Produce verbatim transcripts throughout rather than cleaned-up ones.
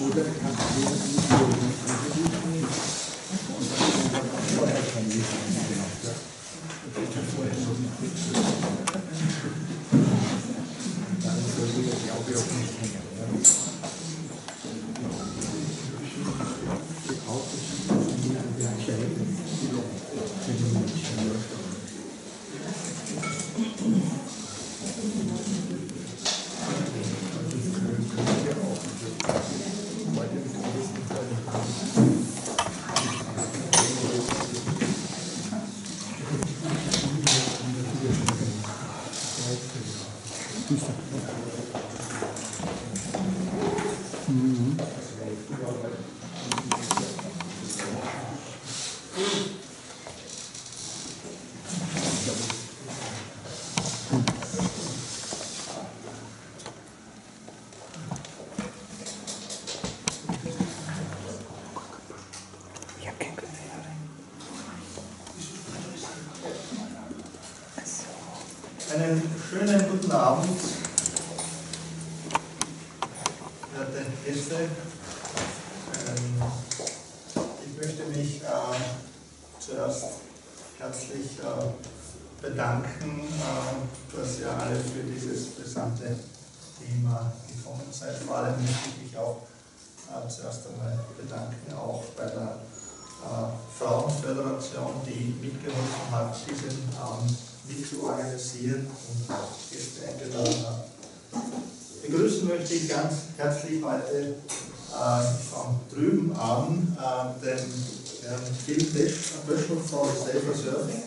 Oder er kann vorher kein Lesen gemacht. Dann sollte der Glaube auch nicht hängen. Die Autoschienen der Entscheidung, die Leute für die Menschen. Einen schönen guten Abend, werte Gäste. Ähm, ich möchte mich äh, zuerst herzlich äh, bedanken, äh, dass ihr alle für dieses brisante Thema gekommen seid. Vor allem möchte ich mich auch äh, zuerst einmal bedanken, auch bei der äh, Frauenföderation, die mitgeholfen hat, diesen ähm, mit zu organisieren und auch Gäste eingeladen hat. Begrüßen möchte ich ganz herzlich heute äh, von drüben an äh, den Herrn Phil Böschel von Safer Surfing,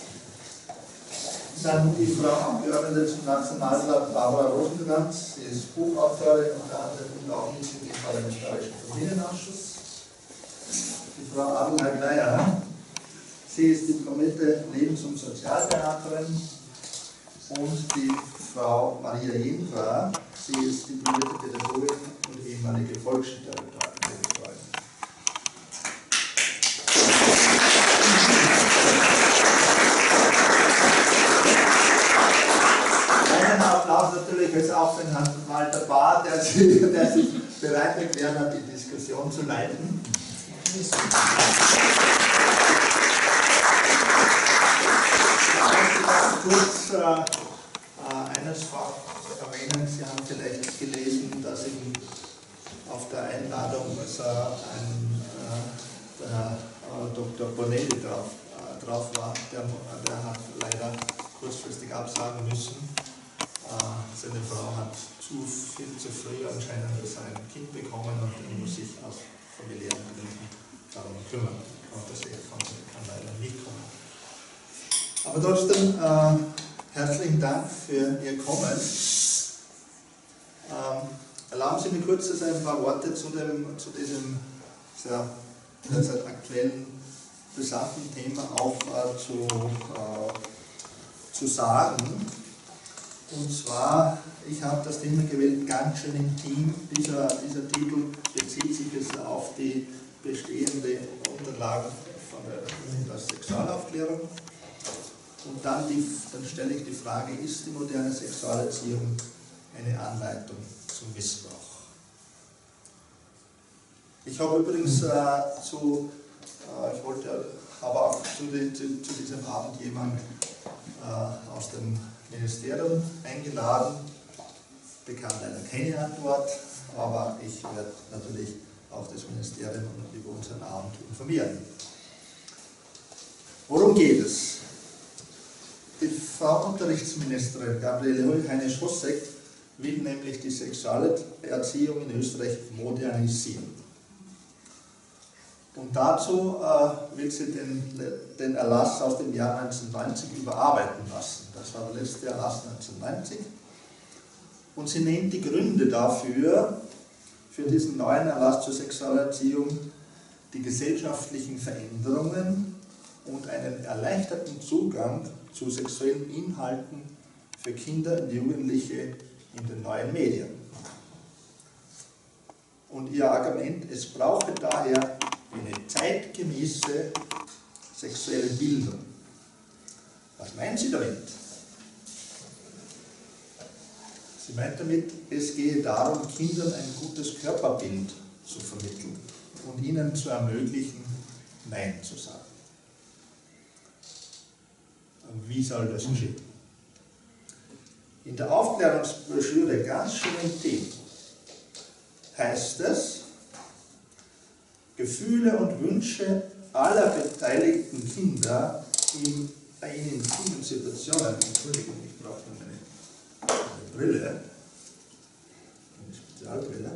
dann die Frau Abgeordnete zum Nationalrat Barbara Rosenkrantz, sie ist Buchautorin unter anderem und auch Mitglied im Parlamentarischen Familienausschuss, die Frau Adelheid Leier. Sie ist diplomierte Lebens- und Sozialberaterin und die Frau Maria Jendra. Sie ist diplomierte Pädagogin und ehemalige Volksschuldirektorin. Einen Applaus natürlich jetzt auch für Herrn Walter Bahr, der sich, der sich bereit erklärt hat, die Diskussion zu leiten. Kurz äh, äh, eines erwähnen, Sie haben vielleicht gelesen, dass eben auf der Einladung also ein, äh, der äh, Doktor Bonelli drauf, äh, drauf war, der, der hat leider kurzfristig absagen müssen. Äh, seine Frau hat zu viel zu früh anscheinend ein Kind bekommen und er muss sich aus familiären Gründen darum kümmern. Und deswegen kann leider nicht kommen. Aber trotzdem äh, herzlichen Dank für Ihr Kommen. Ähm, erlauben Sie mir kurz ein paar Worte zu, dem, zu diesem sehr derzeit aktuellen, brisanten Thema auch äh, zu, äh, zu sagen. Und zwar, ich habe das Thema gewählt, ganz schön intim. Dieser, dieser Titel bezieht sich jetzt auf die bestehende Unterlagen von der, der Sexualaufklärung. Und dann, die, dann stelle ich die Frage, ist die moderne Sexualerziehung eine Anleitung zum Missbrauch? Ich habe übrigens äh, zu, äh, ich wollte aber auch zu, die, zu, zu diesem Abend jemanden äh, aus dem Ministerium eingeladen, bekam leider keine Antwort, aber ich werde natürlich auch das Ministerium über unseren Abend informieren. Worum geht es? Die Frau Unterrichtsministerin Gabriele Heine-Schossek will nämlich die Sexualerziehung in Österreich modernisieren. Und dazu äh, will sie den, den Erlass aus dem Jahr neunzehnhundertneunzig überarbeiten lassen. Das war der letzte Erlass neunzehnhundertneunzig. Und sie nennt die Gründe dafür, für diesen neuen Erlass zur Sexualerziehung, die gesellschaftlichen Veränderungen und einen erleichterten Zugang zu sexuellen Inhalten für Kinder und Jugendliche in den neuen Medien. Und ihr Argument, es brauche daher eine zeitgemäße sexuelle Bildung. Was meint sie damit? Sie meint damit, es gehe darum, Kindern ein gutes Körperbild zu vermitteln und ihnen zu ermöglichen, Nein zu sagen. Wie soll das geschehen? In der Aufklärungsbroschüre ganz schön intim heißt es, Gefühle und Wünsche aller beteiligten Kinder in, in intimen Situationen, Entschuldigung, ich brauche noch eine, eine Brille, eine Spezialbrille.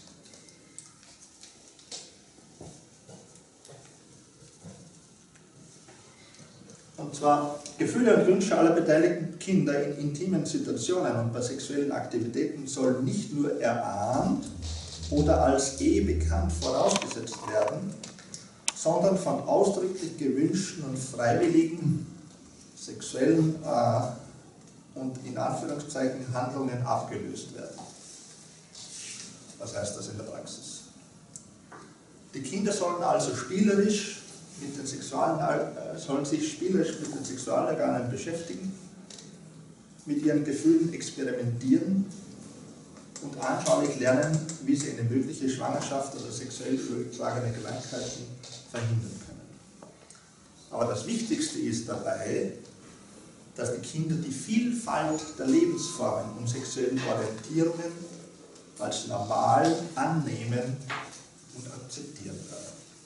Und zwar Gefühle und Wünsche aller beteiligten Kinder in intimen Situationen und bei sexuellen Aktivitäten sollen nicht nur erahnt oder als eh bekannt vorausgesetzt werden, sondern von ausdrücklich gewünschten und freiwilligen sexuellen äh, und in Anführungszeichen Handlungen abgelöst werden. Was heißt das in der Praxis? Die Kinder sollen also spielerisch mit den Sexualen, äh, sollen sich spielerisch mit den Sexualorganen beschäftigen, mit ihren Gefühlen experimentieren und anschaulich lernen, wie sie eine mögliche Schwangerschaft oder sexuell übertragene Krankheiten verhindern können. Aber das Wichtigste ist dabei, dass die Kinder die Vielfalt der Lebensformen und sexuellen Orientierungen als normal annehmen und akzeptieren werden.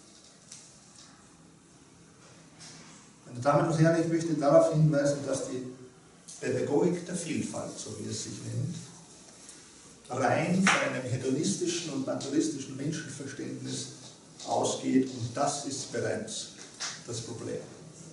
Meine Damen und Herren, ich möchte darauf hinweisen, dass die Pädagogik der Vielfalt, so wie es sich nennt, rein von einem hedonistischen und naturistischen Menschenverständnis ausgeht, und das ist bereits das Problem.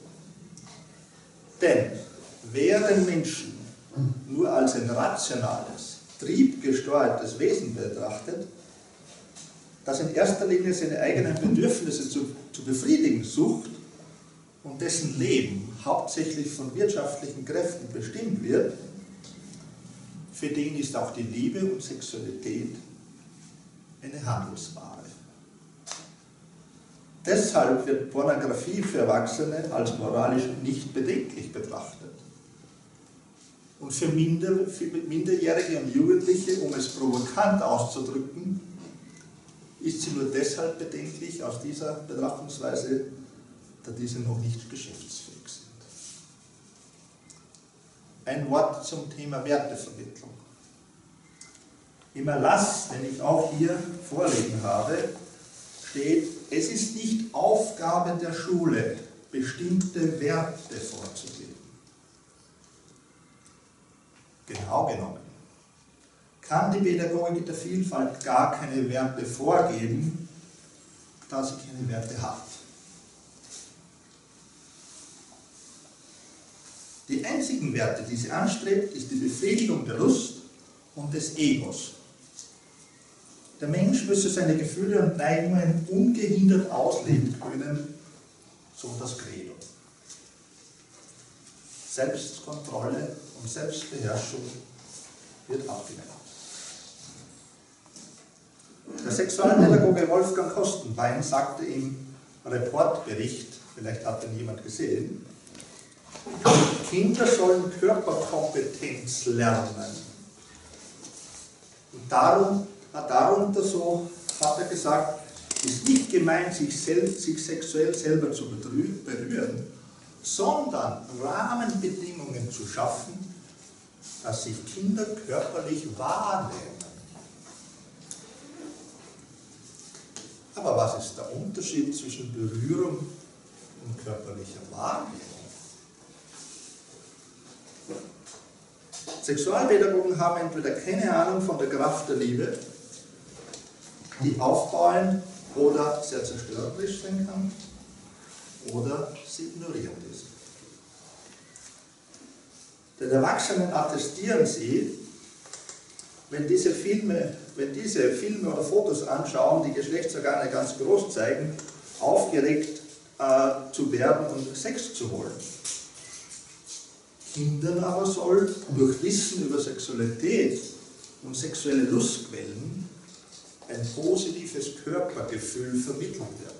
Denn wer den Menschen nur als ein rationales, triebgesteuertes Wesen betrachtet, das in erster Linie seine eigenen Bedürfnisse zu, zu befriedigen sucht und dessen Leben hauptsächlich von wirtschaftlichen Kräften bestimmt wird, für den ist auch die Liebe und Sexualität eine Handelsware. Deshalb wird Pornografie für Erwachsene als moralisch nicht bedenklich betrachtet. Und für, Minder, für Minderjährige und Jugendliche, um es provokant auszudrücken, ist sie nur deshalb bedenklich aus dieser Betrachtungsweise, da diese noch nicht geschäftsfähig sind. Ein Wort zum Thema Wertevermittlung. Im Erlass, den ich auch hier vorliegen habe, steht, es ist nicht Aufgabe der Schule, bestimmte Werte vorzugeben. Genau genommen kann die Pädagogik der Vielfalt gar keine Werte vorgeben, da sie keine Werte hat. Die einzigen Werte, die sie anstrebt, ist die Befriedigung der Lust und des Egos. Der Mensch müsse seine Gefühle und Neigungen ungehindert ausleben können, so das Credo. Selbstkontrolle und Selbstbeherrschung wird abgelehnt. Der Sexualpädagoge Wolfgang Kostenbein sagte im Reportbericht, vielleicht hat ihn jemand gesehen, Kinder sollen Körperkompetenz lernen. Und darum, darunter, so hat er gesagt, ist nicht gemeint, sich, selbst, sich sexuell selber zu berühren, sondern Rahmenbedingungen zu schaffen, dass sich Kinder körperlich wahrnehmen. Aber was ist der Unterschied zwischen Berührung und körperlicher Wahrnehmung? Sexualpädagogen haben entweder keine Ahnung von der Kraft der Liebe, die aufbauend oder sehr zerstörerisch sein kann, oder sie ignorieren diese. Den Erwachsenen attestieren sie, wenn diese Filme, wenn diese Filme oder Fotos anschauen, die Geschlechtsorgane ganz groß zeigen, aufgeregt äh, zu werden und Sex zu wollen. Kindern aber soll durch Wissen über Sexualität und sexuelle Lustquellen ein positives Körpergefühl vermittelt werden.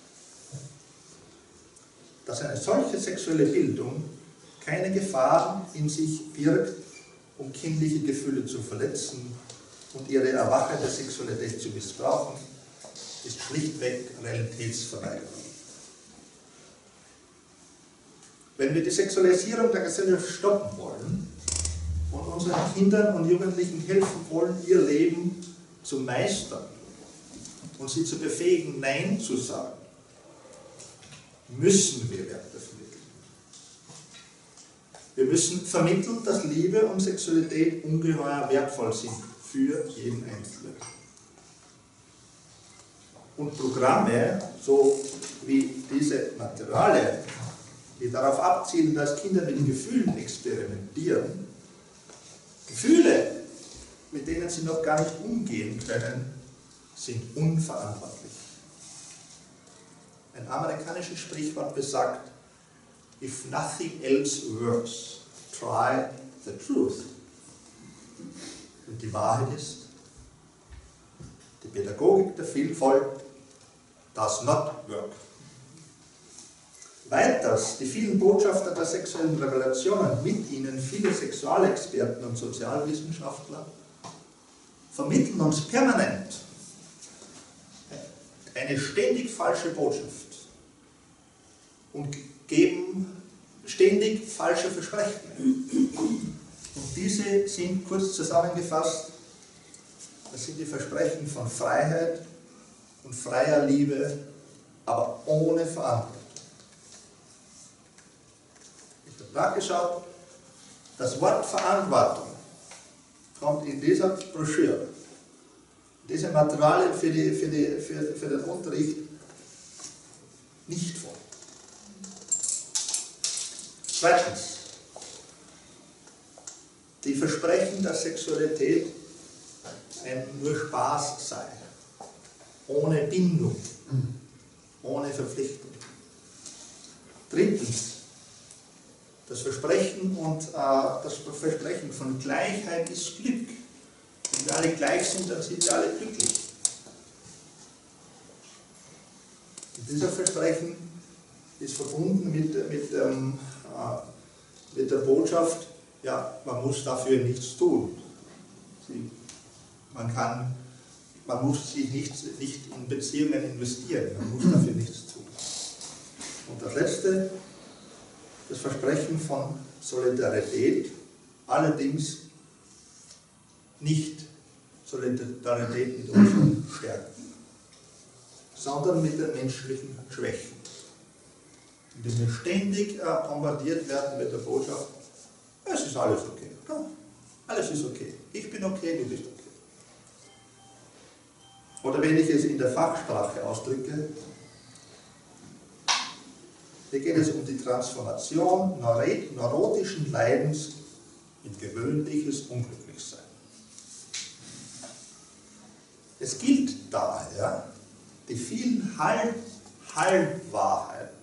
Dass eine solche sexuelle Bildung keine Gefahr in sich birgt, um kindliche Gefühle zu verletzen und ihre erwachende Sexualität zu missbrauchen, ist schlichtweg Realitätsverweigerung. Wenn wir die Sexualisierung der Gesellschaft stoppen wollen und unseren Kindern und Jugendlichen helfen wollen, ihr Leben zu meistern und sie zu befähigen, Nein zu sagen, müssen wir Werte vermitteln. Wir müssen vermitteln, dass Liebe und Sexualität ungeheuer wertvoll sind für jeden Einzelnen. Und Programme, so wie diese Materialien, die darauf abzielen, dass Kinder mit Gefühlen experimentieren, Gefühle, mit denen sie noch gar nicht umgehen können, sind unverantwortlich. Ein amerikanisches Sprichwort besagt, if nothing else works, try the truth. Und die Wahrheit ist, die Pädagogik der Vielfalt does not work. Weiters, die vielen Botschafter der sexuellen Revelationen, mit ihnen viele Sexualexperten und Sozialwissenschaftler, vermitteln uns permanent eine ständig falsche Botschaft und geben ständig falsche Versprechen. Und diese sind kurz zusammengefasst, das sind die Versprechen von Freiheit und freier Liebe, aber ohne Verantwortung. Ich habe nachgeschaut, das Wort Verantwortung kommt in dieser Broschüre, diese Materialien für, die, für, die, für, für den Unterricht nicht vor. Zweitens, die Versprechen, dass Sexualität ein nur Spaß sei, ohne Bindung, ohne Verpflichtung. Drittens, das Versprechen und äh, das Versprechen von Gleichheit ist Glück. Wenn wir alle gleich sind, dann sind wir alle glücklich. Und dieser Versprechen ist verbunden mit, mit, ähm, äh, mit der Botschaft, ja, man muss dafür nichts tun. Sie, man kann, man muss sich nicht, nicht in Beziehungen investieren, man muss dafür nichts tun. Und das Letzte, das Versprechen von Solidarität, allerdings nicht Solidarität mit unseren Stärken, sondern mit den menschlichen Schwächen. Indem wir ständig äh, bombardiert werden mit der Botschaft, es ist alles okay, ja, alles ist okay, ich bin okay, du bist okay. Oder wenn ich es in der Fachsprache ausdrücke, hier geht es um die Transformation neurotischen Leidens in gewöhnliches Unglücklichsein. Es gilt daher, die vielen Halb-Halbwahrheiten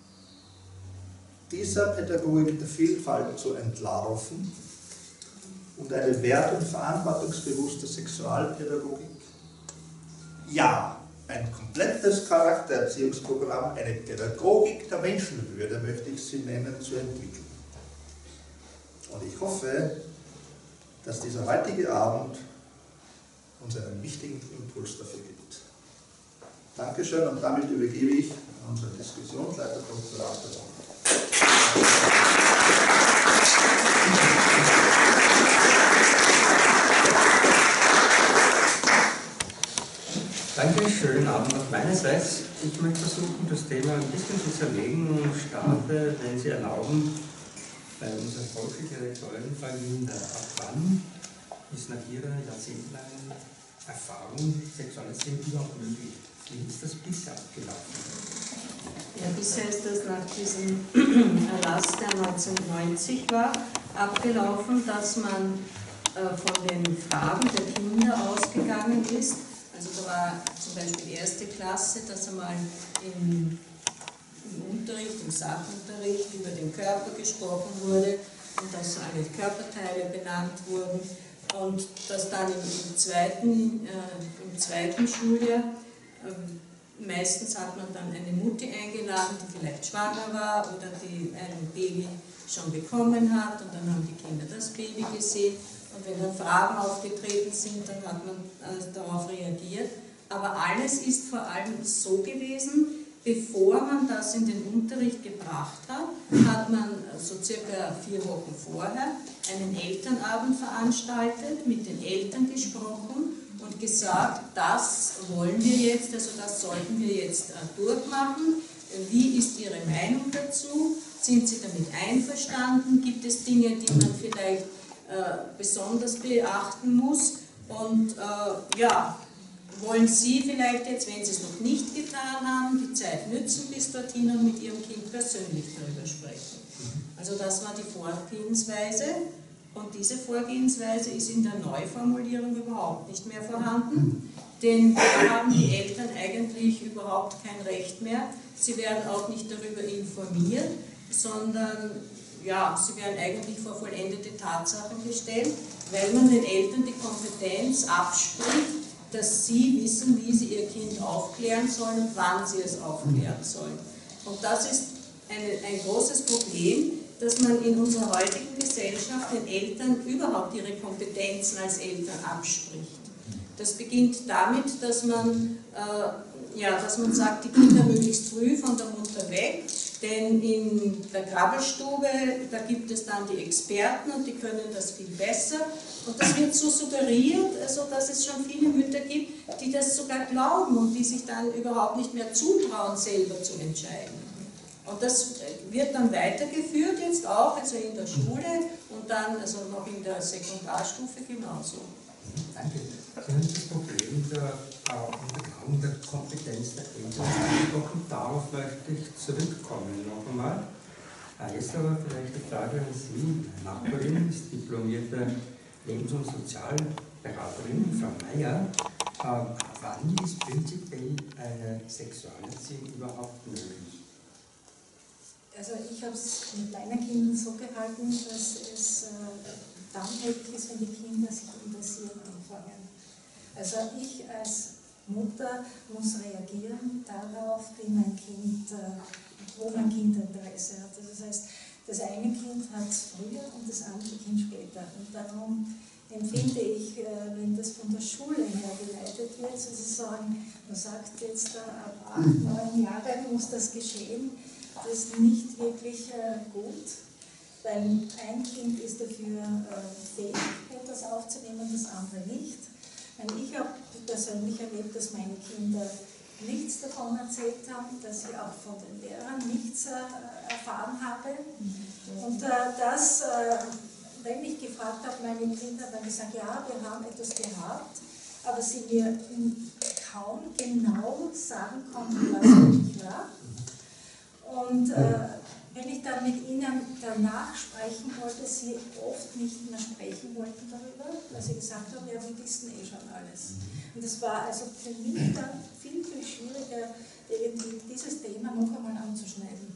dieser Pädagogik der Vielfalt zu entlarven und eine wert- und verantwortungsbewusste Sexualpädagogik, ja, ein komplettes Charaktererziehungsprogramm, eine Pädagogik der Menschenwürde, möchte ich sie nennen, zu entwickeln. Und ich hoffe, dass dieser heutige Abend uns einen wichtigen Impuls dafür gibt. Dankeschön und damit übergebe ich an unseren Diskussionsleiter Doktor Raphael. Danke, schönen Abend auch meinerseits. Ich möchte versuchen, das Thema ein bisschen zu zerlegen und starte, wenn Sie erlauben, bei unserer Volkslichkeit Säulenfrage, ab wann ist nach Ihrer jahrzehntelangen Erfahrung Sexualisierung überhaupt möglich? Wie ist das bisher abgelaufen? Ja, bisher ist das nach diesem Erlass, der neunzehnhundertneunzig war, abgelaufen, dass man äh, von den Fragen der Kinder ausgegangen ist. Also da war zum Beispiel die erste Klasse, dass einmal im, im Unterricht, im Sachunterricht über den Körper gesprochen wurde und dass alle Körperteile benannt wurden und dass dann im, im, zweiten, äh, im zweiten Schuljahr äh, meistens hat man dann eine Mutti eingeladen, die vielleicht schwanger war oder die ein Baby schon bekommen hat und dann haben die Kinder das Baby gesehen. Und wenn dann Fragen aufgetreten sind, dann hat man also darauf reagiert. Aber alles ist vor allem so gewesen, bevor man das in den Unterricht gebracht hat, hat man so circa vier Wochen vorher einen Elternabend veranstaltet, mit den Eltern gesprochen und gesagt, das wollen wir jetzt, also das sollten wir jetzt durchmachen. Wie ist Ihre Meinung dazu? Sind Sie damit einverstanden? Gibt es Dinge, die man vielleicht äh, besonders beachten muss? Und äh, ja, wollen Sie vielleicht jetzt, wenn Sie es noch nicht getan haben, die Zeit nützen bis dorthin und mit Ihrem Kind persönlich darüber sprechen? Also das war die Vorgehensweise und diese Vorgehensweise ist in der Neuformulierung überhaupt nicht mehr vorhanden, denn da haben die Eltern eigentlich überhaupt kein Recht mehr. Sie werden auch nicht darüber informiert, sondern ja, sie werden eigentlich vor vollendete Tatsachen gestellt, weil man den Eltern die Kompetenz abspricht, dass sie wissen, wie sie ihr Kind aufklären sollen und wann sie es aufklären sollen. Und das ist eine, ein großes Problem, dass man in unserer heutigen Gesellschaft den Eltern überhaupt ihre Kompetenzen als Eltern abspricht. Das beginnt damit, dass man, äh, ja, dass man sagt, die Kinder möglichst früh von der Mutter weg, denn in der Krabbelstube, da gibt es dann die Experten und die können das viel besser. Und das wird so suggeriert, also dass es schon viele Mütter gibt, die das sogar glauben und die sich dann überhaupt nicht mehr zutrauen, selber zu entscheiden. Und das wird dann weitergeführt, jetzt auch, also in der Schule und dann also noch in der Sekundarstufe genauso. Danke. Sie haben das Problem der Untergraben der Kompetenz der Eltern angesprochen. Darauf möchte ich zurückkommen noch einmal. Jetzt aber vielleicht die Frage an Sie. Meine Nachbarin ist diplomierte Lebens- und Sozialberaterin, Frau Meier. Äh, wann ist prinzipiell eine Sexualerziehung überhaupt möglich? Also ich habe es mit meinen Kindern so gehalten, dass es äh, dann möglich ist, wenn die Kinder sich interessieren anfangen. Also ich als Mutter muss reagieren darauf, wie mein Kind, äh, wo mein Kind Interesse hat. Also das heißt, das eine Kind hat es früher und das andere Kind später. Und darum empfinde ich, äh, wenn das von der Schule her geleitet wird, sozusagen, man sagt jetzt äh, ab acht, neun Jahren muss das geschehen, das ist nicht wirklich äh, gut, weil ein Kind ist dafür äh, fähig, etwas aufzunehmen, das andere nicht. Ich habe persönlich erlebt, dass meine Kinder nichts davon erzählt haben, dass ich auch von den Lehrern nichts äh, erfahren habe. Und äh, das, äh, wenn ich gefragt habe, meine Kinder haben gesagt, ja, wir haben etwas gehabt, aber sie mir kaum genau sagen konnten, was wirklich war. Und äh, wenn ich dann mit ihnen danach sprechen wollte, sie oft nicht mehr sprechen wollten darüber, weil sie gesagt haben, ja, wir wissen eh schon alles. Und das war also für mich dann viel, viel schwieriger, irgendwie dieses Thema noch einmal anzuschneiden.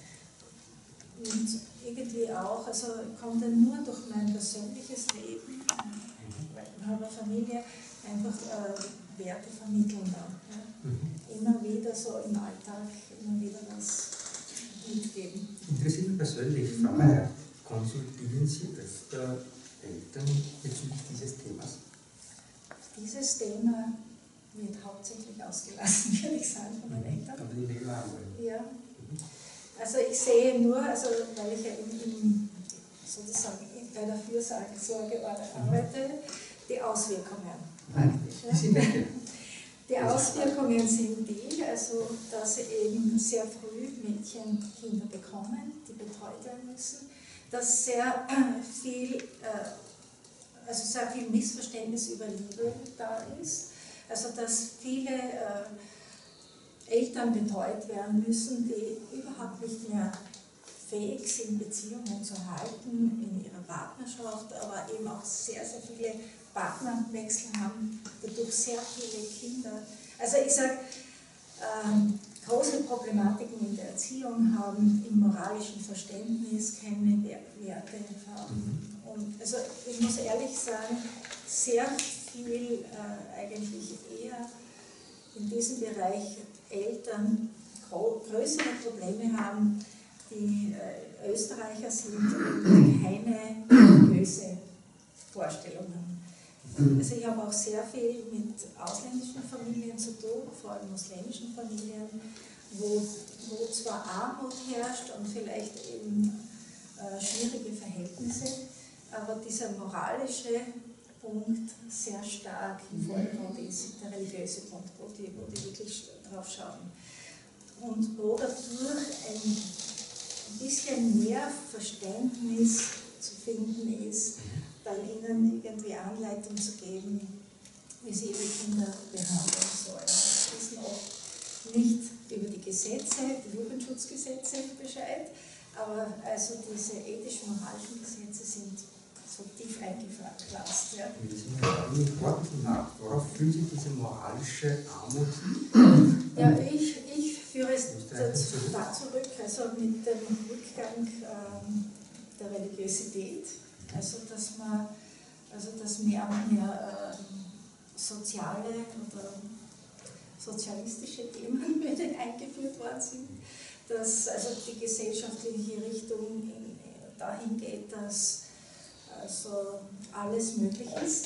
Und irgendwie auch, also ich konnte nur durch mein persönliches Leben, in meiner Familie, einfach äh, Werte vermitteln dann. Ja. Immer wieder so im Alltag, immer wieder was mitgeben. Interessiert mich persönlich, Frau Meier, konsultieren Sie öfter Eltern bezüglich dieses Themas? Dieses Thema wird hauptsächlich ausgelassen, würde ich sagen, von den Eltern. Aber die Lehrer haben Ja. Also ich sehe nur, also weil ich ja in, in, sozusagen bei der Fürsorge arbeite, die Auswirkungen praktisch. Die sind welche? Die Auswirkungen sind die, also dass eben sehr früh Mädchen Kinder bekommen, die betreut werden müssen, dass sehr äh, viel, äh, also sehr viel Missverständnis über Liebe da ist, also dass viele äh, Eltern betreut werden müssen, die überhaupt nicht mehr fähig sind, Beziehungen zu halten in ihrer Partnerschaft, aber eben auch sehr, sehr viele Partnerwechsel haben, dadurch sehr viele Kinder. Also ich sage, ähm, große Problematiken in der Erziehung haben, im moralischen Verständnis, keine Werte haben. Und also ich muss ehrlich sagen, sehr viel äh, eigentlich eher in diesem Bereich Eltern größere Probleme haben, die äh, Österreicher sind und keine religiöse Vorstellungen. Also ich habe auch sehr viel mit ausländischen Familien zu tun, vor allem muslimischen Familien, wo, wo zwar Armut herrscht und vielleicht eben äh, schwierige Verhältnisse, aber dieser moralische Punkt sehr stark im Vordergrund ist, der religiöse Punkt, wo die, wo die wirklich drauf schauen. Und wo dadurch ein bisschen mehr Verständnis zu finden ist, dann ihnen irgendwie Anleitung zu geben, wie sie ihre Kinder behandeln sollen. Sie wissen oft nicht über die Gesetze, die Jugendschutzgesetze Bescheid, aber also diese ethischen-moralischen Gesetze sind so tief eingefasst. Ja. Worauf fühlt sich diese moralische Armut? Ja, ich, ich führe es dazu, da zurück, also mit dem Rückgang ähm, der Religiosität, also dass man, also dass mehr und mehr ähm, soziale oder sozialistische Themen mit eingeführt worden sind, dass also die gesellschaftliche Richtung in, dahin geht, dass also alles möglich ist,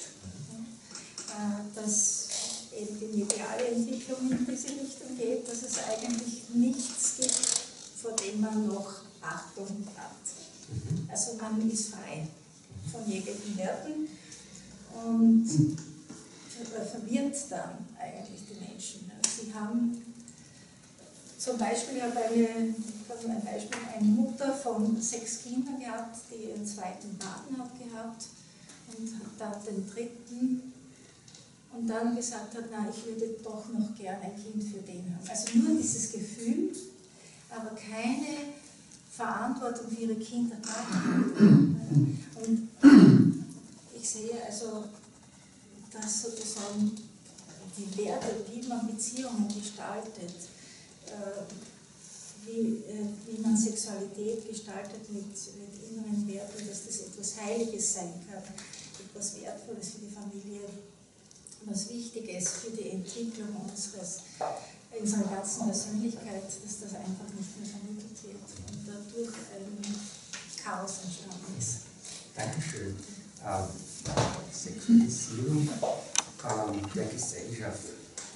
äh, dass eben die mediale Entwicklung in diese Richtung geht, dass es eigentlich nichts gibt, vor dem man noch Achtung hat. Also man ist frei von jeglichen Werten und verwirrt dann eigentlich die Menschen. Sie haben zum Beispiel, ja, bei mir, ein Beispiel, eine Mutter von sechs Kindern gehabt, die ihren zweiten Partner hat gehabt und dann den dritten und dann gesagt hat, na, ich würde doch noch gerne ein Kind für den haben. Also nur dieses Gefühl, aber keine Verantwortung für ihre Kinder tragen. Und ich sehe also, dass sozusagen die Werte, wie man Beziehungen gestaltet, wie, wie man Sexualität gestaltet mit, mit inneren Werten, dass das etwas Heiliges sein kann, etwas Wertvolles für die Familie, was Wichtiges für die Entwicklung unseres, unserer ganzen Persönlichkeit, dass das einfach nicht mehr vermittelt wird und dadurch ein Chaos entstanden ist. Dankeschön. Ähm, Sexualisierung ähm, der Gesellschaft.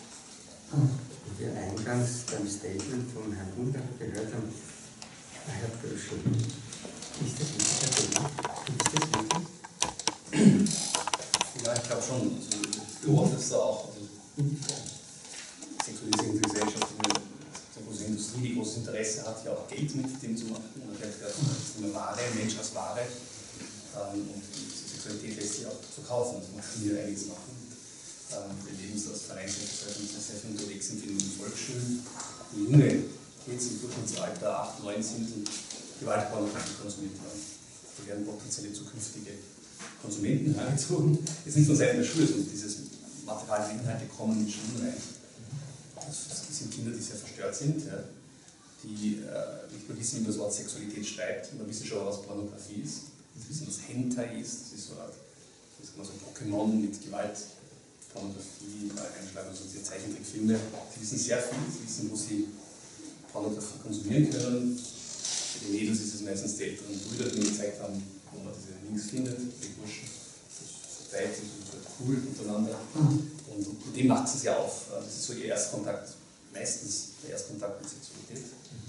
Wie wir eingangs beim Statement von Herrn Bunker gehört haben, Herr Böschel, ist das wirklich ein Thema? Ist das wirklich? Ja, ich glaube schon. Also, ich beobachte es da auch. Also, Sexualisierung der Gesellschaft, die große Industrie, die großes Interesse hat, ja auch Geld mit dem zu machen. Man hat ja eine Ware, ein Mensch als Ware. Ähm, und die Sexualität lässt sich auch verkaufen. Also man kann hier einiges machen. Wir erleben es als Vereinssekretär, dass wir sehr viel unterwegs sind in den Volksschulen. Die junge Kids im Durchschnittsalter acht, neun sind und Gewaltpornografie konsumiert haben. Da werden potenzielle zukünftige Konsumenten herangezogen. Jetzt nicht nur seit der Schule, sondern dieses Material, die Inhalte kommen in die Schulen rein. Das sind Kinder, die sehr verstört sind, ja, die äh, nicht nur wissen, wie man das Wort Sexualität schreibt, sondern wissen schon, was Pornografie ist. Sie wissen, was Hentai ist. Das ist so ein, das kann man so Pokémon mit Gewalt. Pornografie einschlagen, also diese Zeichentrickfilme. Sie wissen sehr viel, sie wissen, wo sie Pornografie konsumieren können. Bei den Mädels ist es meistens die älteren Brüder, die mir gezeigt haben, wo man diese Links findet, die Burschen. Das verteilt sich so cool untereinander. Und mit dem macht sie es ja auf. Das ist so ihr Erstkontakt, meistens der Erstkontakt mit Sexualität.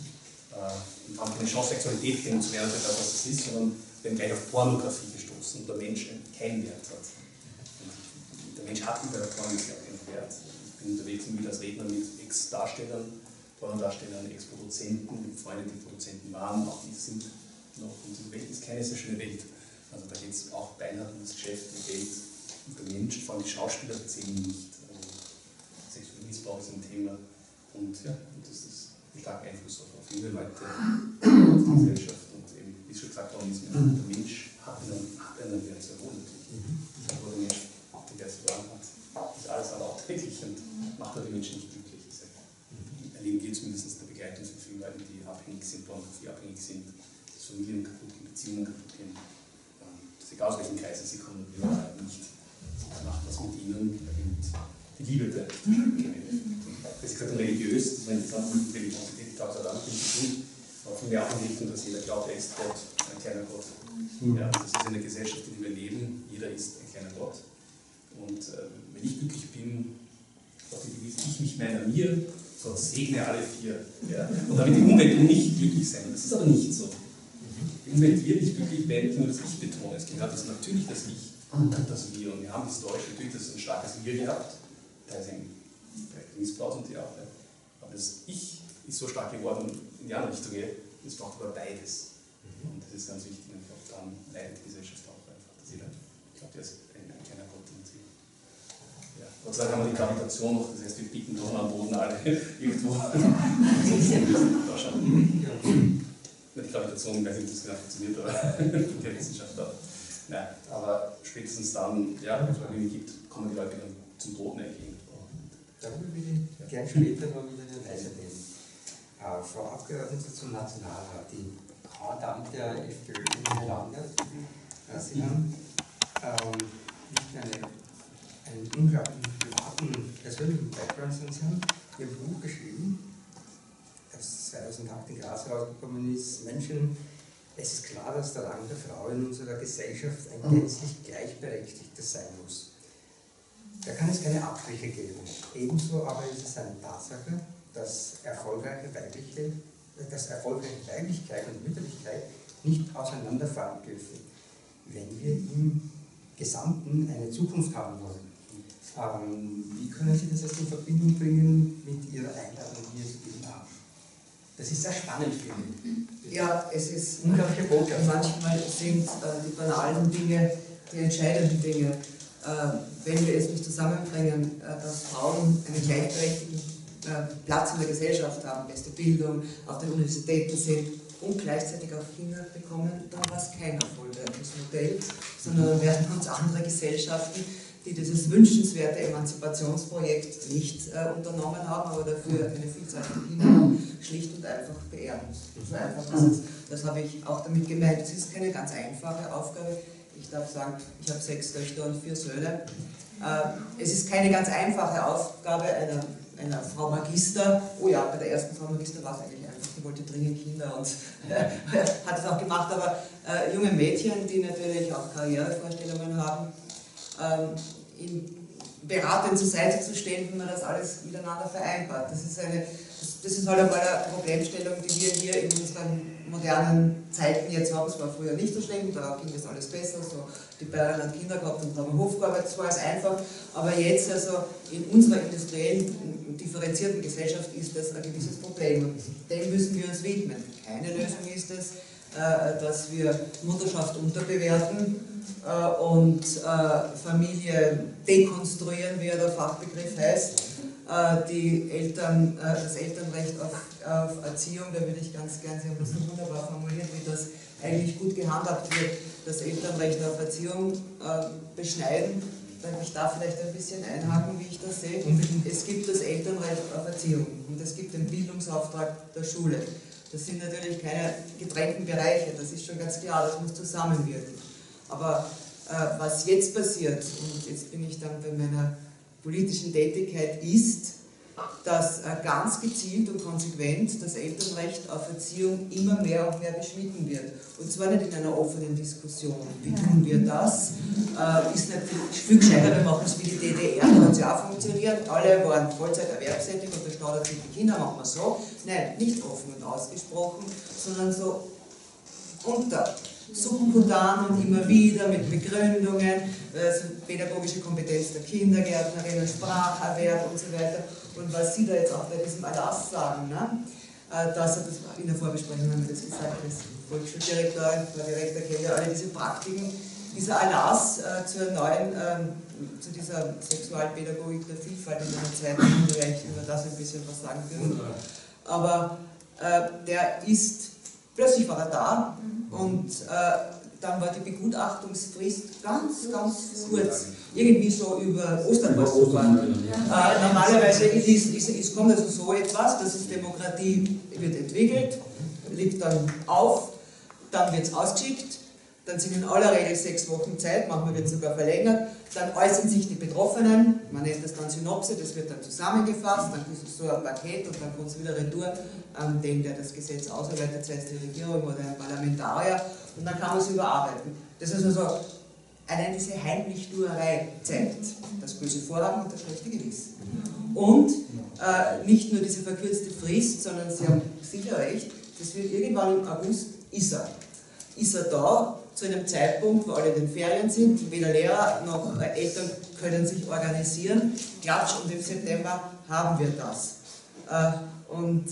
Und haben keine Chance, Sexualität kennenzulernen, für das, was es ist, sondern werden gleich auf Pornografie gestoßen und der Mensch keinen Wert hat. Der Mensch hat über Pornografie auch keinen Wert. Ich bin unterwegs und als Redner mit Ex-Darstellern, Pornodarstellern, Ex-Produzenten, mit Freunden, die Produzenten waren, auch die sind noch. Und diese Welt ist keine so schöne Welt. Also da geht es auch beinhart um das Geschäft, um Geld, um den Mensch, vor allem die Schauspieler erzählen nicht. Also sexueller Missbrauch ist ein Thema. Und ja, und das ist ein starker Einfluss auf viele Leute, auf die Gesellschaft. Und eben, wie schon gesagt worden ist, der Mensch hat einen, hat einen Wert, sehr wohl natürlich. Aber der Mensch der es verloren hat, ist alles aber auch täglich und macht aber die Menschen nicht glücklich. Das erleben wir zumindest in der Begleitung von vielen Leuten, die abhängig sind, Pornografie abhängig sind, dass Familien kaputt gehen, Beziehungen kaputt gehen. Das ist egal aus welchen Kreisen sie kommen, wir arbeiten nicht. Das macht was mit ihnen, da gibt die Liebe der Das ist gerade religiös, das war interessant mit Religiosität, ich glaube, es hat auch mit dem zu tun, aber von mir auch in Richtung, dass jeder glaubt, er ist Gott, ein kleiner Gott. Ja, das ist eine Gesellschaft, in der wir leben, jeder ist ein kleiner Gott. Und äh, wenn ich glücklich bin, positiviere ich mich meiner mir, so segne alle vier. Ja? Und damit die Umwelt nicht glücklich sein. Das ist aber nicht so. Die Umwelt wird nicht glücklich, wenn ich nur das Ich betone. Es gehört das natürlich das Ich und das Wir. Und wir haben historisch natürlich das ein starkes Wir gehabt. Da ist ein Missbrauch und Theater. Aber das Ich ist so stark geworden in die andere Richtung geht. Es braucht aber beides. Und das ist ganz wichtig. Und ich glaube, daran leidet die Gesellschaft auch einfach. Dass jeder, ich glaube, der ist ein, ein kleiner Gott in sich. Ja. Gott sei Dank haben wir die Gravitation noch, das heißt, wir bieten doch am Boden alle irgendwo. Da schauen. Die Gravitation, ich weiß nicht, ob das genau funktioniert, aber der Wissenschaft auch. Nein, aber spätestens dann, ja, wenn es Probleme gibt, kommen die Leute dann zum Toten entgegen. Darüber will ich gerne später noch wieder weitergehen. Äh, Frau Abgeordnete zum Nationalrat, die Haardamm der FPÖ in Landes, äh, Sie haben ähm, nicht eine, einen unglaublichen privaten, persönlichen Background, sondern Sie haben Ihr Buch geschrieben, das zweitausendacht in Graz herausgekommen ist, Menschen, es ist klar, dass der Rang der Frau in unserer Gesellschaft ein gänzlich gleichberechtigtes sein muss. Da kann es keine Abstriche geben. Ebenso aber ist es eine Tatsache, dass erfolgreiche, weibliche, dass erfolgreiche Weiblichkeit und Mütterlichkeit nicht auseinanderfallen dürfen, wenn wir im Gesamten eine Zukunft haben wollen. Ähm, wie können Sie das jetzt in Verbindung bringen mit Ihrer Einladung, die Sie eben haben? Das ist sehr spannend für mich. Ja, es ist Unglaubliche Botschaft. manchmal sind äh, die banalen Dinge die entscheidenden Dinge. Äh, wenn wir es nicht zusammenbringen, äh, dass Frauen einen gleichberechtigten äh, Platz in der Gesellschaft haben, beste Bildung, auf den Universitäten sind und gleichzeitig auch Kinder bekommen, dann war es kein erfolgreiches Modell, sondern dann werden uns andere Gesellschaften, die dieses wünschenswerte Emanzipationsprojekt nicht äh, unternommen haben, aber dafür eine Vielzahl von Kindern haben, schlicht und einfach beerben. So einfach ist es. Das habe ich auch damit gemeint. Es ist keine ganz einfache Aufgabe. Ich darf sagen, ich habe sechs Töchter und vier Söhne. Äh, es ist keine ganz einfache Aufgabe einer, einer Frau Magister. Oh ja, bei der ersten Frau Magister war es eigentlich einfach, die wollte dringend Kinder und äh, hat es auch gemacht. Aber äh, junge Mädchen, die natürlich auch Karrierevorstellungen haben, ihnen beratend zur Seite zu stehen, wie man das alles miteinander vereinbart. Das ist, eine, das, das ist halt einmal eine Problemstellung, die wir hier in unseren modernen Zeiten jetzt haben. Es war früher nicht so schlimm, da ging das alles besser. So, die Bayern haben Kinder gehabt und haben Hof gearbeitet, das war alles einfach. Aber jetzt, also in unserer industriellen, differenzierten Gesellschaft, ist das ein gewisses Problem. Und dem müssen wir uns widmen. Keine Lösung ist es, dass wir Mutterschaft unterbewerten und äh, Familie dekonstruieren, wie der Fachbegriff heißt. Äh, die Eltern, äh, das Elternrecht auf, auf Erziehung, da würde ich ganz gern, Sie haben das so wunderbar formuliert, wie das eigentlich gut gehandhabt wird, das Elternrecht auf Erziehung äh, beschneiden. Darf ich da vielleicht ein bisschen einhaken, wie ich das sehe? Es gibt das Elternrecht auf Erziehung und es gibt den Bildungsauftrag der Schule. Das sind natürlich keine getrennten Bereiche, das ist schon ganz klar, das muss zusammenwirken. Aber äh, was jetzt passiert, und jetzt bin ich dann bei meiner politischen Tätigkeit, ist, dass äh, ganz gezielt und konsequent das Elternrecht auf Erziehung immer mehr und mehr beschnitten wird. Und zwar nicht in einer offenen Diskussion. Wie tun wir das? Äh, ist natürlich viel gescheiter, wir machen es wie die D D R, da hat es ja auch funktioniert. Alle waren Vollzeit erwerbstätig und der Staat hat gesagt, die Kinder machen wir so. Nein, nicht offen und ausgesprochen, sondern so unter. Subkutan und immer wieder mit Begründungen, also pädagogische Kompetenz der Kindergärtnerinnen, Spracherwerb und so weiter. Und was Sie da jetzt auch bei diesem Erlass sagen, ne? Dass er das in der Vorbesprechung haben wir das gesagt, als Volksschuldirektor, Frau Direktor kennt ja alle diese Praktiken. Dieser Erlass äh, zur neuen, ähm, zu dieser Sexualpädagogik der Vielfalt in einer zweiten Runde, wenn über das ein bisschen was sagen können. Aber äh, der ist, plötzlich war er da. Und äh, dann war die Begutachtungsfrist ganz, ganz kurz. Irgendwie so über Ostern war es sogar. Äh, normalerweise ist, ist, ist, kommt also so etwas, das ist Demokratie, wird entwickelt, liegt dann auf, dann wird es ausgeschickt, dann sind in aller Regel sechs Wochen Zeit, manchmal wird es sogar verlängert, dann äußern sich die Betroffenen, man nennt das dann Synopse, das wird dann zusammengefasst, dann ist es so ein Paket und dann kommt es wieder retour an den, der das Gesetz ausarbeitet, sei es die Regierung oder ein Parlamentarier, und dann kann man es überarbeiten. Das ist also allein diese Heimlichtuerei zeigt das böse Vorhaben und das schlechte Gewissen. Und äh, nicht nur diese verkürzte Frist, sondern Sie haben sicher recht, das wird irgendwann im August, ist er. Ist er da, zu einem Zeitpunkt, wo alle in den Ferien sind, weder Lehrer noch äh, Eltern können sich organisieren, klatsch, und im September haben wir das. Äh, und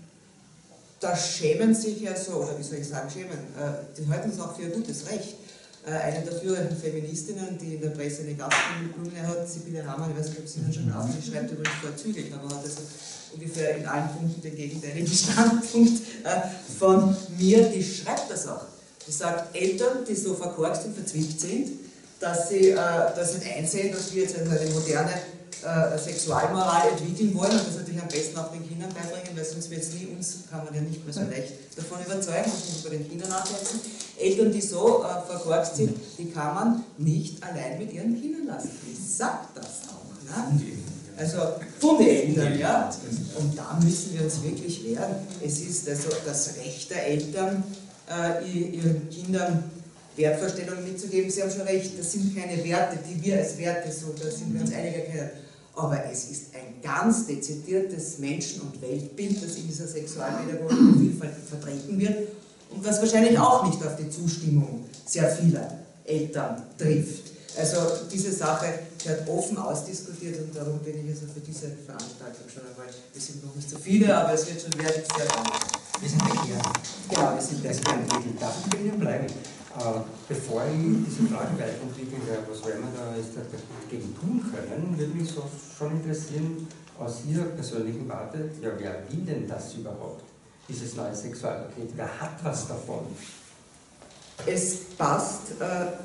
da schämen sich ja so, oder wie soll ich sagen, schämen, äh, die halten es auch für ein gutes Recht. Äh, eine der führenden Feministinnen, die in der Presse eine Gastkolumne hat, Sibylle Hamann, ich weiß nicht, ob Sie Ihnen schon gelesen haben, die schreibt übrigens vorzüglich, aber hat also ungefähr in allen Punkten den gegenteiligen Standpunkt äh, von mir, die schreibt das auch. Die sagt, Eltern, die so verkorkst und verzwickt sind, dass sie äh, das nicht einsehen, dass wir jetzt eine moderne äh, Sexualmoral entwickeln wollen und das natürlich am besten auch den Kindern beibringen, weil sonst wird es nie, uns kann man ja nicht mehr so leicht davon überzeugen, das muss man bei den Kindern nachsetzen. Eltern, die so äh, verkorkst sind, die kann man nicht allein mit ihren Kindern lassen. Die sagt das auch. Ne? Also Funde-Eltern, ja. Und da müssen wir uns wirklich wehren. Es ist also das Recht der Eltern, äh, ihren Kindern Wertvorstellungen mitzugeben. Sie haben schon recht, das sind keine Werte, die wir als Werte so, da sind wir uns einiger kennen. Aber es ist ein ganz dezidiertes Menschen- und Weltbild, das in dieser sexualpädagogischen Vielfalt vertreten wird und was wahrscheinlich auch nicht auf die Zustimmung sehr vieler Eltern trifft. Also diese Sache wird offen ausdiskutiert und darum bin ich also für diese Veranstaltung schon einmal, wir sind noch nicht so viele, aber es wird schon werden sehr gut. Wir sind bekehrt. Genau, wir sind Das ist ein Titel. Darf ich bei Ihnen bleiben? Äh, bevor ich diese Frage weiterentwickeln werde, was werden wir da jetzt dagegen tun können, würde mich so schon interessieren, aus Ihrer persönlichen Warte, ja, wer will denn das überhaupt? Dieses neue Sexualpaket, wer hat was davon? Es passt, äh,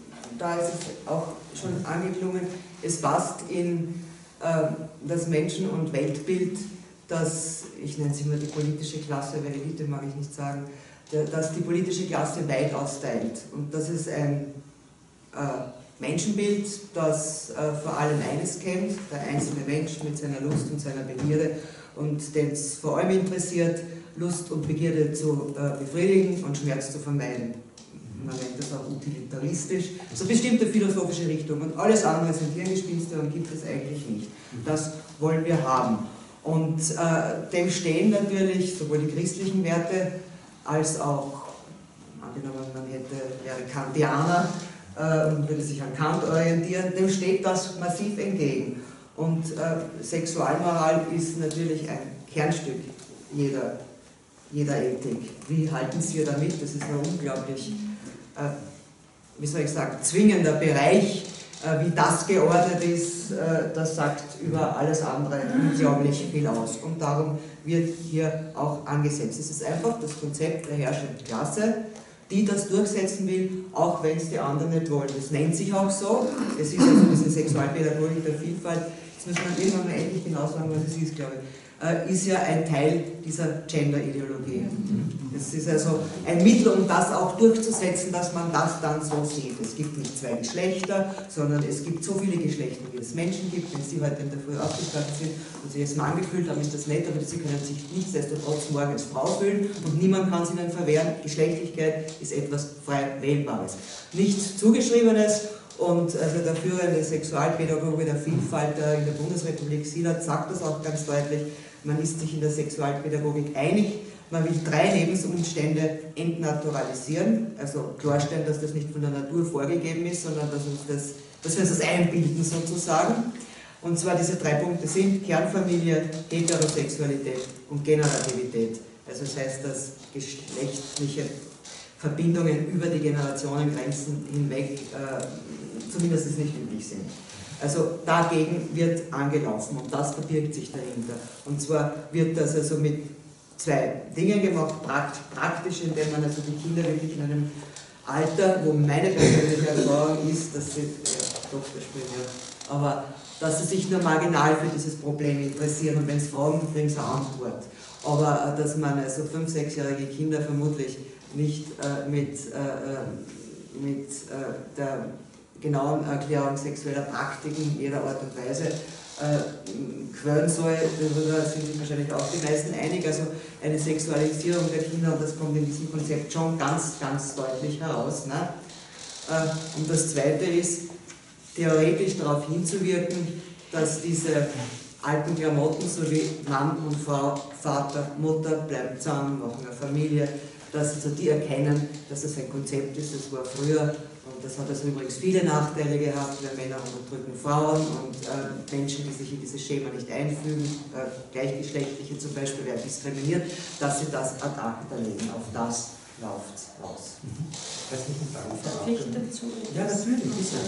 da ist es auch schon angeklungen, es passt in äh, das Menschen- und Weltbild, das, ich nenne es immer die politische Klasse, weil Elite mag ich nicht sagen, dass die politische Klasse weit austeilt. Und das ist ein äh, Menschenbild, das äh, vor allem eines kennt, der einzelne Mensch mit seiner Lust und seiner Begierde, und den es vor allem interessiert, Lust und Begierde zu äh, befriedigen und Schmerz zu vermeiden. Man nennt das auch utilitaristisch, so bestimmte philosophische Richtung. Und alles andere sind Hirngespinste und gibt es eigentlich nicht. Das wollen wir haben. Und äh, dem stehen natürlich sowohl die christlichen Werte als auch, angenommen man hätte, wäre Kantianer äh, und würde sich an Kant orientieren, dem steht das massiv entgegen. Und äh, Sexualmoral ist natürlich ein Kernstück jeder, jeder Ethik. Wie halten Sie damit? Das ist ein unglaublich, äh, wie soll ich sagen, zwingender Bereich. Äh, wie das geordnet ist, äh, das sagt über alles andere unglaublich viel aus. Und darum wird hier auch angesetzt. Es ist einfach das Konzept der herrschenden Klasse, die das durchsetzen will, auch wenn es die anderen nicht wollen. Das nennt sich auch so. Es ist also diese Sexualpädagogik der Vielfalt. Jetzt muss man irgendwann mal endlich genau sagen, was es ist, glaube ich. Äh, ist ja ein Teil dieser Gender-Ideologie. Es ist also ein Mittel, um das auch durchzusetzen, dass man das dann so sieht. Es gibt nicht zwei Geschlechter, sondern es gibt so viele Geschlechter, wie es Menschen gibt. Wenn Sie heute in der Früh aufgestanden sind und sich jetzt Mann gefühlt haben, ist das nett, aber Sie können sich nichtsdestotrotz morgen als Frau fühlen und niemand kann es Ihnen verwehren. Geschlechtlichkeit ist etwas frei Wählbares. Nichts Zugeschriebenes. Und also der führende Sexualpädagoge der Vielfalt in der Bundesrepublik, Silat, sagt das auch ganz deutlich. Man ist sich in der Sexualpädagogik einig, man will drei Lebensumstände entnaturalisieren, also klarstellen, dass das nicht von der Natur vorgegeben ist, sondern dass, uns das, dass wir uns das einbilden sozusagen. Und zwar diese drei Punkte sind Kernfamilie, Heterosexualität und Generativität. Also das heißt, dass geschlechtliche Verbindungen über die Generationengrenzen hinweg äh, zumindest nicht üblich sind. Also dagegen wird angelaufen und das verbirgt sich dahinter. Und zwar wird das also mit zwei Dingen gemacht, praktisch, indem man also die Kinder wirklich in einem Alter, wo meine persönliche Erfahrung ist, dass sie, ja, Doktor spielen, ja, aber dass sie sich nur marginal für dieses Problem interessieren und wenn es Fragen kriegen sie eine Antwort. Aber dass man also fünf-, sechsjährige Kinder vermutlich nicht äh, mit, äh, mit äh, der genauen Erklärung sexueller Praktiken in jeder Art und Weise äh, quälen soll, darüber sind sich wahrscheinlich auch die meisten einig. Also eine Sexualisierung der Kinder, und das kommt in diesem Konzept schon ganz, ganz deutlich heraus. Ne? Und das Zweite ist, theoretisch darauf hinzuwirken, dass diese alten Klamotten, so wie Mann und Frau, Vater, Mutter, bleiben zusammen, machen eine Familie, dass also die erkennen, dass das ein Konzept ist, das war früher, und das hat also übrigens viele Nachteile gehabt, weil Männer unterdrücken Frauen und äh, Menschen, die sich in dieses Schema nicht einfügen, äh, Gleichgeschlechtliche zum Beispiel, werden diskriminiert, dass sie das ad acta legen. Auf das läuft es raus. Herzlichen Dank. Darf ich dazu? Ja, natürlich, bitte.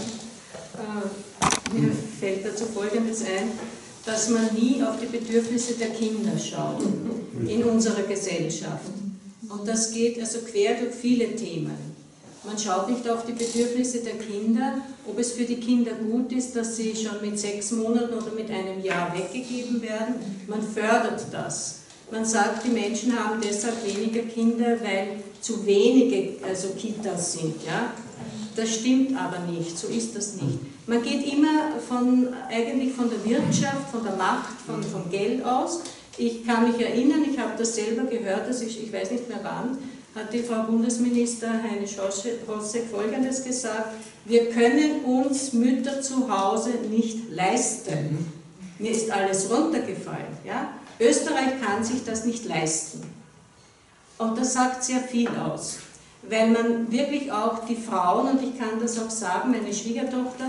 Äh, mir fällt dazu Folgendes ein, dass man nie auf die Bedürfnisse der Kinder schaut in unserer Gesellschaft. Und das geht also quer durch viele Themen. Man schaut nicht auf die Bedürfnisse der Kinder, ob es für die Kinder gut ist, dass sie schon mit sechs Monaten oder mit einem Jahr weggegeben werden. Man fördert das. Man sagt, die Menschen haben deshalb weniger Kinder, weil zu wenige also Kitas sind. Ja? Das stimmt aber nicht, so ist das nicht. Man geht immer von, eigentlich von der Wirtschaft, von der Macht, von, von Geld aus. Ich kann mich erinnern, ich habe das selber gehört, dass ich, ich weiß nicht mehr wann, hat die Frau Bundesminister Heine Hossek Folgendes gesagt: Wir können uns Mütter zu Hause nicht leisten. Mir ist alles runtergefallen. Ja? Österreich kann sich das nicht leisten. Und das sagt sehr viel aus. Weil man wirklich auch die Frauen, und ich kann das auch sagen, meine Schwiegertochter,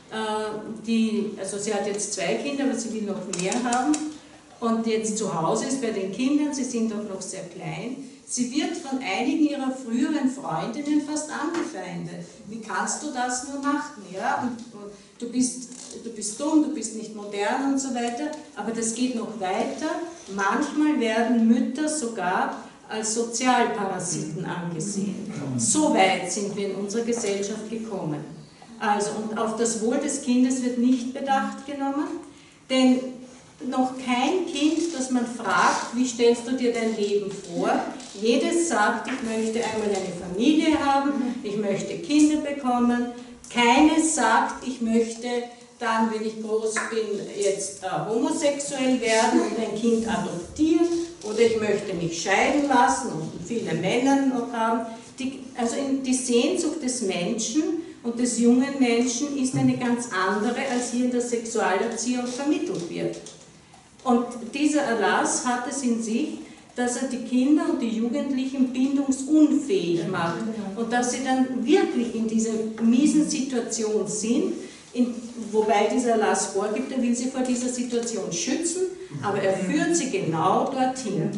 die, also sie hat jetzt zwei Kinder, aber sie will noch mehr haben, und jetzt zu Hause ist bei den Kindern, sie sind auch noch sehr klein, sie wird von einigen ihrer früheren Freundinnen fast angefeindet. Wie kannst du das nur machen? Ja? Und, und du, bist, du bist dumm, du bist nicht modern und so weiter, aber das geht noch weiter. Manchmal werden Mütter sogar als Sozialparasiten angesehen. So weit sind wir in unserer Gesellschaft gekommen. Also, und auf das Wohl des Kindes wird nicht Bedacht genommen, denn noch kein Kind, das man fragt, wie stellst du dir dein Leben vor, jedes sagt, ich möchte einmal eine Familie haben, ich möchte Kinder bekommen, keines sagt, ich möchte dann, wenn ich groß bin, jetzt äh, homosexuell werden und ein Kind adoptieren, oder ich möchte mich scheiden lassen und viele Männer noch haben. Die, also in, die Sehnsucht des Menschen und des jungen Menschen ist eine ganz andere, als hier in der Sexualerziehung vermittelt wird. Und dieser Erlass hat es in sich, dass er die Kinder und die Jugendlichen bindungsunfähig macht und dass sie dann wirklich in dieser miesen Situation sind, in, wobei dieser Erlass vorgibt, er will sie vor dieser Situation schützen, aber er führt sie genau dorthin.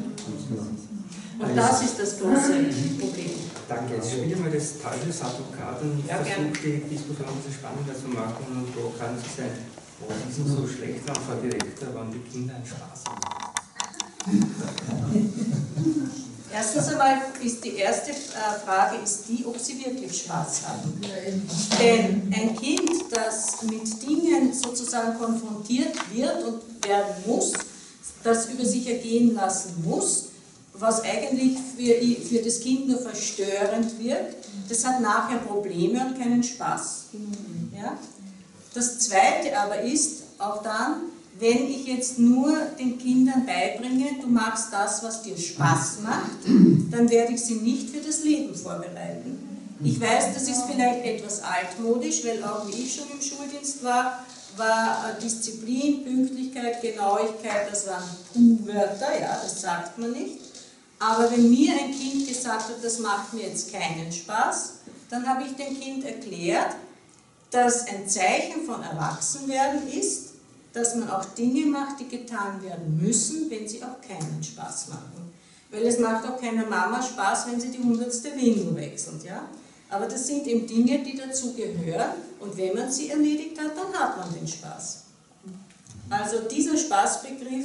Und das ist das große Problem. Danke, jetzt spiele ich mal das Teufelsadvokat und Ja, versuche die Diskussion ein bisschen spannender zu machen und provokant zu sein. Was ist denn so schlecht an Frau Direktor, wenn die Kinder einen Spaß haben? Erstens einmal ist die erste Frage, ist die, ob sie wirklich Spaß haben. Denn ein Kind, das mit Dingen sozusagen konfrontiert wird und werden muss, das über sich ergehen lassen muss, was eigentlich für, für das Kind nur verstörend wirkt, das hat nachher Probleme und keinen Spaß. Ja? Das Zweite aber ist, auch dann, wenn ich jetzt nur den Kindern beibringe, du machst das, was dir Spaß macht, dann werde ich sie nicht für das Leben vorbereiten. Ich weiß, das ist vielleicht etwas altmodisch, weil auch wie ich schon im Schuldienst war, war Disziplin, Pünktlichkeit, Genauigkeit, das waren Q-Wörter, ja, das sagt man nicht. Aber wenn mir ein Kind gesagt hat, das macht mir jetzt keinen Spaß, dann habe ich dem Kind erklärt, dass ein Zeichen von Erwachsenwerden ist, dass man auch Dinge macht, die getan werden müssen, wenn sie auch keinen Spaß machen. Weil es macht auch keiner Mama Spaß, wenn sie die hundertste Windel wechselt. Ja? Aber das sind eben Dinge, die dazu gehören, und wenn man sie erledigt hat, dann hat man den Spaß. Also dieser Spaßbegriff,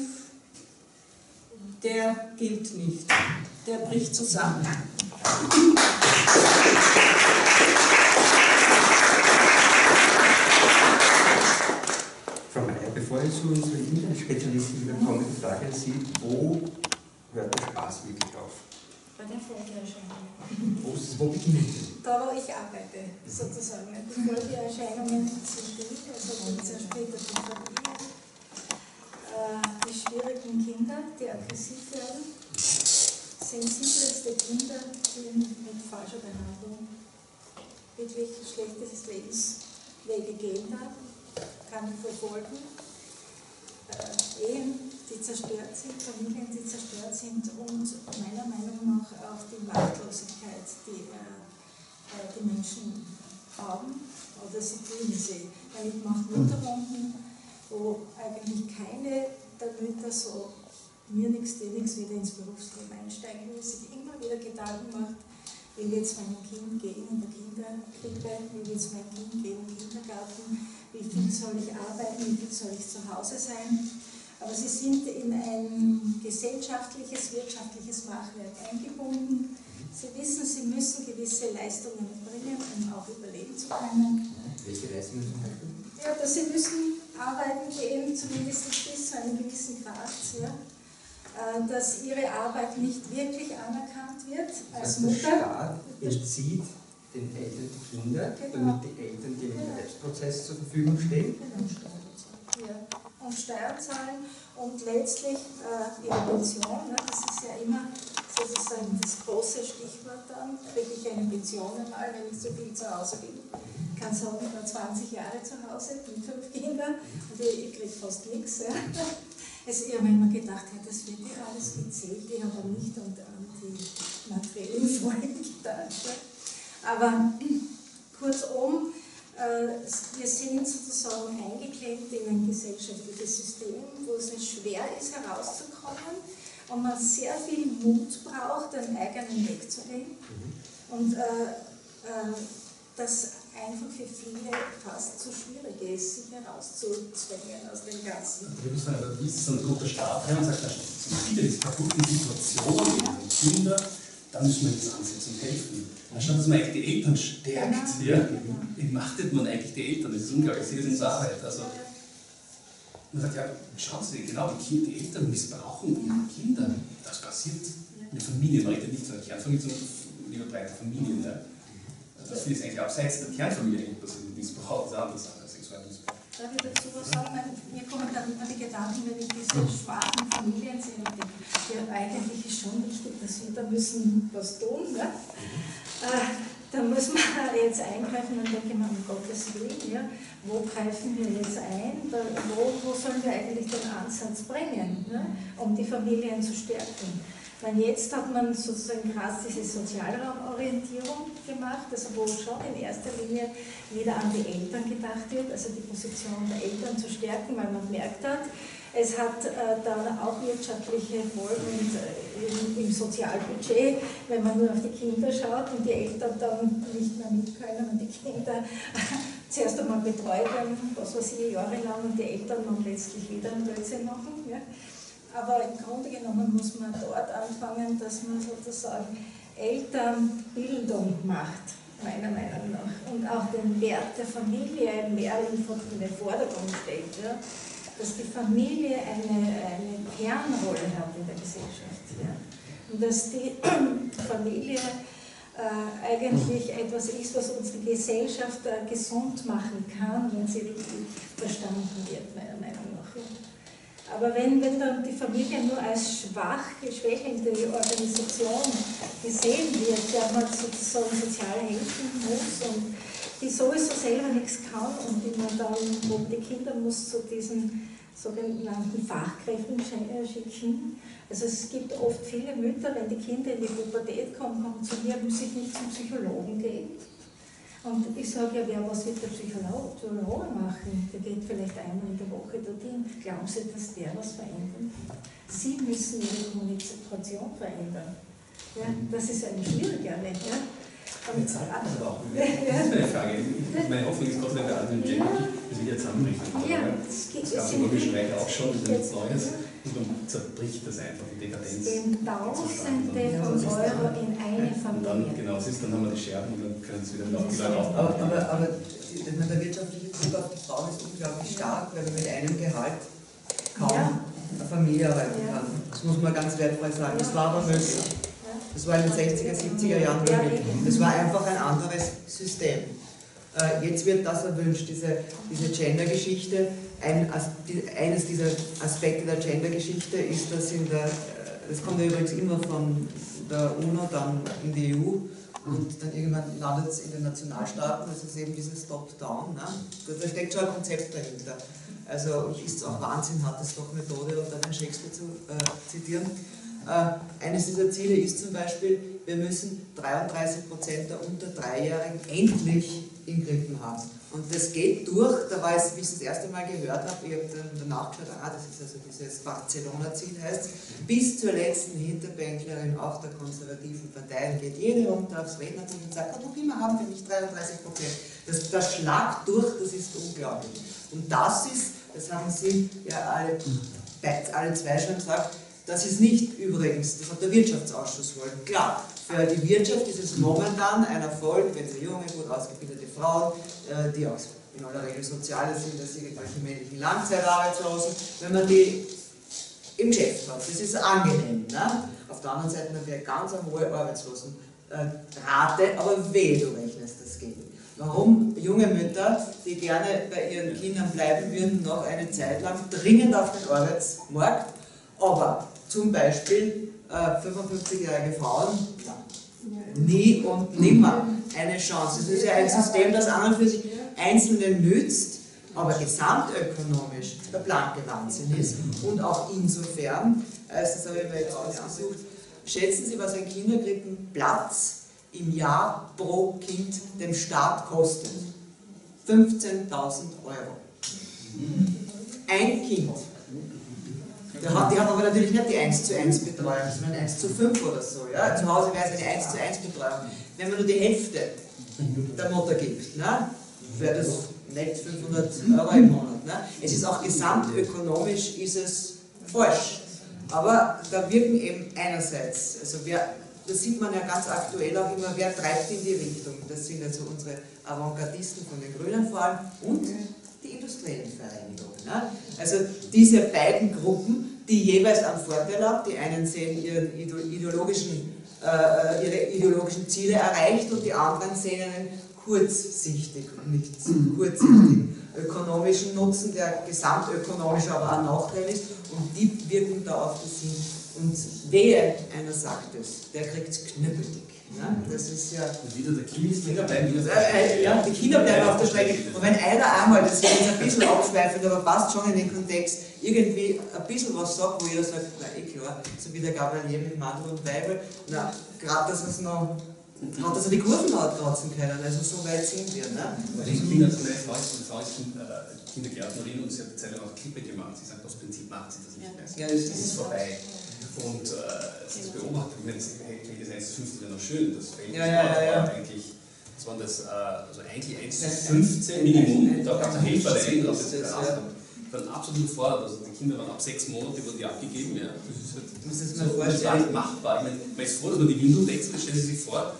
der gilt nicht, der bricht zusammen. Frau Meier, bevor ich zu unseren Internet-Spezialisten wieder komme, die Frage an Sie, wo hört der Spaß wirklich auf? Bei der Folgeerscheinung. Wo, wo beginnt es? Da, wo ich arbeite, sozusagen. Die Folgeerscheinungen sind die, also die zersplitterte Familie, die schwierigen Kinder, die aggressiv werden, sensibelste Kinder, die mit falscher Behandlung wirklich schlechte Lebenswege gehen darf, kann verfolgen. Äh, Ehen, die zerstört sind, Familien, die zerstört sind und meiner Meinung nach auch die Machtlosigkeit, die äh, die Menschen haben oder sie fühlen sie. Weil ich mache Mutterrunden, wo eigentlich keine der Mütter so mir nichts, dir nichts wieder ins Berufsleben einsteigen, wo sich immer wieder Gedanken macht, wie wird es meinem Kind gehen in der Kinderkrippe, wie wird es meinem Kind gehen im Kindergarten, wie viel soll ich arbeiten, wie viel soll ich zu Hause sein. Aber sie sind in ein gesellschaftliches, wirtschaftliches Machwerk eingebunden. Sie wissen, sie müssen gewisse Leistungen bringen, um auch überleben zu können. Welche Leistungen zum Beispiel? Ja, dass sie müssen arbeiten gehen, zumindest bis zu einem gewissen Grad. Ja. Dass ihre Arbeit nicht wirklich anerkannt wird als also Mutter. Der Staat entzieht den Eltern die Kinder, Genau. damit die Eltern dem Erwerbsprozess zur Verfügung stehen. Genau, Steuern zahlen. Ja. Und Steuern zahlen und letztlich äh, ihre Pension, ne, das ist ja immer sozusagen das große Stichwort dann, kriege ich eine Pension einmal, wenn ich so viel zu Hause bin. Ich kann sagen, ich war zwanzig Jahre zu Hause mit fünf Kindern und ich, ich kriege fast nichts. Ja. Also ich habe mir immer gedacht, ja, das wird ja alles gezählt, ich habe aber nicht an die materiellen Folgen gedacht. Ja. Aber kurzum, äh, wir sind sozusagen eingeklemmt in ein gesellschaftliches System, wo es schwer ist herauszukommen und man sehr viel Mut braucht, einen eigenen Weg zu gehen. Und äh, äh, das einfach für viele fast zu schwierig ist, sich herauszuzwängen aus dem Ganzen. Wir müssen aber wissen, dann kommt der Staat rein und sagt, es sind viele diese kaputten Situationen, die Kinder, da müssen wir jetzt ansetzen und helfen. Anstatt dass man eigentlich die Eltern stärkt, Genau. ja, entmachtet man eigentlich die Eltern, das ist unglaublich, ich sehe das in unserer Arbeit. Also, man sagt, ja, schauen Sie, genau, die, Kinder, die Eltern missbrauchen ihre Kinder. Das passiert in der Familie, man redet nicht von der Kernfamilie, sondern lieber breite Familien. Ja. Also das ist eigentlich abseits der Kernfamilie passiert, Missbrauch ist anders als sexueller Missbrauch. Darf ich dazu was sagen? Mir kommen dann immer die Gedanken, wenn ich diese schwachen Familien sehe, und denke, ja, eigentlich ist schon wichtig, dass wir da müssen was tun. Ja? Äh, da muss man jetzt eingreifen und denke man, um Gottes Willen, ja, wo greifen wir jetzt ein, da, wo, wo sollen wir eigentlich den Ansatz bringen, ja, um die Familien zu stärken. Weil jetzt hat man sozusagen krass diese Sozialraumorientierung gemacht, also wo schon in erster Linie wieder an die Eltern gedacht wird, also die Position der Eltern zu stärken, weil man gemerkt hat, es hat äh, dann auch wirtschaftliche Folgen äh, im, im Sozialbudget, wenn man nur auf die Kinder schaut und die Eltern dann nicht mehr mit können und die Kinder zuerst einmal betreut werden, was weiß ich, jahrelang und die Eltern dann letztlich wieder einen Blödsinn machen. Ja. Aber im Grunde genommen muss man dort anfangen, dass man sozusagen Elternbildung macht, meiner Meinung nach. Und auch den Wert der Familie mehr in den Vordergrund stellt. Ja? Dass die Familie eine, eine Kernrolle hat in der Gesellschaft. Ja? Und dass die Familie äh, eigentlich etwas ist, was unsere Gesellschaft äh, gesund machen kann, wenn sie richtig verstanden wird, meiner Meinung nach. Ja? Aber wenn, wenn dann die Familie nur als schwach, schwächelnde Organisation gesehen wird, der man sozusagen sozial helfen muss und die sowieso selber nichts kann und die man dann, wo die Kinder muss zu diesen sogenannten Fachkräften schicken. Also es gibt oft viele Mütter, wenn die Kinder in die Pubertät kommen, kommen zu mir, muss ich nicht zum Psychologen gehen. Und ich sage ja, wer was wird der Psychologe, Psychologe machen? Der geht vielleicht einmal in der Woche dorthin. Glauben Sie, dass der was verändern? Sie müssen Ihre Kommunikation verändern. Ja, das ist eine schwierige Arbeit. Ja? Jetzt hat man aber auch. Das ist meine Frage. Meine Hoffnung ist Gott, wenn wir alle den Gender das wieder zusammenbrechen. Ja, das gab es im Römischen Reich auch schon, das ist nichts Neues. Und man zerbricht das einfach in Dekadenz. Den Tausende von Euro in eine Familie. Und dann, genau, es ist, dann haben wir die Scherben und dann können es wieder noch die Leute aufbauen. Aber, aber, aber der wirtschaftliche Druck auf die Frauen ist unglaublich stark, weil man mit einem Gehalt kaum Ja. eine Familie erhalten Ja. kann. Das muss man ganz wertvoll sagen. Das war aber möglich. Ja. Das war in den sechziger, siebziger Jahren Ja, möglich. eben. Das war einfach ein anderes System. Äh, Jetzt wird das erwünscht, diese, diese Gender-Geschichte. Ein, as- die- eines dieser Aspekte der Gender-Geschichte ist, dass in der, äh, das kommt ja übrigens immer von der UNO dann in die E U, Und dann irgendwann landet es in den Nationalstaaten, das ist eben dieses Top-Down. Ne? Da, da steckt schon ein Konzept dahinter. Also ist es auch Wahnsinn, hat es doch Methode, um da den Shakespeare zu äh, zitieren. Äh, eines dieser Ziele ist zum Beispiel, wir müssen dreiunddreißig Prozent der unter Dreijährigen endlich in Krippen haben. Und das geht durch, da war es, wie ich es das erste Mal gehört habe, ich habe dann danach geschaut, ah, das ist also dieses Barcelona-Ziel heißt, bis zur letzten Hinterbänklerin auch der konservativen Parteien geht jede runter aufs Rednerpult und sagt, oh, noch immer haben wir nicht dreiunddreißig Prozent. Das, das schlagt durch, das ist unglaublich. Und das ist, das haben Sie ja alle, alle zwei schon gesagt, das ist nicht übrigens, das hat der Wirtschaftsausschuss wollen. Klar, für die Wirtschaft ist es momentan ein Erfolg, wenn sie junge, gut ausgebildete Frauen, die auch in aller Regel Soziale sind, dass irgendwelche männlichen Langzeitarbeitslosen, wenn man die im Geschäft hat. Das ist angenehm. Ne? Auf der anderen Seite haben wir eine ganz hohe Arbeitslosenrate, aber weh, du rechnest das gegen. Warum junge Mütter, die gerne bei ihren Kindern bleiben würden, noch eine Zeit lang dringend auf den Arbeitsmarkt, aber zum Beispiel äh, fünfundfünfzigjährige Frauen, ja, nie und nimmer eine Chance. Das ist ja ein System, das an und für sich Einzelnen nützt, aber gesamtökonomisch der blanke Wahnsinn ist. Und auch insofern, also das habe ich mir jetzt ausgesucht, schätzen Sie, was ein Kinderkrippenplatz im Jahr pro Kind dem Staat kostet? fünfzehntausend Euro. Ein Kind. Die haben aber natürlich nicht die eins zu eins Betreuung, sondern eins zu fünf oder so. Ja? Zu Hause wäre es eine eins zu eins Betreuung. Wenn man nur die Hälfte der Mutter gibt, ne, wäre das nicht fünfhundert Euro im Monat. Ne? Es ist auch gesamtökonomisch ist es falsch. Aber da wirken eben einerseits, also wer, das sieht man ja ganz aktuell auch immer, wer treibt in die Richtung. Das sind also unsere Avantgardisten von den Grünen vor allem und die industriellen Vereinigungen. Ne? Also diese beiden Gruppen, die jeweils einen Vorteil haben, die einen sehen ihren ideologischen, äh, ihre ideologischen Ziele erreicht und die anderen sehen einen kurzsichtig und nicht kurzsichtigen ökonomischen Nutzen, der gesamtökonomisch aber auch Nachteil ist, und die wirken da auf das hin. Und wehe, einer sagt es, der kriegt es knüppeldick. Ne? Das ist ja. Und wieder der Kinder bleiben wieder äh, Ja, die Kinder bleiben auf der Strecke. Und wenn einer einmal, das ist jetzt ein bisschen abschweifend, aber passt schon in den Kontext, irgendwie ein bisschen was sagt, wo jeder sagt, na eh klar, so wie der Gabriel mit Mandel und Weibel, na, gerade dass es noch. Gerade dass er die Kurven hat kratzen können, also so weit sind wir. Ne? Ich bin also meine Frau ist, Frau ist Kindergärtnerin und sie hat eine Zeit lang auch Klippe gemacht. Sie sagt, aus Prinzip macht sie das nicht mehr. Ja, das ist vorbei. Und äh, sie das beobachtet, ich meine, das eins zu fünfzehn wäre noch schön, das Verhältnis ja, ja, ja, ja. war eigentlich, das waren das, also eigentlich eins zu fünfzehn Minimum, da gab es eine Helferlein, das ist dann absolut gefordert, also die Kinder waren ab sechs Monate, wurden die abgegeben, ja. Das ist halt das ist so nicht machbar. Ich meine, man ist froh, dass man die Windel wechselt, stellen Sie sich vor,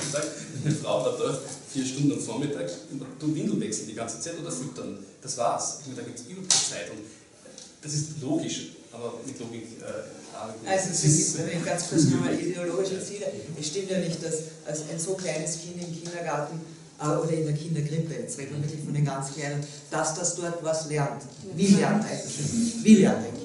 eine Frau war da vier Stunden am Vormittag und du Windel wechseln die ganze Zeit oder füttern, das war's. Ich meine, da gibt es überhaupt keine Zeit und das ist logisch, aber mit Logik äh, also es ist, wenn ich ganz kurz nochmal ideologische Ziele, es stimmt ja nicht, dass also ein so kleines Kind im Kindergarten oder in der Kinderkrippe, jetzt reden wir wirklich von den ganz Kleinen, dass das dort was lernt. Wie lernt eigentlich? Wie lernt ein Kind?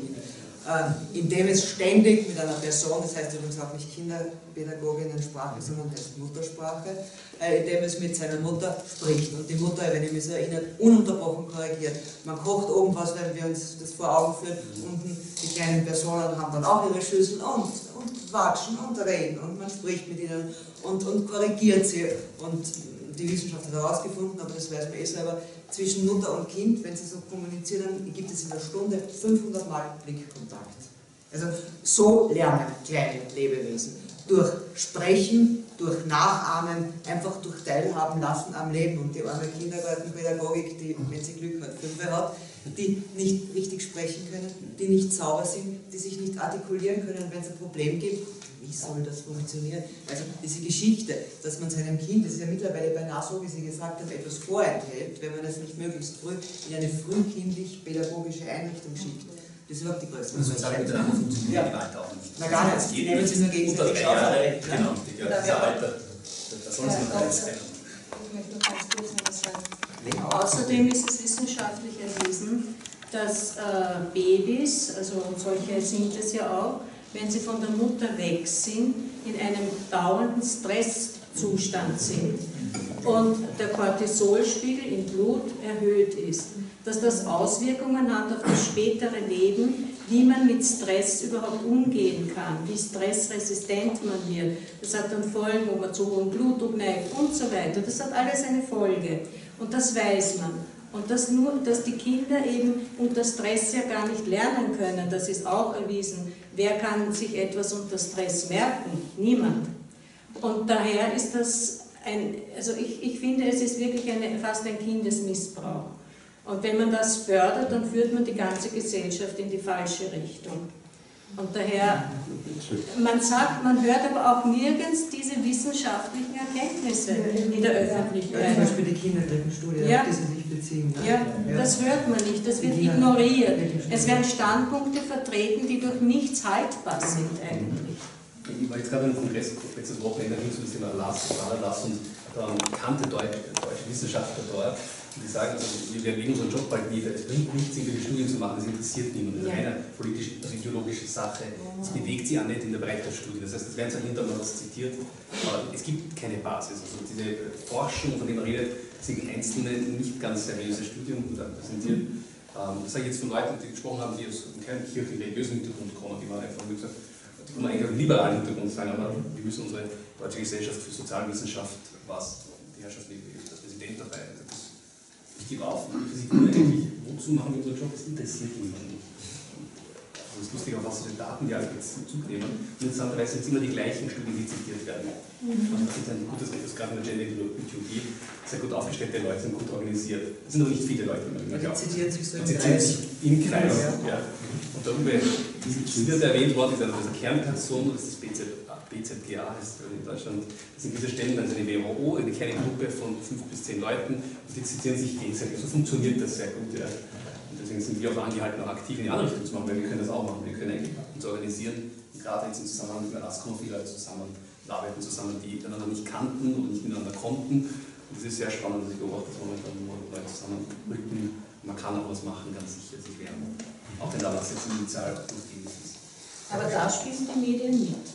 Äh, indem es ständig mit einer Person, das heißt übrigens auch nicht Kinderpädagoginnen-Sprache, sondern das ist Muttersprache, äh, indem es mit seiner Mutter spricht. Und die Mutter, wenn ich mich so erinnere, ununterbrochen korrigiert. Man kocht oben was, wenn wir uns das vor Augen führen, unten die kleinen Personen haben dann auch ihre Schüssel und, und watschen und reden und man spricht mit ihnen und, und korrigiert sie. Und die Wissenschaft hat herausgefunden, aber das weiß man eh selber, zwischen Mutter und Kind, wenn sie so kommunizieren, gibt es in der Stunde fünfhundert Mal Blickkontakt. Also so lernen kleine Lebewesen. Durch Sprechen, durch Nachahmen, einfach durch Teilhaben lassen am Leben. Und die arme Kindergartenpädagogik, die, wenn sie Glück hat, Fünfe hat, die nicht richtig sprechen können, die nicht sauber sind, die sich nicht artikulieren können, wenn es ein Problem gibt. Wie soll das funktionieren? Also diese Geschichte, dass man seinem Kind, das ist ja mittlerweile beinahe so, wie Sie gesagt haben, etwas vorenthält, wenn man es nicht möglichst früh in eine frühkindlich-pädagogische Einrichtung schickt. Das ist überhaupt die größte Frechheit. Soziale miteinander funktionieren die weiter auch nicht. Na gar nicht, die nehmen sie nur gegenseitig auf. Genau, das Alter, da soll es noch alles sein. Ich möchte noch ganz kurz etwas sagen. Außerdem ist es wissenschaftlich erwiesen, dass äh, Babys, also solche sind es ja auch, wenn sie von der Mutter weg sind, in einem dauernden Stress Zustand sind und der Cortisolspiegel im Blut erhöht ist, dass das Auswirkungen hat auf das spätere Leben, wie man mit Stress überhaupt umgehen kann, wie stressresistent man wird. Das hat dann Folgen, wo man zu hohem Blutdruck neigt und so weiter. Das hat alles eine Folge und das weiß man. Und dass, nur, dass die Kinder eben unter Stress ja gar nicht lernen können, das ist auch erwiesen. Wer kann sich etwas unter Stress merken? Niemand. Und daher ist das ein, also ich, ich finde, es ist wirklich eine, fast ein Kindesmissbrauch. Und wenn man das fördert, dann führt man die ganze Gesellschaft in die falsche Richtung. Und daher, man sagt, man hört aber auch nirgends diese wissenschaftlichen Erkenntnisse in der Öffentlichkeit. Zum Beispiel die Kinderkrankenstudie, Ja. auf die Sie sich beziehen. Ne? Ja, das hört man nicht, das wird ignoriert. Es werden Standpunkte vertreten, die durch nichts haltbar sind eigentlich. Ich war jetzt gerade im Kongress, letztes Wochenende, ging es um das Thema Erlass, Erlass und ähm, kannte deutsche, deutsche Wissenschaftler dort. Die sagen, also, wir erleben unseren Job bald wieder. Es bringt nichts, irgendwelche Studien zu machen, das interessiert niemanden. Das ist eine politische, also ideologische Sache. Das bewegt sich auch nicht in der Breite der Studie. Das heißt, es werden zwar hinterher was zitiert, aber es gibt keine Basis. Also diese Forschung, von der man redet, sind einzelne, nicht ganz seriöse Studien präsentiert. Ähm, das sage ich jetzt von Leuten, die gesprochen haben, die aus keinem kirchlichen religiösen Hintergrund kommen, die waren einfach, wie gesagt, die kommen eigentlich aus einem liberalen Hintergrund sein, aber wir müssen unsere deutsche Gesellschaft für Sozialwissenschaft, was die Herrschaft der Präsident dabei hat. Ich gebe auf, ich will eigentlich, wozu machen wir unseren Job, das interessiert niemanden. Also es ist lustig, auf was für Daten die alle jetzt Zug nehmen. Und interessanterweise sind es immer die gleichen Studien, die zitiert werden. Mhm. Also das ist ein gutes, das gerade in der Gender-Ideologie, sehr gut aufgestellte Leute sind gut organisiert. Es sind aber nicht viele Leute, wie man glaubt. Die zitieren sich so im Kreis. Im Kreis, ja. ja. Und darüber wird erwähnt worden, ist eine Kernperson, das ist das B Z, B Z G A, heißt es in Deutschland. Das sind diese Stellen, dann ist eine W H O, eine kleine Gruppe von fünf bis zehn Leuten, und die zitieren sich gegenseitig. So funktioniert das sehr gut. Ja. Und deswegen sind wir auch angehalten, auch aktiv in die andere Richtung zu machen, weil wir können das auch machen. Wir können eigentlich uns organisieren, und gerade jetzt im Zusammenhang mit Erlass kommen viele Leute zusammen, arbeiten zusammen, die einander nicht kannten und nicht miteinander konnten. Und das ist sehr spannend, dass ich beobachte, dass momentan Leute zusammenrücken. Man kann auch was machen, ganz sicher, sich wehren. Auch wenn Erlass jetzt initial durchgehend ist. Aber da spielen die Medien mit.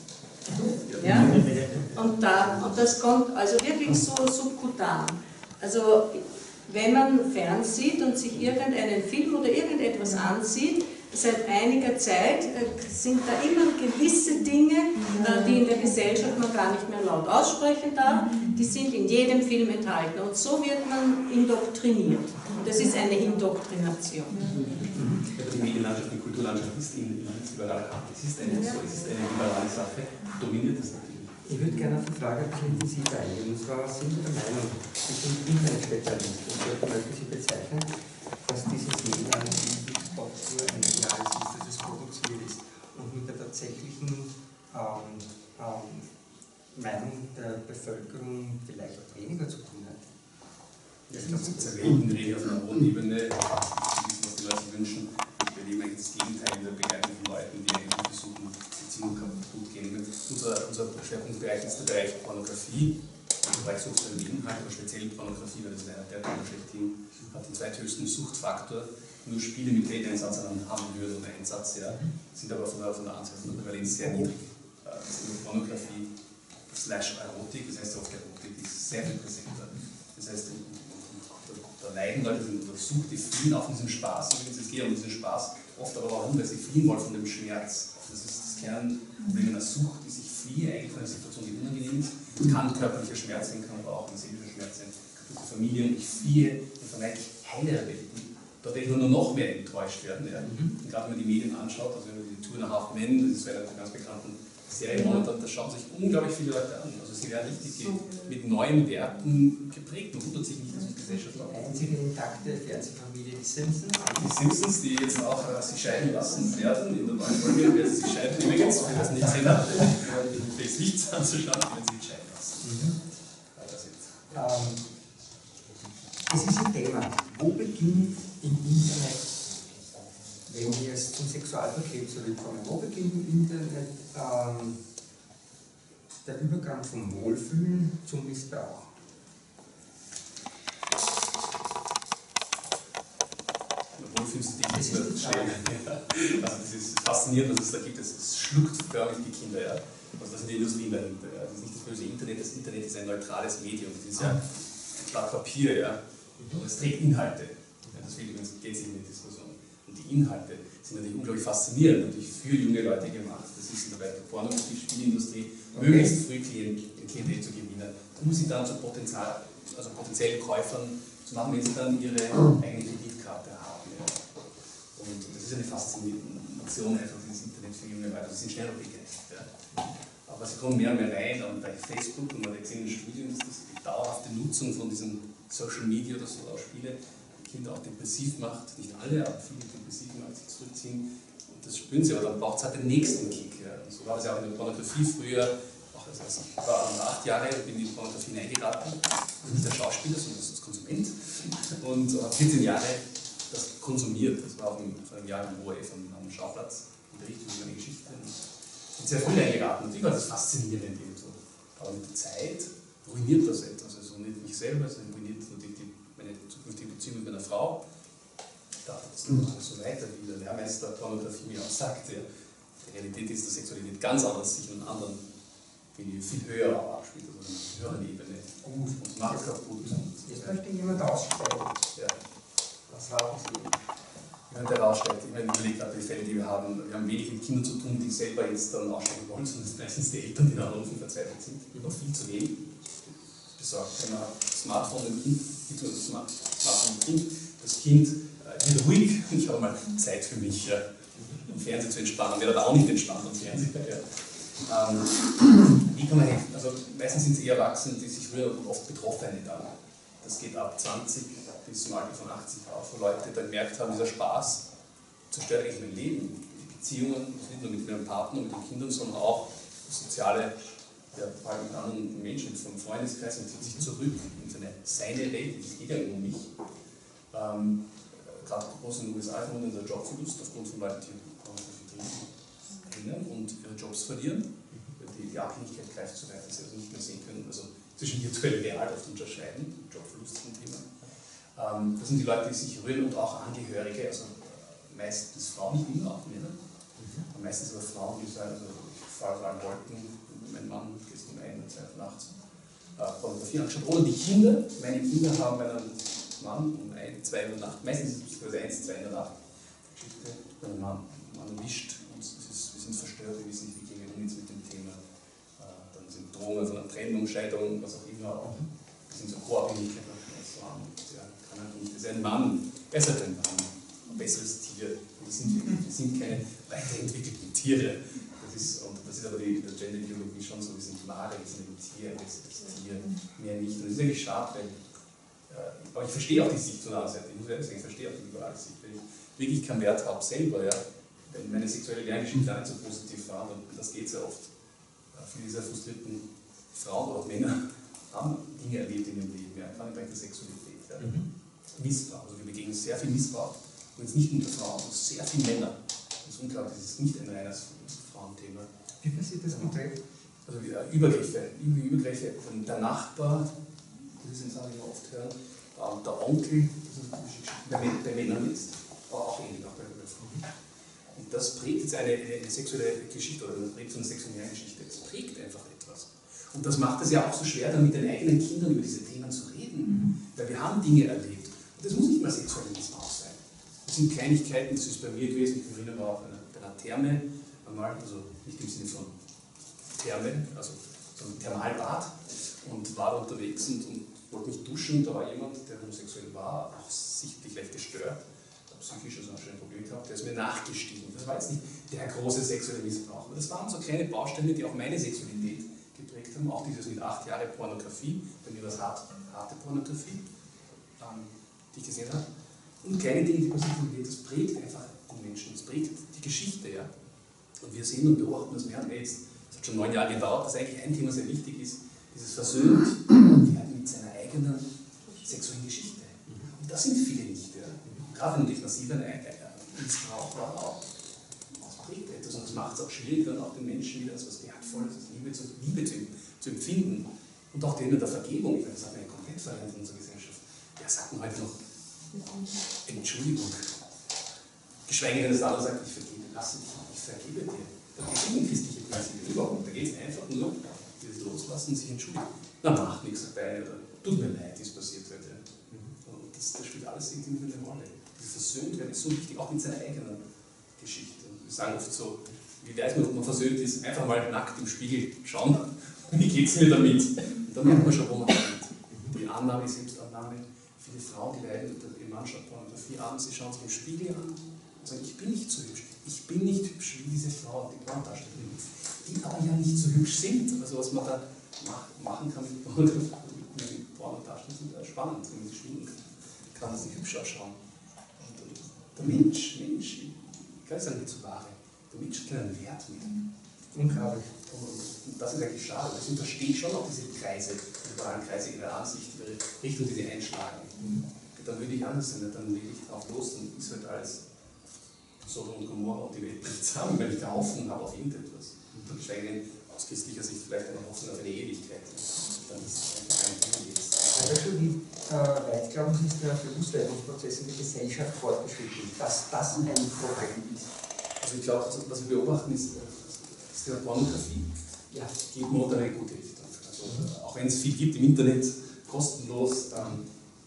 Ja? Und, da, und das kommt also wirklich so subkutan. Also wenn man fernsieht und sich irgendeinen Film oder irgendetwas ansieht, seit einiger Zeit sind da immer gewisse Dinge, die in der Gesellschaft man gar nicht mehr laut aussprechen darf, die sind in jedem Film enthalten. Und so wird man indoktriniert. Das ist eine Indoktrination. Aber die Medienlandschaft, die Kulturlandschaft ist in liberal. Es ist eine, so, es ist eine liberale Sache, dominiert das natürlich. Ich würde gerne auf die Frage ein bisschen intensiver eingehen. Und zwar sind wir der Meinung, ich bin Internetspezialist und ich möchte Sie bezeichnen, dass dieses Medial auch nur ein Medial ist, dass es produziert ist und mit der tatsächlichen ähm, ähm, Meinung der Bevölkerung vielleicht auch weniger zu tun hat. Ja, das ist zerreden, rede auf einer hohen Ebene, wissen, was die Leute wünschen. Wir erleben eigentlich das Gegenteil in der Begleitung von Leuten, die eigentlich versuchen, Beziehungen kaputt gehen. Unser, unser Schwerpunktbereich ist der Bereich Pornografie, der Bereich sexuelle Inhalte, aber speziell Pornografie, weil das ist einer der Länder schlechthin, hat den zweithöchsten Suchtfaktor. Nur Spiele mit Data-Einsatz an haben würde oder Einsatz, ja, sind aber von der, von der Anzahl von der Prävalenz sehr niedrig. Äh, Pornografie slash Erotik, das heißt auch Erotik ist sehr viel präsenter. Das heißt, da leiden Leute, sind unter Sucht, die fliehen auch von diesem Spaß, übrigens es geht um diesen Spaß, oft aber warum, weil sie fliehen wollen von dem Schmerz. Das ist das Kernproblem einer Sucht, die sich fliehe eigentlich von einer Situation, die unangenehm ist, kann körperlicher Schmerz sein, kann aber auch ein seelischer Schmerz sein, kaputte Familien, ich fliehe und vermeintlich heilere Welten. Da werde ich nur noch mehr enttäuscht werden. Ja. Und gerade wenn man die Medien anschaut, also wenn man die Two and a Half Men, das ist eine der ganz bekannten Serien momentan, da schauen sich unglaublich viele Leute an. Also sie werden richtig mit neuen Werten geprägt. Man wundert sich nicht, dass die Gesellschaft auch. Einzige intakte Fernsehfamilie, die Simpsons. Die Simpsons, die jetzt auch äh, sich scheiden lassen werden, in der neuen Folge werden sie sich scheiden. Übrigens, wer das nicht gesehen hat, vielleicht nichts anzuschauen, wenn sie sich scheiden lassen. Mhm. Ähm, es ist ein Thema. Wo beginnt im Internet, wenn wir jetzt zum Sexualverkehr zurückkommen, wo beginnt im Internet ähm, der Übergang vom Wohlfühlen zum Missbrauch? Das ist, also das ist faszinierend, was es da gibt. Es schluckt förmlich die Kinder. Ja. Also das sind die Industrien dahinter. Ja. Das ist nicht das böse Internet, das Internet ist ein neutrales Medium. Das ist ja ein Blatt Papier, ja. Und es trägt Inhalte. Ja, deswegen geht es in die Diskussion. Und die Inhalte sind natürlich unglaublich faszinierend, natürlich für junge Leute gemacht. Das ist in der Pornografie, Spielindustrie, okay. möglichst früh Klientel zu gewinnen, um sie dann zu Potenzial, also potenziellen Käufern zu machen, wenn sie dann ihre eigene Kreditkarte haben. Ja. Und das ist eine Faszination einfach, dieses Internet für junge Leute. Sie sind schneller begeistert. Ja. Aber sie kommen mehr und mehr rein, und bei Facebook, und man hat gesehen in den Studien, dass das die dauerhafte Nutzung von diesem Social Media oder so auch Spiele die Kinder auch depressiv macht. Nicht alle, aber viele depressiv macht, sich zurückziehen. Und das spüren sie, aber dann braucht es halt den nächsten Kick. Ja. Und so war das ja auch in der Pornografie früher. Auch als ich war acht Jahre und bin in die Pornografie hineingeraten. Also nicht der Schauspieler, sondern als Konsument. Und habe vierzehn Jahre das konsumiert. Das war auch vor einem Jahr im O R F am Schauplatz. Bericht über meine Geschichte. Und sehr früh reingeraten. Natürlich war das faszinierend irgendwo. Aber mit der Zeit ruiniert das etwas. Also nicht mich selber, sondern ruiniert natürlich die, meine zukünftige Beziehung mit meiner Frau. Ich dachte, das ist alles so weiter, wie der Lehrmeister Pornografie mir auch sagt. Ja. Die Realität ist, dass Sexualität ganz anders sich in einem anderen, wie viel höher auch abspielt, also in einer höheren Ebene. Gut, und macht kaputt. Jetzt möchte jemand aussteigen. Ja. Was rauchen Sie? Wenn der raussteigt, ich meine, überlegt gerade die Fälle, die wir haben, wir haben wenig mit Kindern zu tun, die selber jetzt dann aussteigen wollen, sondern es sind meistens die Eltern, die dann anrufen, verzweifelt sind. Wir haben viel zu wenig. Besorgt, wenn man Smartphone dem Kind, gibt das Smartphone dem Kind, das Kind äh, wird ruhig, ich habe mal Zeit für mich, ja, im Fernsehen zu entspannen, wird aber auch nicht entspannt am Fernsehen. Ja. Ähm, wie kann man helfen? Also meistens sind es eher Erwachsene, die sich früher oft Betroffene dann. Das geht ab zwanzig bis zum Alter von achtzig auf, wo Leute dann gemerkt haben, dieser Spaß zerstört eigentlich mein Leben. Die Beziehungen, nicht nur mit meinem Partner, mit den Kindern, sondern auch das soziale, ja, vor allem mit anderen Menschen, vom Freundeskreis, und zieht sich zurück in seine, seine Welt, es geht ja um mich. Ähm, Gerade groß in den U S A ist der Jobverlust aufgrund von Leuten, die drinnen und ihre Jobs verlieren. Die, die Abhängigkeit greift so weit, dass sie also nicht mehr sehen können, also zwischen virtuell und real oft unterscheiden. Jobverlust ist ein Thema. Ähm, das sind die Leute, die sich rühren, und auch Angehörige, also meistens Frauen, nicht immer, auch Männer. Mhm. Meistens aber Frauen, die sagen, also ich fahre vor allem Wolken, mein Mann gestern um ein, zwei nachts äh, Pornografie angeschaut. Oder die Kinder, meine Kinder haben meinen Mann um ein, zwei in der Nacht, meistens ist es quasi eins, zwei in der Nacht, Geschichte, mein Mann, Mann erwischt, und es ist, wir sind verstört, wir wissen nicht, wie gehen wir um jetzt mit dem Thema. Äh, dann sind Drohungen von einer Trennung, Scheidung, was auch immer, auch. Das sind so Co-Abhängigkeiten. Das ist ein Mann, er ist halt ein Mann, ein besseres Tier. Wir sind, wir sind keine weiterentwickelten Tiere. Das ist, und das ist aber die, der Gender-Ideologie schon so, wir sind Ware, wir sind ein Tier, ein besseres Tier, mehr nicht. Und das ist eigentlich schade, weil, äh, aber ich verstehe auch die Sicht von der anderen Seite, ich muss ehrlich sagen, ich verstehe auch die liberale Sicht, weil ich wirklich keinen Wert habe selber, ja. Wenn meine sexuelle Lerngeschichte gar nicht so positiv war, und das geht sehr oft, äh, viele dieser frustrierten Frauen oder auch Männer haben Dinge erlebt in ihrem Leben, ja, gerade bei der Sexualität. Ja. Mhm. Missbrauch, also wir begegnen sehr viel Missbrauch, und jetzt nicht nur der Frauen, sondern sehr viel Männer. Das ist unglaublich, das ist nicht ein reines Frauenthema. Wie passiert das konkret? Also äh, Übergriffe, Übergriffe von der Nachbar, das ist eine Sache, die wir oft hören, äh, der Onkel, das ist eine typische Geschichte, bei, bei Männern jetzt, aber auch ähnlich auch bei Frauen. Und das prägt jetzt eine, eine sexuelle Geschichte, oder das prägt so eine sexuelle Geschichte, das prägt einfach etwas. Und das macht es ja auch so schwer, dann mit den eigenen Kindern über diese Themen zu reden, mhm. weil wir haben Dinge erlebt. Das muss nicht mal sexueller Missbrauch sein. Das sind Kleinigkeiten, das ist bei mir gewesen, ich erinnere mich auch bei einer Therme einmal, also nicht im Sinne von Therme, also so ein Thermalbad, und war unterwegs und, und wollte mich duschen, da war jemand, der homosexuell war, auch sichtlich leicht gestört, psychisch also schon ein Problem gehabt, der ist mir nachgestiegen. Das war jetzt nicht der große sexuelle Missbrauch, aber das waren so kleine Bausteine, die auch meine Sexualität geprägt haben, auch dieses mit acht Jahren Pornografie, bei mir war es hart, harte Pornografie, ähm, die ich gesehen habe. Und kleine Dinge, die passiert sind, das prägt einfach den Menschen, das prägt die Geschichte. Ja. Und wir sehen und beobachten das mehr und mehr jetzt. Es hat schon neun Jahre gedauert, dass eigentlich ein Thema sehr wichtig ist, dieses Versöhnt werden mit seiner eigenen sexuellen Geschichte. Und das sind viele nicht. Ja. Gerade wenn durch massiven Missbrauch war auch. Das prägt etwas, und das macht es auch schwierig, dann auch den Menschen wieder als etwas Wertvolles, als Liebe zu, Liebe zu, zu empfinden. Und auch denen der Vergebung, ich meine, das hat man ja komplett verändert in unserer Gesellschaft. Wer sagt denn heute noch Entschuldigung? Geschweige denn, dass der andere sagt, ich vergebe, lass dich, ich vergebe dir. Da geht es um christliche Prinzipien überhaupt. Da geht geht es einfach nur, dieses Loslassen und sich entschuldigen. Na, macht nichts dabei, oder tut mir leid, ist passiert heute. Und das, das spielt alles irgendwie eine Rolle. Dieses Versöhnt werden ist so wichtig, auch mit seiner eigenen Geschichte. Wir sagen oft so, wie weiß man, ob man versöhnt ist, einfach mal nackt im Spiegel schauen, wie geht es mir damit? Und dann merkt man schon, wo man steht. Die Annahme, die Selbstannahme. Viele Frauen, die leiden unter dem Mann schaut Pornografie an, sie schauen sich im Spiegel an und sagen, ich bin nicht so hübsch. Ich bin nicht hübsch wie diese Frau, die Pornodarstellerin, die aber ja nicht so hübsch sind. Also was man da machen kann mit Pornodarstellern, ist spannend, wenn man sie schminken kann, dass sie hübsch ausschauen. Und der Mensch, Mensch, ich kann nicht sagen, nicht so wahre. Der Mensch hat keinen Wert mehr. Unglaublich. Und das ist eigentlich schade. Es unterstehen schon auch diese Kreise, die liberalen Kreise ihrer Ansicht, ihre Richtung, die sie einschlagen. Mhm. Dann würde ich anders sein, dann lege ich drauf los, dann ist halt alles Sodom und Gomorra und die Welt nichts haben, weil ich da Hoffnung habe auf irgendetwas. Und geschweige denn aus christlicher Sicht vielleicht eine Hoffnung auf eine Ewigkeit. Dann ist es einfach ein Ding jetzt. Also wie äh, weit, glauben Sie, ist der Bewusstwerdungsprozess in der Gesellschaft fortgeschritten, dass das ein Problem ist? Also ich glaube, was wir beobachten, ist, das Thema Pornografie ja, geht momentan eine gute Richtung. Also, auch wenn es viel gibt im Internet, kostenlos, ähm,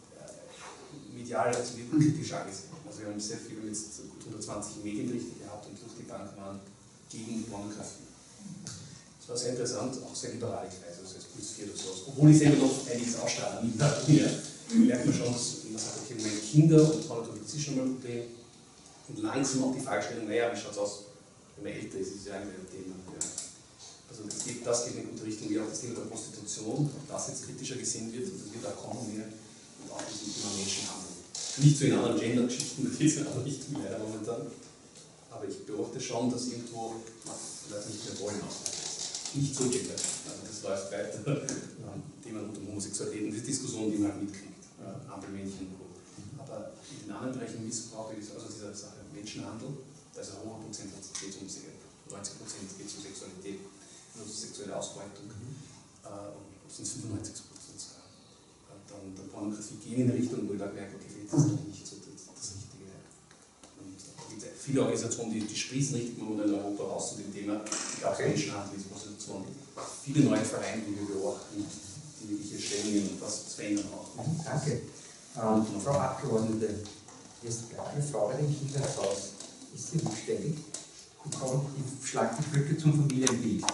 medial also wird kritisch angesehen. Also wir haben sehr viele, jetzt gut hundertzwanzig Medienberichte gehabt und durch die Bank waren gegen Pornografie. Das war sehr interessant, auch sehr liberale Kreise, also jetzt Puls vier oder sowas. Obwohl ich selber noch einiges ausstrahlen an mir, merkt man schon, dass man sagt, okay, Moment, Kinder und Pornografie ist schon mal ein Problem. Und langsam auch die Fragestellung, naja, wie schaut es aus, wenn man älter ist, ist ja ein Thema. Ja. Also das geht, das geht in eine gute Richtung, wie auch das Thema der Prostitution, das jetzt kritischer gesehen wird, und das wird auch kommen mehr, und auch das Thema Menschenhandel. Nicht so in anderen Gender-Geschichten, das geht es in andere Richtungen leider momentan, aber ich beobachte schon, dass irgendwo Leute nicht mehr wollen auch. Nicht so gender. Also das läuft weiter, Thema rund um Homosexualität, diese Diskussion, die man halt mitkriegt, Ampelmännchen und Co. Aber in den anderen Bereichen Missbrauch, also dieser Sache Menschenhandel, da ist ein hoher Prozentsatz, geht um neunzig Prozent geht um Sexualität, also sexuelle Ausbeutung, mhm. äh, und sind es fünfundneunzig Prozent sogar. Dann der Pornografie gehen in eine Richtung, wo ich dann merke, okay, das ist nicht so das, das Richtige. Und es gibt viele Organisationen, die, die sprießen richtig momentan in Europa raus zu dem Thema, die auch Menschenhandel ist, Prostitution. Viele neue Vereine, die wir beobachten, die wirkliche Stellen nehmen und was verändern auch. Mhm, danke. Ähm, Frau Abgeordnete, jetzt eine Frau bei den Kindern raus. Ist sie rückständig? Kommt die schlagt die Brücke zum Familienbild?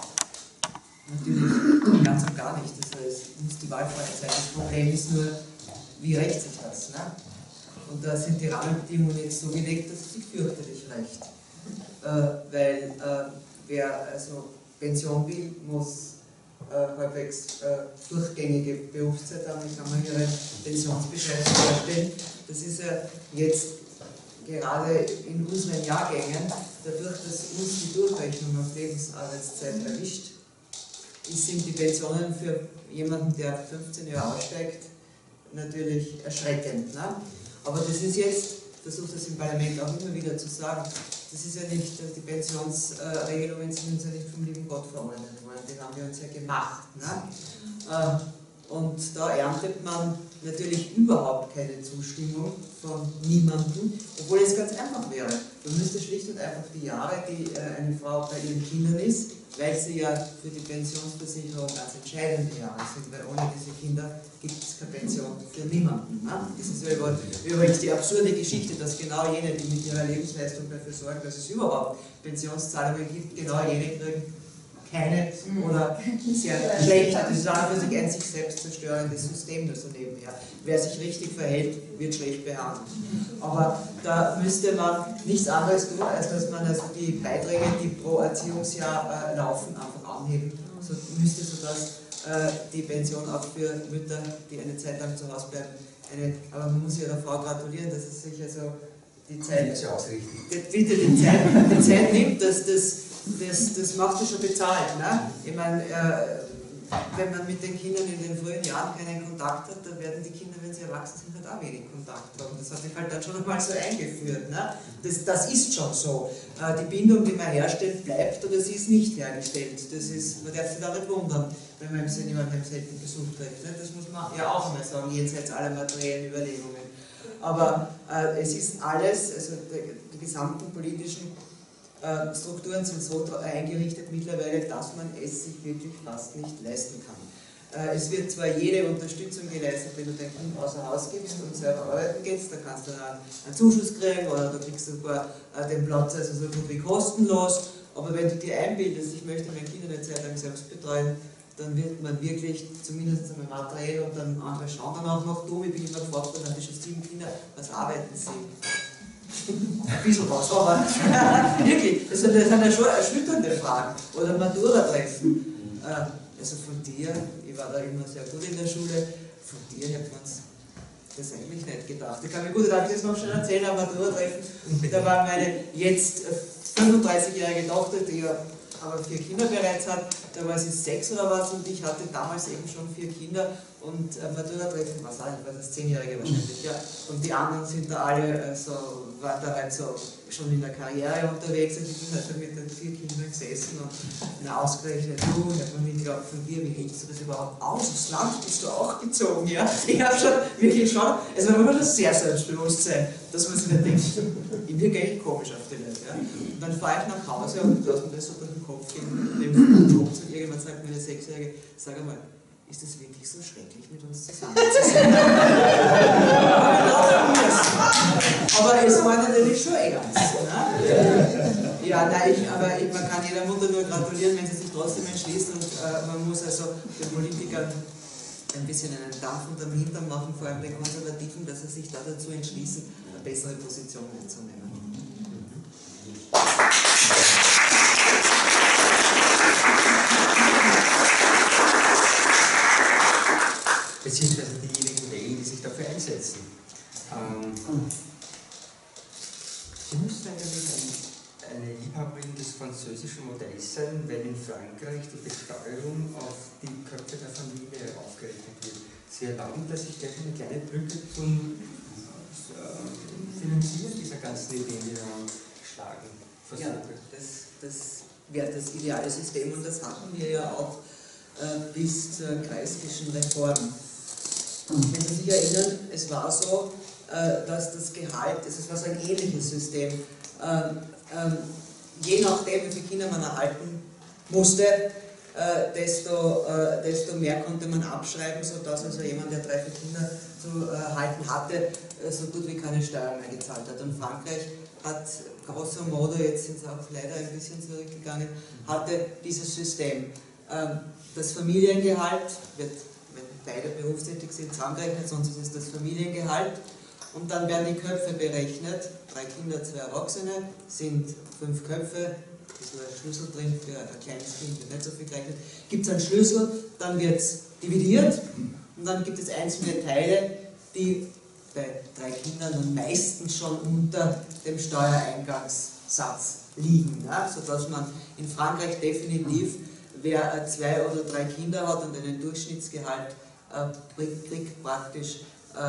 Natürlich ganz und gar nicht. Das heißt, muss die Wahlfreiheit sein. Das Problem ist nur, wie rächt sich das? Ne? Und da sind die Rahmenbedingungen jetzt so gelegt, dass es sich fürchterlich rächt. Äh, weil äh, wer also Pension will, muss äh, halbwegs äh, durchgängige Berufszeit haben. Ich kann mir ihre Pensionsbescheid vorstellen. Das ist ja jetzt gerade in unseren Jahrgängen, dadurch, dass uns die Durchrechnung auf Lebensarbeitszeit erwischt, sind die Pensionen für jemanden, der fünfzehn Jahre aussteigt, natürlich erschreckend. Ne? Aber das ist jetzt, versucht das im Parlament auch immer wieder zu sagen, das ist ja nicht, die Pensionsregelungen sind uns ja nicht vom lieben Gott verordnet worden, die haben wir uns ja gemacht. Ne? Und da erntet man natürlich überhaupt keine Zustimmung von niemandem, obwohl es ganz einfach wäre. Man müsste schlicht und einfach die Jahre, die eine Frau bei ihren Kindern ist, weil sie ja für die Pensionsversicherung ganz entscheidende Jahre sind, weil ohne diese Kinder gibt es keine Pension für niemanden. Ne? Das ist ja übrigens die absurde Geschichte, dass genau jene, die mit ihrer Lebensleistung dafür sorgen, dass es überhaupt Pensionszahlungen gibt, genau jene kriegen keine oder sehr schlecht. Das ist an und für sich ein sich selbst zerstörendes System, das so nebenher. Wer sich richtig verhält, wird schlecht behandelt. Aber da müsste man nichts anderes tun, als dass man also die Beiträge, die pro Erziehungsjahr äh, laufen, einfach anheben. So müsste so dass äh, die Pension auch für Mütter, die eine Zeit lang zu Hause bleiben, eine, aber man muss ihrer Frau gratulieren, dass es sich also die Zeit, bitte die Zeit, die Zeit nimmt, dass das Das, das macht sie schon bezahlt. Ne? Ich meine, äh, wenn man mit den Kindern in den frühen Jahren keinen Kontakt hat, dann werden die Kinder, wenn sie erwachsen sind, halt auch wenig Kontakt haben. Das hat sich halt dann schon einmal so eingeführt. Ne? Das, das ist schon so. Äh, die Bindung, die man herstellt, bleibt oder sie ist nicht hergestellt. Das ist, man darf sich da nicht wundern, wenn man im Seniorenheim selten Besuch kriegt. Ne? Das muss man ja auch einmal sagen, jenseits aller materiellen Überlegungen. Aber äh, es ist alles, also die, die gesamten politischen äh, Strukturen sind so eingerichtet mittlerweile, dass man es sich wirklich fast nicht leisten kann. Es wird zwar jede Unterstützung geleistet, wenn du dein Kind außer Haus gibst und selber arbeiten gehst, da kannst du dann einen Zuschuss kriegen oder du kriegst sogar den Platz also so gut wie kostenlos, aber wenn du dir einbildest, ich möchte meine Kinder eine Zeit lang selbst betreuen, dann wird man wirklich zumindest einmal materiell und dann andere schauen dann auch noch dumm. Ich bin immer gefragt, dann habe ich schon sieben Kinder, was arbeiten sie? Ein bisschen was, aber wirklich, das sind, das sind ja schon erschütternde Fragen. Oder Matura-Treffen. Also von dir, ich war da immer sehr gut in der Schule, von dir hätte man das eigentlich nicht gedacht. Ich kann mir gut, darf ich das noch schnell erzählen, am Matura-Treffen, da war meine jetzt fünfunddreißigjährige Tochter, die ja aber vier Kinder bereits hat, da war sie sechs oder was und ich hatte damals eben schon vier Kinder und äh, Matura-Treffen, was war das, Zehnjährige wahrscheinlich, ja. Und die anderen sind da alle, also, waren da halt so schon in der Karriere unterwegs und ich bin halt mit den vier Kindern gesessen und na, ausgerechnet, du, ich habe mir geglaubt von dir, wie hältst du das überhaupt aus? Aufs Land bist du auch gezogen, ja? Ich habe schon, wirklich schon, also man muss schon sehr selbstbewusst sein, dass man sich nicht denkt, ich bin eigentlich komisch auf die Leute, ja? Und dann fahre ich nach Hause und lasse mir das so durch den Kopf gehen, neben dem Job und irgendwann sagt meine Sechsjährige, sag einmal, ist das wirklich so schrecklich, mit uns zusammen zu sein? Aber es war natürlich schon ernst. Ne? Ja, nein, ich, aber ich, man kann jeder Mutter nur gratulieren, wenn sie sich trotzdem entschließt und äh, man muss also den Politikern ein bisschen einen Dampf unterm Hintern machen, vor allem den Konservativen, dass sie sich da dazu entschließen, eine bessere Position einzunehmen. Beziehungsweise diejenigen wählen, die sich dafür einsetzen. Ähm, Sie müssten eigentlich ein, eine Liebhaberin des französischen Modells sein, wenn in Frankreich die Besteuerung auf die Köpfe der Familie aufgerechnet wird. Sie erlauben, dass ich gleich eine kleine Brücke zum äh, Finanzieren dieser ganzen Ideen, die wir schlagen, versuche. Ja, das, das wäre das ideale System und das hatten wir ja auch äh, bis zur kreislichen Reform. Wenn Sie sich erinnern, es war so, äh, dass das Gehalt, es war so ein ähnliches System, äh, äh, je nachdem, wie viele Kinder man erhalten musste, äh, desto, äh, desto mehr konnte man abschreiben, sodass also jemand, der drei, vier Kinder zu erhalten hatte, äh, so gut wie keine Steuern mehr gezahlt hat. Und Frankreich hat grosso modo, jetzt sind sie auch leider ein bisschen zurückgegangen, hatte dieses System. Äh, das Familiengehalt wird, wenn beide berufstätig sind, zusammengerechnet, sonst ist es das Familiengehalt. Und dann werden die Köpfe berechnet, drei Kinder, zwei Erwachsene, sind fünf Köpfe, ist nur ein Schlüssel drin für ein kleines Kind, wird nicht so viel gerechnet. Gibt es einen Schlüssel, dann wird es dividiert und dann gibt es einzelne Teile, die bei drei Kindern dann meistens schon unter dem Steuereingangssatz liegen, ja, sodass man in Frankreich definitiv, wer zwei oder drei Kinder hat und einen Durchschnittsgehalt äh, kriegt, praktisch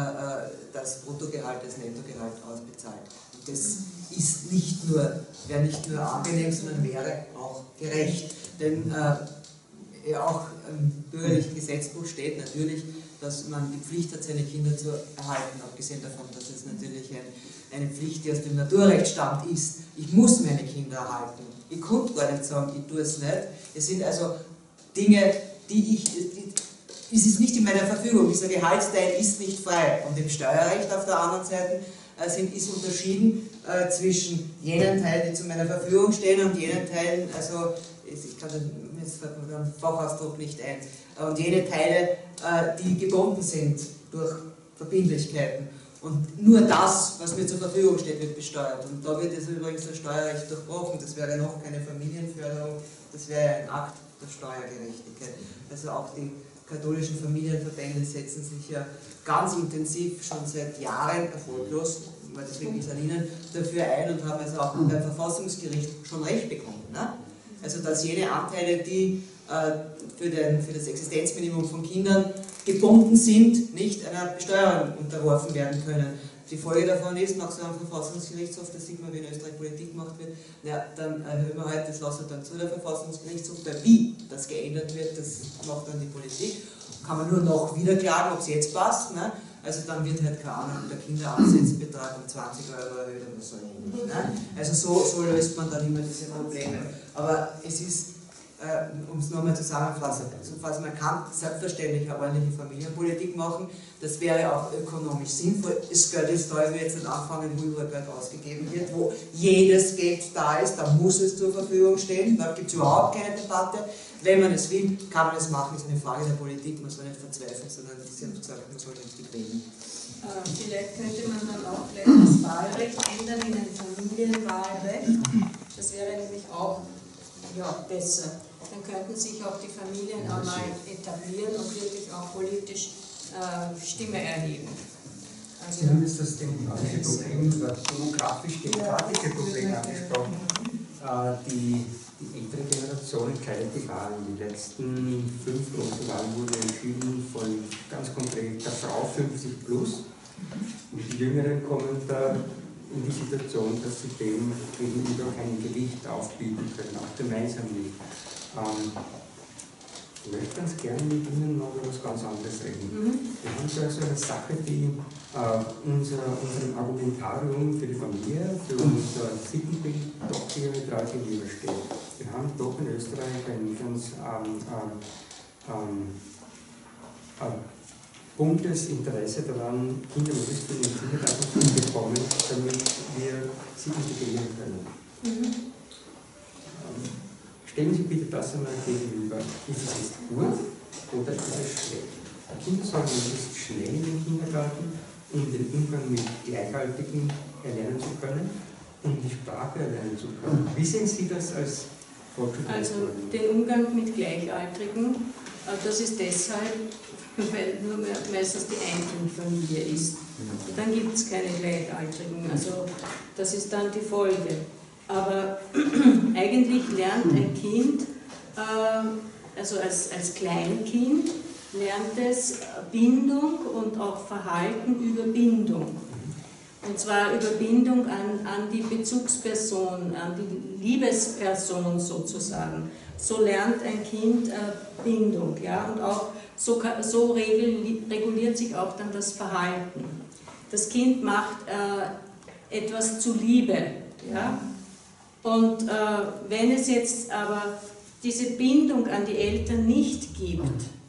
das Bruttogehalt, das Nettogehalt ausbezahlt. Und das ist nicht nur, wäre nicht nur angenehm, sondern wäre auch gerecht. Denn äh, auch im bürgerlichen Gesetzbuch steht natürlich, dass man die Pflicht hat, seine Kinder zu erhalten, abgesehen davon, dass es natürlich ein, eine Pflicht, die aus dem Naturrecht stammt, ist. Ich muss meine Kinder erhalten. Ich konnte gar nicht sagen, ich tue es nicht. Es sind also Dinge, die ich... Die, Es ist nicht in meiner Verfügung, dieser Gehaltsteil ist nicht frei. Und im Steuerrecht auf der anderen Seite äh, sind, ist unterschieden äh, zwischen jenen Teilen, die zu meiner Verfügung stehen und jenen Teilen, also ich kann mir jetzt fällt mir der Fachausdruck nicht ein, äh, und jene Teile, äh, die gebunden sind durch Verbindlichkeiten. Und nur das, was mir zur Verfügung steht, wird besteuert. Und da wird jetzt übrigens das Steuerrecht durchbrochen. Das wäre noch keine Familienförderung, das wäre ein Akt der Steuergerechtigkeit. Also auch die katholischen Familienverbände setzen sich ja ganz intensiv schon seit Jahren erfolglos, weil das wirklich an ihnen, dafür ein und haben also auch beim Verfassungsgericht schon Recht bekommen. Ne? Also dass jene Anteile, die äh, für, den, für das Existenzminimum von Kindern gebunden sind, nicht einer Besteuerung unterworfen werden können. Die Folge davon ist, nach so einem Verfassungsgerichtshof, da sieht man, wie in Österreich Politik gemacht wird, na, dann erhöhen wir halt, das lassen wir dann zu der Verfassungsgerichtshof, weil wie das geändert wird, das macht dann die Politik. Kann man nur noch wieder klagen, ob es jetzt passt, ne? also dann wird halt keine Ahnung, der Kinderabsetzbetrag um zwanzig Euro erhöht oder so ähnlich. Ne? Also so, so löst man dann immer diese Probleme. Aber es ist, äh, um es nochmal zusammenzufassen, also man kann selbstverständlich eine ordentliche Familienpolitik machen, das wäre auch ökonomisch sinnvoll. Das Geld ist da, wenn jetzt nicht anfangen, wo überall Geld ausgegeben wird, wo jedes Geld da ist, da muss es zur Verfügung stehen, da gibt es überhaupt keine Debatte. Wenn man es will, kann man es machen, das ist eine Frage der Politik, man soll nicht verzweifeln, sondern Sie haben gesagt, man soll nicht reden. Äh, vielleicht könnte man dann auch gleich das Wahlrecht ändern in ein Familienwahlrecht. Das wäre nämlich auch ja, besser. Dann könnten sich auch die Familien einmal etablieren und wirklich auch politisch äh, Stimme erheben. Also, Sie haben jetzt das demografische Problem, das demografisch-demokratische Problem angesprochen. Äh, die, die ältere Generation entscheidet die Wahlen. Die letzten fünf großen Wahlen wurden entschieden von ganz konkret der Frau fünfzig plus. Und die Jüngeren kommen da in die Situation, dass sie dem gegenüber kein Gewicht aufbieten können, auch gemeinsam nicht. Ähm, ich möchte ganz gerne mit Ihnen noch über was ganz anderes reden. Mhm. Wir haben so also eine Sache, die äh, unser, unserem Argumentarium für die Familie, für unser Sittenbild doch diametral gegenübersteht. Wir haben doch in Österreich ein ganz ähm, ähm, ähm, buntes Interesse daran, Kinder möglichst früh in den Kindergarten zu bekommen, damit wir sie integrieren können. Mhm. Ähm, stellen Sie bitte das einmal gegenüber. Ist es jetzt gut oder ist es schlecht? Kinder sollen möglichst schnell in den Kindergarten, um den Umgang mit Gleichaltrigen erlernen zu können und die Sprache erlernen zu können. Wie sehen Sie das als Volksschuldirektorin? Also den Umgang mit Gleichaltrigen, das ist deshalb, weil nur meistens die Einzelfamilie ist. Und dann gibt es keine Gleichaltrigen, also das ist dann die Folge. Aber eigentlich lernt ein Kind, äh, also als, als Kleinkind, lernt es Bindung und auch Verhalten über Bindung. Und zwar über Bindung an, an die Bezugsperson, an die Liebesperson sozusagen. So lernt ein Kind äh, Bindung, ja, und auch so, so reguliert sich auch dann das Verhalten. Das Kind macht äh, etwas zuliebe, ja. Und äh, wenn es jetzt aber diese Bindung an die Eltern nicht gibt,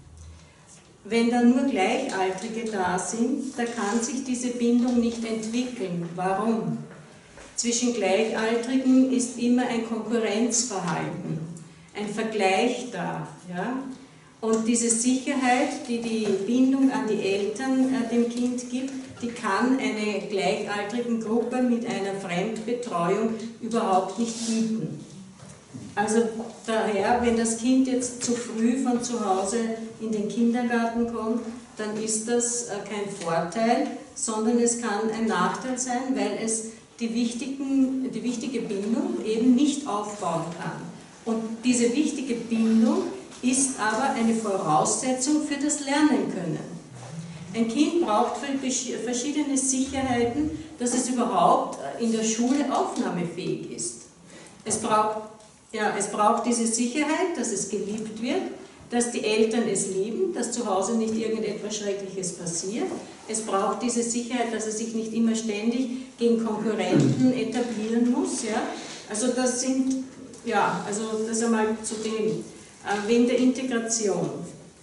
wenn dann nur Gleichaltrige da sind, da kann sich diese Bindung nicht entwickeln. Warum? Zwischen Gleichaltrigen ist immer ein Konkurrenzverhalten, ein Vergleich da. Ja? Und diese Sicherheit, die die Bindung an die Eltern äh, dem Kind gibt, die kann eine gleichaltrigen Gruppe mit einer Fremdbetreuung überhaupt nicht bieten. Also daher, wenn das Kind jetzt zu früh von zu Hause in den Kindergarten kommt, dann ist das äh, kein Vorteil, sondern es kann ein Nachteil sein, weil es die, wichtigen, die wichtige Bindung eben nicht aufbauen kann. Und diese wichtige Bindung ist aber eine Voraussetzung für das Lernen können. Ein Kind braucht verschiedene Sicherheiten, dass es überhaupt in der Schule aufnahmefähig ist. Es braucht, ja, es braucht diese Sicherheit, dass es geliebt wird, dass die Eltern es lieben, dass zu Hause nicht irgendetwas Schreckliches passiert. Es braucht diese Sicherheit, dass es sich nicht immer ständig gegen Konkurrenten etablieren muss. Ja? Also das sind, ja, also das einmal zu dem. Wegen der Integration.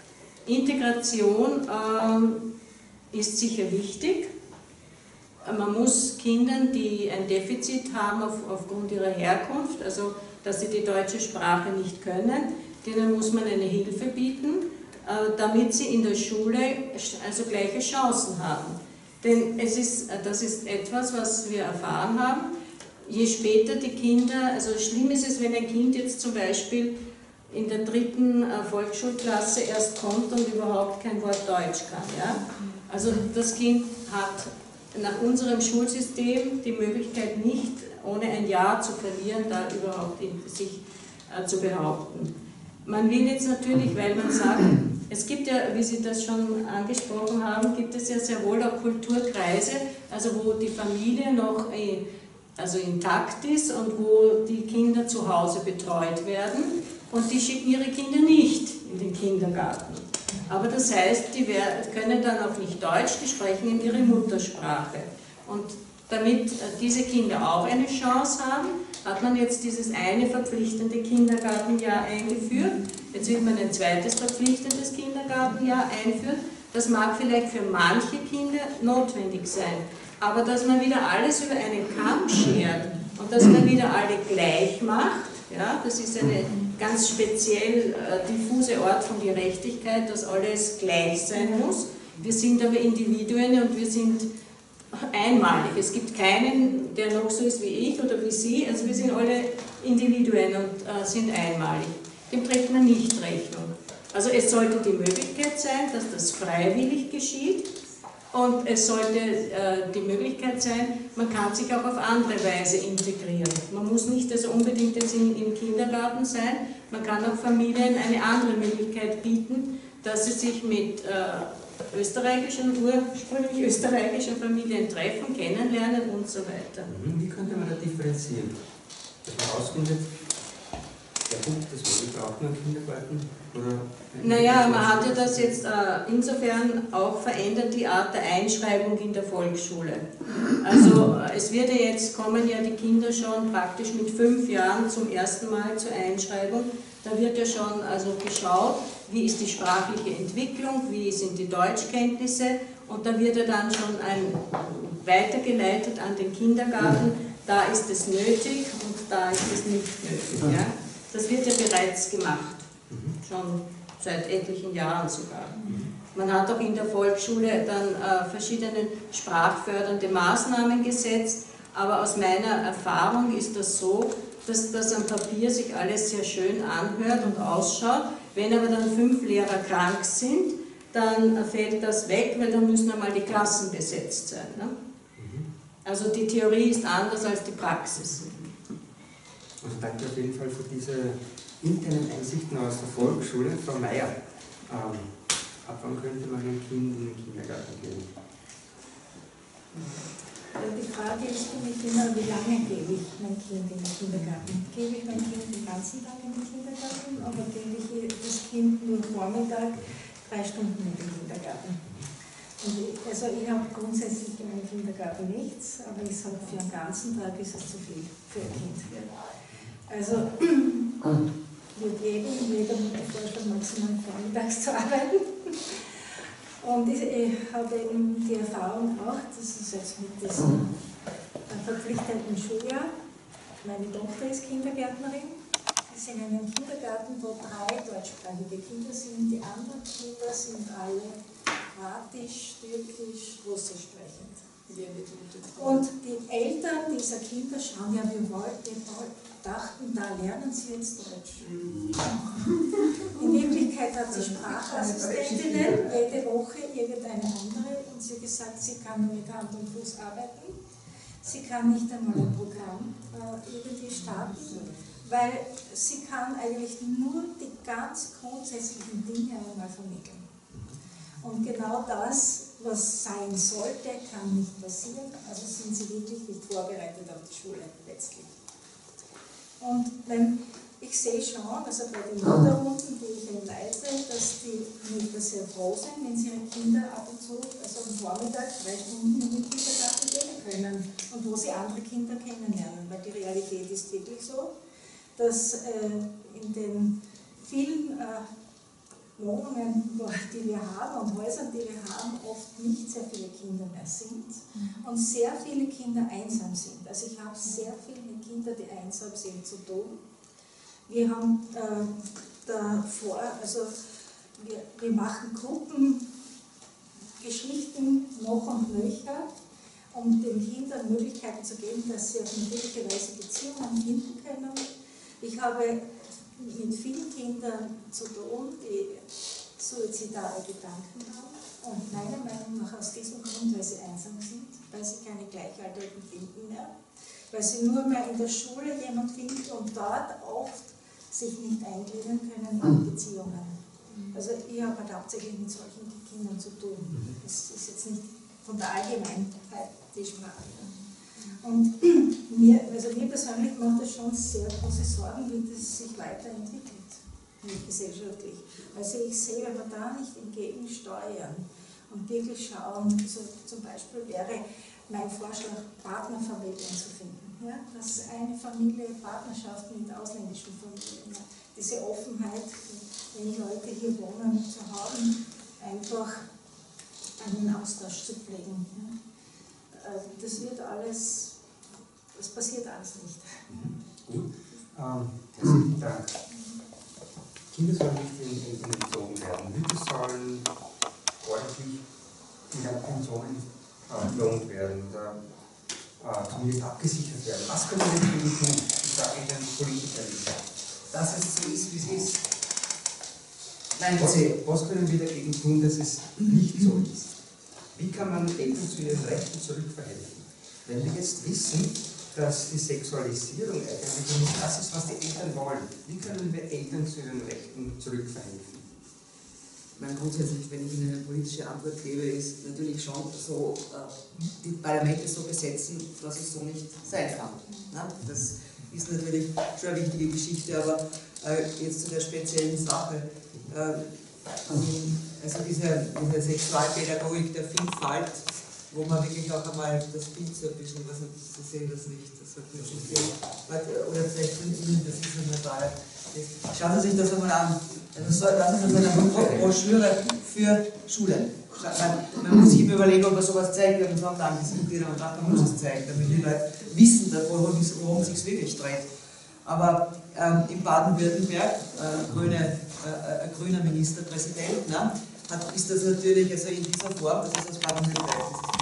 Integration äh, ist sicher wichtig. Man muss Kindern, die ein Defizit haben auf, aufgrund ihrer Herkunft, also dass sie die deutsche Sprache nicht können, denen muss man eine Hilfe bieten, äh, damit sie in der Schule also gleiche Chancen haben. Denn es ist, das ist etwas, was wir erfahren haben. Je später die Kinder, also schlimm ist es, wenn ein Kind jetzt zum Beispiel in der dritten äh, Volksschulklasse erst kommt und überhaupt kein Wort Deutsch kann. Ja? Also das Kind hat nach unserem Schulsystem die Möglichkeit nicht, ohne ein Jahr zu verlieren, da überhaupt in sich äh, zu behaupten. Man will jetzt natürlich, weil man sagt, es gibt ja, wie Sie das schon angesprochen haben, gibt es ja sehr wohl auch Kulturkreise, also wo die Familie noch äh, also intakt ist und wo die Kinder zu Hause betreut werden. Und die schicken ihre Kinder nicht in den Kindergarten. Aber das heißt, die können dann auch nicht Deutsch, die sprechen in ihre Muttersprache. Und damit diese Kinder auch eine Chance haben, hat man jetzt dieses eine verpflichtende Kindergartenjahr eingeführt. Jetzt will man ein zweites verpflichtendes Kindergartenjahr einführen. Das mag vielleicht für manche Kinder notwendig sein, aber dass man wieder alles über einen Kamm schert und dass man wieder alle gleich macht, ja, das ist eine ganz speziell äh, diffuse Art von Gerechtigkeit, dass alles gleich sein muss. Wir sind aber Individuen und wir sind einmalig. Es gibt keinen, der noch so ist wie ich oder wie Sie, also wir sind alle Individuen und äh, sind einmalig. Dem trägt man nicht Rechnung. Also es sollte die Möglichkeit sein, dass das freiwillig geschieht und es sollte äh, die Möglichkeit sein, man kann sich auch auf andere Weise integrieren. Man muss nicht also unbedingt jetzt in, im Kindergarten sein, man kann auch Familien eine andere Möglichkeit bieten, dass sie sich mit äh, österreichischen, ursprünglich österreichischen Familien treffen, kennenlernen und so weiter. Wie könnte man da differenzieren? Dass man herausfindet, der Punkt, das braucht man im Kindergarten? Oder naja, man hat ja das jetzt äh, insofern auch verändert, die Art der Einschreibung in der Volksschule. Also äh, es wird ja jetzt, kommen ja die Kinder schon praktisch mit fünf Jahren zum ersten Mal zur Einschreibung. Da wird ja schon also geschaut, wie ist die sprachliche Entwicklung, wie sind die Deutschkenntnisse und da wird ja dann schon ein, weitergeleitet an den Kindergarten, da ist es nötig und da ist es nicht nötig. Ja? Das wird ja bereits gemacht, schon seit etlichen Jahren sogar. Man hat auch in der Volksschule dann äh, verschiedene sprachfördernde Maßnahmen gesetzt, aber aus meiner Erfahrung ist das so, dass das am Papier sich alles sehr schön anhört und ausschaut. Wenn aber dann fünf Lehrer krank sind, dann fällt das weg, weil dann müssen einmal die Klassen besetzt sein. Ne? Also die Theorie ist anders als die Praxis. Also danke auf jeden Fall für diese internen Einsichten aus der Volksschule. Frau Meier, ähm, ab wann könnte man ein Kind in den Kindergarten gehen? Die Frage ist für mich immer, wie lange gebe ich mein Kind in den Kindergarten? Gebe ich mein Kind den ganzen Tag in den Kindergarten oder gebe ich das Kind nur Vormittag drei Stunden in den Kindergarten? Und ich, also ich habe grundsätzlich in meinem Kindergarten nichts, aber ich sage, für den ganzen Tag ist es zu viel für ein Kind. Also wird jedem, jeder Mutter vorschlagen, maximal vormittags zu arbeiten. Und ich, ich habe eben die Erfahrung auch, das ist jetzt mit diesem verpflichtenden Schuljahr. Meine Tochter ist Kindergärtnerin. Sie ist in einem Kindergarten, wo drei deutschsprachige Kinder sind. Die anderen Kinder sind alle Kroatisch, Türkisch, Russisch sprechend. Und die Eltern dieser Kinder schauen, ja, wir wollten, wir dachten, da lernen sie jetzt Deutsch. In Wirklichkeit hat sie Sprachassistentinnen, jede Woche irgendeine andere, und sie hat gesagt, sie kann nur mit Hand und Fuß arbeiten. Sie kann nicht einmal ein Programm äh, irgendwie starten, weil sie kann eigentlich nur die ganz grundsätzlichen Dinge einmal vermitteln. Und genau das, was sein sollte, kann nicht passieren, also sind sie wirklich nicht vorbereitet auf die Schule letztlich. Und wenn, ich sehe schon, also bei den Mutterrunden, die ich eben leite, dass die Mütter sehr froh sind, wenn sie ihre Kinder ab und zu, also am Vormittag, drei Stunden in den Kindergarten gehen können und wo sie andere Kinder kennenlernen, weil die Realität ist wirklich so, dass äh, in den vielen äh, Wohnungen, die wir haben und Häusern, die wir haben, oft nicht sehr viele Kinder mehr sind und sehr viele Kinder einsam sind. Also ich habe sehr viele Kinder, die einsam sind, zu tun. Wir haben äh, davor, also wir, wir machen Gruppengeschichten noch und nöcher, um den Kindern Möglichkeiten zu geben, dass sie auf natürliche Weise Beziehungen finden können. Ich habe mit vielen Kindern zu tun, die suizidale Gedanken haben und meiner Meinung nach aus diesem Grund, weil sie einsam sind, weil sie keine Gleichaltrigen finden mehr, weil sie nur mehr in der Schule jemand finden und dort oft sich nicht eingliedern können in Beziehungen. Also ich habe halt hauptsächlich mit solchen Kindern zu tun. Das ist jetzt nicht von der Allgemeinheit die Sprache. Und mir, also mir persönlich macht das schon sehr große Sorgen, wie das sich weiterentwickelt. gesellschaftlich. Also ich sehe, wenn wir da nicht entgegensteuern und wirklich schauen, so zum Beispiel wäre mein Vorschlag, Partnerfamilien zu finden. Ja? Dass eine Familie Partnerschaft mit ausländischen Familien, ja? Diese Offenheit, wenn Leute hier wohnen, zu haben, einfach einen Austausch zu pflegen. Ja? Das wird alles, das passiert alles nicht. Gut, ähm, herzlichen Dank. Kinder sollen nicht in, in, in entzogen werden. Mütter sollen ordentlich in der Pension entlohnt werden oder äh, zumindest abgesichert werden. Was können wir denn tun? Ich sage Ihnen Politiker nicht. Dass es so ist, wie es ist. Nein, Was, Sie. was können wir dagegen tun, dass es nicht so ist? Wie kann man Eltern zu ihren Rechten zurückverhelfen? Wenn wir jetzt wissen, dass die Sexualisierung eigentlich nicht das ist, was die Eltern wollen, wie können wir Eltern zu ihren Rechten zurückverhelfen? Mein grundsätzlich, wenn ich Ihnen eine politische Antwort gebe, ist natürlich schon so, die Parlamente so besetzen, dass es so nicht sein kann. Das ist natürlich schon eine wichtige Geschichte, aber jetzt zu der speziellen Sache. Also diese, diese Sexualpädagogik der Vielfalt, wo man wirklich auch einmal das Bild so ein bisschen, was Sie sehen das nicht, das wird mir schon sehen, oder vielleicht von Ihnen, das ist nicht da. Schauen Sie sich das einmal an. Also das ist eine Broschüre für Schulen. Man, man muss sich immer überlegen, ob man sowas zeigt, wenn man sagt, nein, das ist wieder, man sagt, man muss es zeigen, damit die Leute wissen, worum es sich wirklich dreht. Aber ähm, in Baden-Württemberg, äh, grüne, äh, ein grüner Ministerpräsident, ne, hat, ist das natürlich also in dieser Form, das ist aus Baden-Württemberg,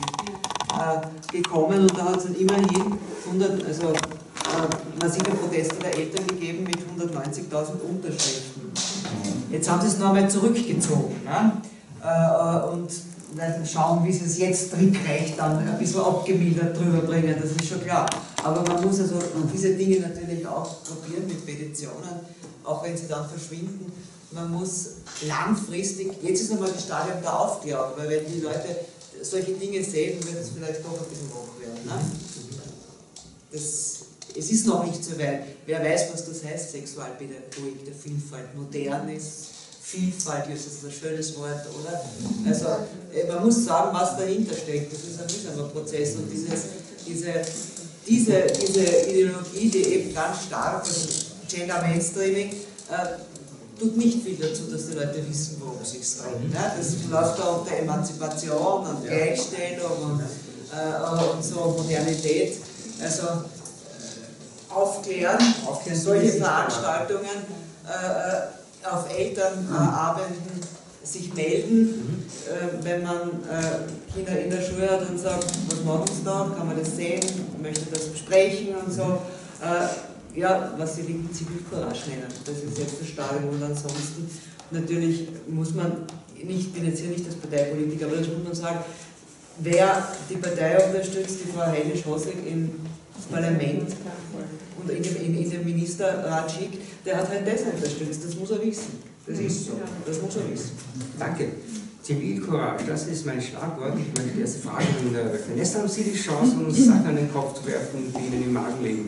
äh, gekommen und da hat es dann immerhin hundert, also, äh, massive Proteste der Eltern gegeben mit hundertneunzigtausend Unterschriften. Jetzt haben sie es noch einmal zurückgezogen, ne, äh, und werden schauen, wie sie es jetzt trickreich dann ein bisschen abgemildert drüber bringen, das ist schon klar. Aber man muss also diese Dinge natürlich auch probieren mit Petitionen, auch wenn sie dann verschwinden. Man muss langfristig, jetzt ist nochmal das Stadium der Aufklärung, weil wenn die Leute solche Dinge sehen, wird es vielleicht doch ein bisschen wach werden. Ne? Das, es ist noch nicht so weit. Wer weiß, was das heißt, Sexualpädagogik der Vielfalt, modern ist. Vielfalt, das ist ein schönes Wort, oder? Also man muss sagen, was dahinter steckt. Das ist ein mühsamer Prozess und dieses, diese, diese, diese Ideologie, die eben ganz stark, also Gender Mainstreaming, äh, tut nicht viel dazu, dass die Leute wissen, worum es sich dreht. Ne? Das läuft da unter Emanzipation und Gleichstellung und, äh, und so Modernität. Also äh, aufklären, aufklären solche Veranstaltungen. Äh, auf Elternabenden sich melden, mhm. äh, wenn man äh, Kinder in der Schule hat und sagt, was machen Sie da, kann man das sehen, möchte das besprechen und so. Äh, ja, was Sie die Zivilcourage nennen, das ist jetzt das Stadium und ansonsten natürlich muss man, nicht, ich bin jetzt hier nicht als Parteipolitiker, aber das muss man sagen, wer die Partei unterstützt, die Frau Heinisch-Hosek ins Parlament und in den, in, in den Ministerrat schickt, der hat halt das unterstützt, das muss er wissen. Das ist so, das muss er wissen. Danke. Zivilcourage, das ist mein Schlagwort. Ich möchte erst fragen, Vanessa, haben Sie die Chance, uns Sachen an den Kopf zu werfen, die Ihnen im Magen liegen?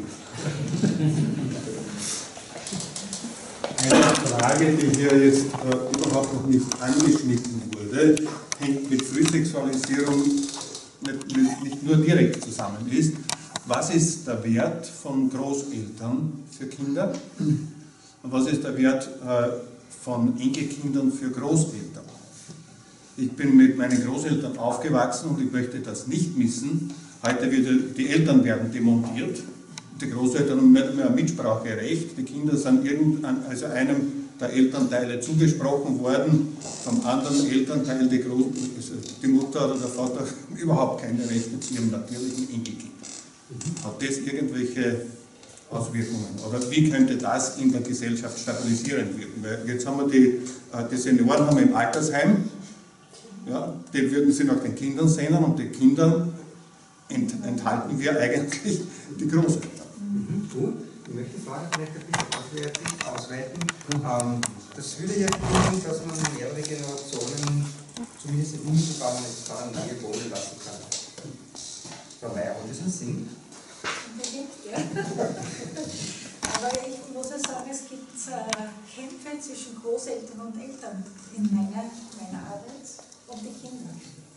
Eine Frage, die hier jetzt äh, überhaupt noch nicht angeschnitten wurde, hängt mit Frühsexualisierung nicht, nicht, nicht nur direkt zusammen ist. Was ist der Wert von Großeltern für Kinder und was ist der Wert äh, von Enkelkindern für Großeltern? Ich bin mit meinen Großeltern aufgewachsen und ich möchte das nicht missen. Heute wird die Eltern werden demontiert, die Großeltern haben nicht mehr Mitspracherecht, die Kinder sind irgendein, also einem der Elternteile zugesprochen worden, vom anderen Elternteil, die, Groß, die Mutter oder der Vater, überhaupt keine Rechte zu ihrem natürlichen Enkelkind. Hat das irgendwelche Auswirkungen? Oder wie könnte das in der Gesellschaft stabilisierend wirken? Weil jetzt haben wir die, die Senioren haben wir im Altersheim, ja, die würden sie nach den Kindern sehnen und die Kinder ent, enthalten wir eigentlich die Großeltern. Mhm, gut. Ich möchte die Frage vielleicht ein bisschen ausweiten. Ähm, das würde ja bedeuten, dass man mehrere Generationen zumindest in unmittelbarer Nähe wohnen lassen kann. Frau Meier, hat das einen Sinn? Ja. Aber ich muss ja sagen, es gibt es äh, Kämpfe zwischen Großeltern und Eltern in meiner, meiner Arbeit und die Kinder.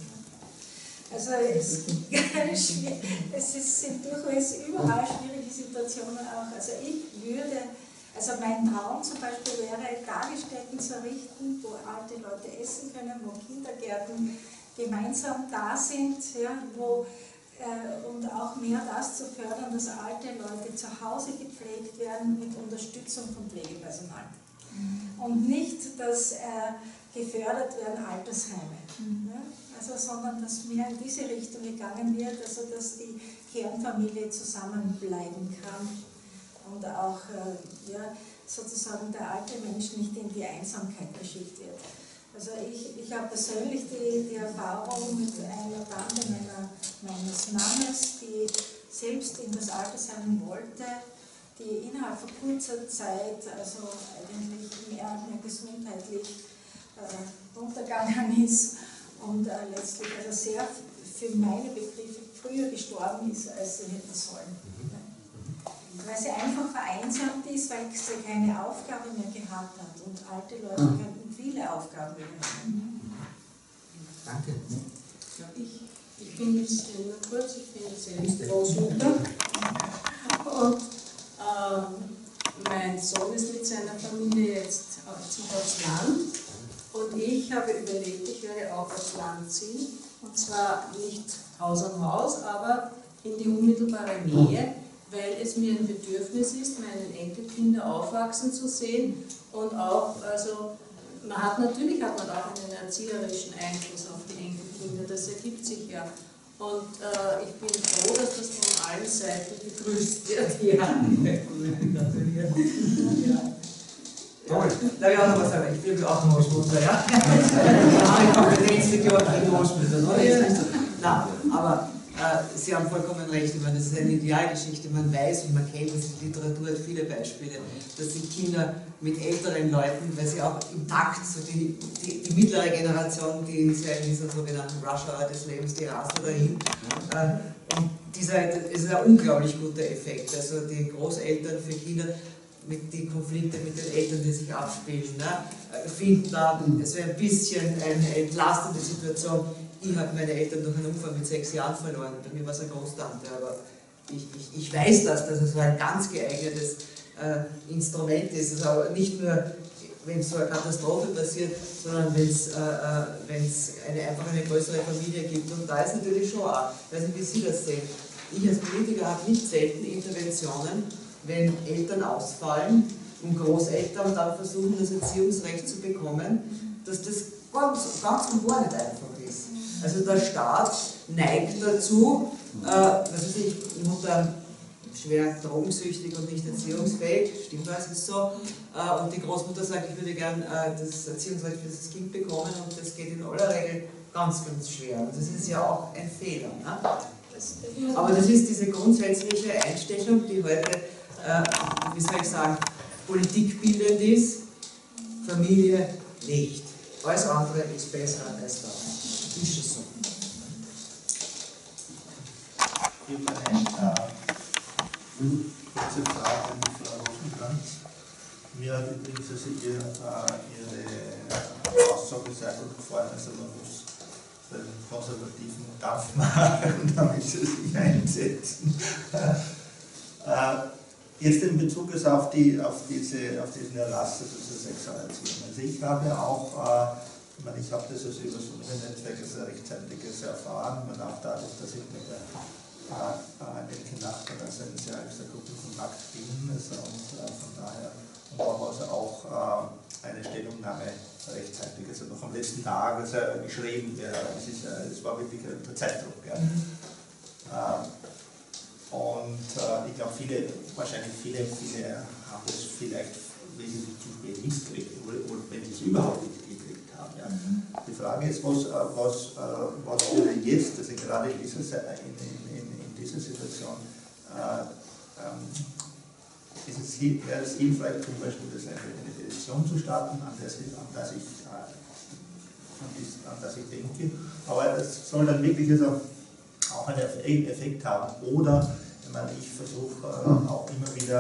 Also es, es ist, sind durchaus überall schwierige Situationen auch. Also ich würde, also mein Traum zum Beispiel wäre, Tagesstätten zu errichten, wo alte Leute essen können, wo Kindergärten gemeinsam da sind, ja, wo, äh, und auch mehr das zu fördern, dass alte Leute zu Hause gepflegt werden mit Unterstützung von Pflegepersonal. Und nicht, dass äh, gefördert werden Altersheime. Ja? Also, sondern dass mehr in diese Richtung gegangen wird, also dass die Kernfamilie zusammenbleiben kann und auch äh, ja, sozusagen der alte Mensch nicht in die Einsamkeit geschickt wird. Also ich, ich habe persönlich die, die Erfahrung mit einer Tante meiner, meines Mannes, die selbst in das Altersheim wollte, die innerhalb von kurzer Zeit also eigentlich mehr und mehr gesundheitlich äh, untergegangen ist und äh, letztlich also sehr für meine Begriffe früher gestorben ist, als sie hätte sollen. Weil sie einfach vereinsamt ist, weil sie keine Aufgabe mehr gehabt hat. Und alte Leute könnten viele Aufgaben übernehmen. Danke. Ja, ich, ich bin jetzt nur kurz, ich bin selbst Großmutter. Und ähm, mein Sohn ist mit seiner Familie jetzt zieht aufs Land. Und ich habe überlegt, ich werde auch aufs Land ziehen. Und zwar nicht Haus an Haus, aber in die unmittelbare Nähe, weil es mir ein Bedürfnis ist, meine Enkelkinder aufwachsen zu sehen. Und auch, also, man hat natürlich hat man auch einen erzieherischen Einfluss auf die Enkelkinder, das ergibt sich ja. Und äh, ich bin froh, dass das von allen Seiten begrüßt wird. Ja, gratulieren. Ja. Toll. Darf ich auch noch was sagen? Ich bin auch Großmutter, ja? Nein, Kompetenz für die Großmutter, oder? Ist nicht so. Nein, aber äh, Sie haben vollkommen recht. Ich meine, das ist eine Idealgeschichte. Man weiß und man kennt, dass die Literatur hat viele Beispiele, dass die Kinder mit älteren Leuten, weil sie auch im Takt, so die, die, die mittlere Generation, die ist ja in dieser sogenannten Rush-Hour des Lebens, die rast dahin. Äh, und dieser ist ein unglaublich guter Effekt. Also die Großeltern für Kinder, mit den Konflikten mit den Eltern, die sich abspielen, ne, finden da so ein bisschen eine entlastende Situation. Ich habe meine Eltern durch einen Unfall mit sechs Jahren verloren. Bei mir war es eine Großtante, aber ich, ich, ich weiß das, dass es so ein ganz geeignetes äh, Instrument ist. Also aber nicht nur, wenn so eine Katastrophe passiert, sondern wenn es äh, eine, einfach eine größere Familie gibt. Und da ist natürlich schon auch, ich weiß nicht, wie Sie das sehen. Ich als Politiker habe nicht selten Interventionen, wenn Eltern ausfallen und Großeltern dann versuchen, das Erziehungsrecht zu bekommen, dass das ganz, ganz und gar nicht einfach ist. Also der Staat neigt dazu, äh, was weiß ich, Mutter schwer drogensüchtig und nicht erziehungsfähig, stimmt das, ist so, äh, und die Großmutter sagt, ich würde gern äh, das Erziehungsrecht für das Kind bekommen und das geht in aller Regel ganz, ganz schwer. Und das ist ja auch ein Fehler. Ne? Aber das ist diese grundsätzliche Einstellung, die heute Äh, wie soll ich sagen, politikbildend ist, Familie nicht. Alles andere ist besser als das. Ist es so. Ich habe eine äh, kurze Frage an die Frau Rosenkrantz. Mir hat übrigens also ihr, äh, Ihre Aussage sehr gut gefallen, also man muss den konservativen Kampf machen, damit sie sich einsetzen. äh, Jetzt in Bezug ist auf, die, auf, diese, auf diesen Erlass, also zur Sexualerziehung. Also ich habe auch, äh, ich meine, ich habe das also über so ein Netzwerk als rechtzeitiges erfahren, man auch dadurch, dass ich mit der äh, Elke Nachbar also einen sehr, sehr guten Kontakt bin, also, und äh, von daher, und auch also auch äh, eine Stellungnahme rechtzeitig, also noch am letzten Tag also geschrieben, es ja, äh, war wirklich unter Zeitdruck. Ja. Äh, Und äh, ich glaube, viele, wahrscheinlich viele, viele haben das vielleicht wesentlich zu spät mitgekriegt, oder, oder wenn sie es überhaupt nicht gekriegt haben. Ja. Die Frage ist, was, was, was wäre jetzt, also gerade in dieser, in, in, in dieser Situation, äh, ähm, ist es, wäre es hilfreich, zum Beispiel das eine, eine Petition zu starten, an das ich, an das ich, äh, an das ich denke, aber das soll dann wirklich also auch einen Effekt haben. Oder ich, meine, ich versuche äh, auch immer wieder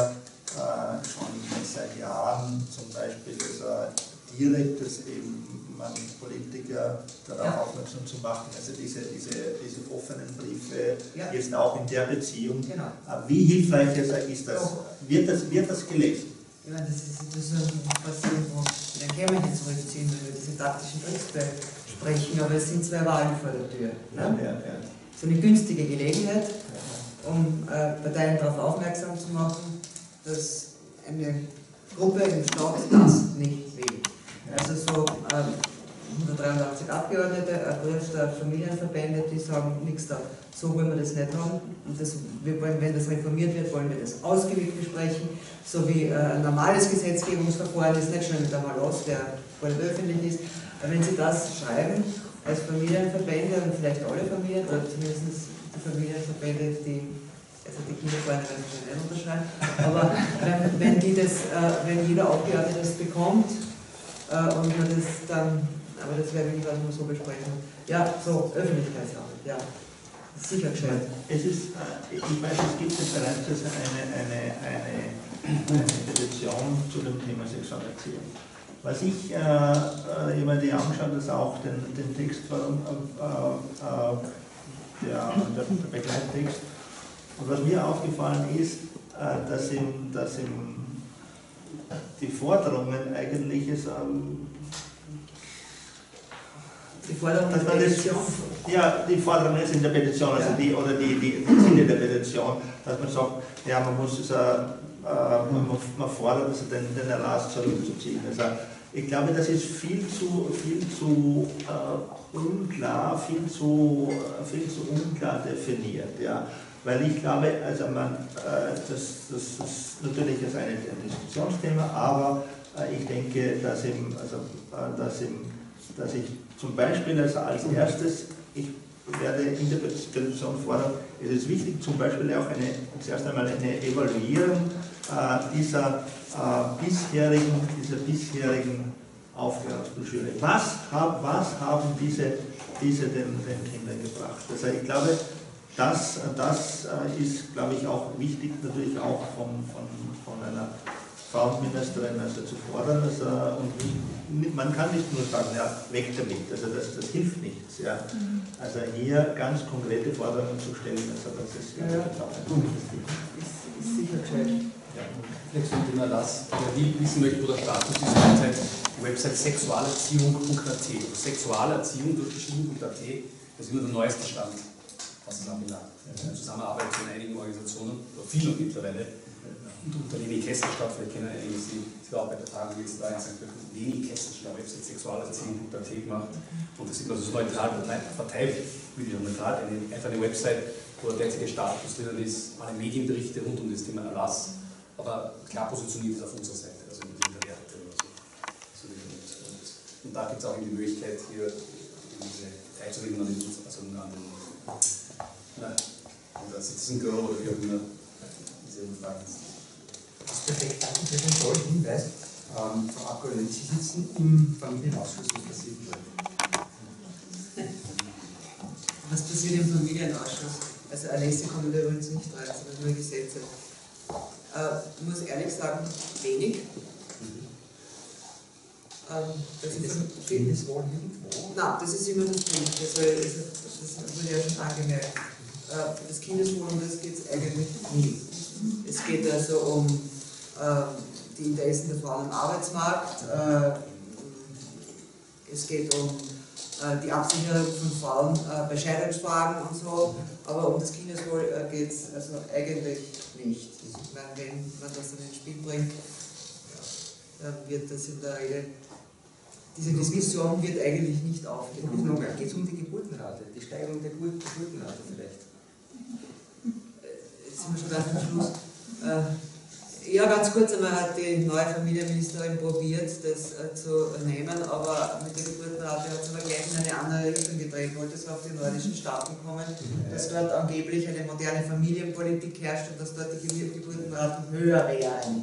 äh, schon seit Jahren zum Beispiel also direkt das eben man Politiker darauf Ja. aufmerksam zu machen, also diese, diese, diese offenen Briefe, Ja. jetzt auch in der Beziehung. Genau. Äh, Wie hilfreich also ist das? Wird das, wird das gelesen? Ich meine, das ist, das ist was wir irgendwo in ein Kämmerchen zurückziehen, wenn wir diese taktischen Tricks besprechen, aber es sind zwei Wahlen vor der Tür. Ne? Ja, ja. So eine günstige Gelegenheit, um äh, Parteien darauf aufmerksam zu machen, dass eine Gruppe im Staat das nicht will. Also so ähm, hundertdreiundachtzig Abgeordnete, ein Brief der Familienverbände, die sagen nichts da, so wollen wir das nicht haben. Und das, wir wollen, wenn das reformiert wird, wollen wir das ausgiebig besprechen, so wie äh, ein normales Gesetzgebungsverfahren ist, nicht schnell mit einmal los, der voll öffentlich ist. Aber wenn Sie das schreiben, als Familienverbände und vielleicht alle Familien, oder zumindest die Familienverbände, die, also die Kinderfreunde werden schon nicht unterschreiben, aber wenn, wenn, die das, äh, wenn jeder Abgeordnete das bekommt äh, und man das dann, aber das wäre wirklich, was wir so besprechen. Ja, so, Öffentlichkeitsarbeit, ja, sicher gescheit. Es ist, äh, ich weiß, es gibt ja bereits also eine, eine, eine, eine Petition zu dem Thema Sexualerziehung. Was ich, äh, äh, jemand die angeschaut, ist auch den, den Text von, äh, äh, der, der, der Begleittext. Und was mir aufgefallen ist, äh, dass, ihm, dass ihm die Forderungen eigentlich ist, ähm, Die Forderung dass der man das, Petition. ja, die Forderung ist in der Petition, also die, oder die, die, die Ziele der Petition, dass man sagt, ja, man muss es, äh, man, man fordert also den, den Erlass zurückzuziehen. Also ich glaube, das ist viel zu, viel zu äh, unklar, viel zu, viel zu unklar definiert. Ja. Weil ich glaube, also man, äh, das, das, das ist natürlich ist ein, ein Diskussionsthema, aber äh, ich denke, dass, im, also, äh, dass, im, dass ich zum Beispiel also als erstes, ich werde in der Petition fordern, es ist wichtig, zum Beispiel auch eine, zuerst einmal eine Evaluierung äh, dieser, äh, bisherigen, dieser bisherigen Aufklärungsbroschüre. Was, hab, was haben diese, diese den, den Kindern gebracht? Also ich glaube, das, das ist, glaube ich, auch wichtig, natürlich auch von, von, von einer Frauenministerin also zu fordern. Also, und man kann nicht nur sagen, ja, weg damit, also das, das hilft nichts. Ja. Also hier ganz konkrete Forderungen zu stellen, also das ist, ja, ja. auch ein gutes Ding. Ist, ist sicher gescheit. Ja, vielleicht zum Thema Erlass. Wer wissen möchte, wo der Status ist, Website, die Website sexualerziehung punkt at. Sexualerziehung durchgeschrieben punkt at, das ist immer der neueste Stand, was es anbelangt. Ja. Zusammenarbeit von einigen Organisationen, oder vielen mittlerweile, und unter Leni Kesselstadt, vielleicht kennen einige Sie, sie war auch bei der Tagung jetzt da in Sankt Pölten, Leni Kesselstadt, Website sexualerziehung punkt at gemacht. Und das ist also so neutral verteilt, würde ich neutral, eine, einfach eine Website, wo der derzeitige Status drinnen ist, alle Medienberichte rund um das Thema Erlass, aber klar positioniert ist auf unserer Seite, also in der Werte oder so. Und, und, und da gibt es auch die Möglichkeit, hier diese teilzunehmen an den, also an den, na, an der Citizen Girl oder wie auch immer diese Umfragen sind. Das ist perfekt, danke für den tollen Hinweis. Ähm, Frau Abgeordnete, Sie sitzen im Familienausschuss, was passiert dort? Was passiert im Familienausschuss? Also Alessi kommt da übrigens nicht rein, sondern nur Gesetze. Äh, ich muss ehrlich sagen, wenig. Ähm, das ist Kindeswohl irgendwo? Nein, das ist immer das Punkt. Das, das wurde ja schon angemerkt. Äh, das Kindeswohl, um das geht es eigentlich nie. Es geht also um äh, die Interessen der Frauen am Arbeitsmarkt, äh, es geht um äh, die Absicherung von Frauen äh, bei Scheidungsfragen und so, aber um das Kindeswohl äh, geht es also eigentlich nicht. Ich meine, wenn man das dann ins Spiel bringt, dann wird das in der Regel, diese Diskussion wird eigentlich nicht aufgenommen. Geht es um die Geburtenrate, die Steigerung der Geburtenrate vielleicht? Jetzt sind wir schon ganz am Schluss. Äh, ja, ganz kurz einmal hat die neue Familienministerin probiert, das äh, zu nehmen, aber mit der Geburtenrate hat sie aber gleich in eine andere Richtung gedreht, wollte es auf die nordischen Staaten kommen, dass dort angeblich eine moderne Familienpolitik herrscht und dass dort die Geburtenraten höher wären.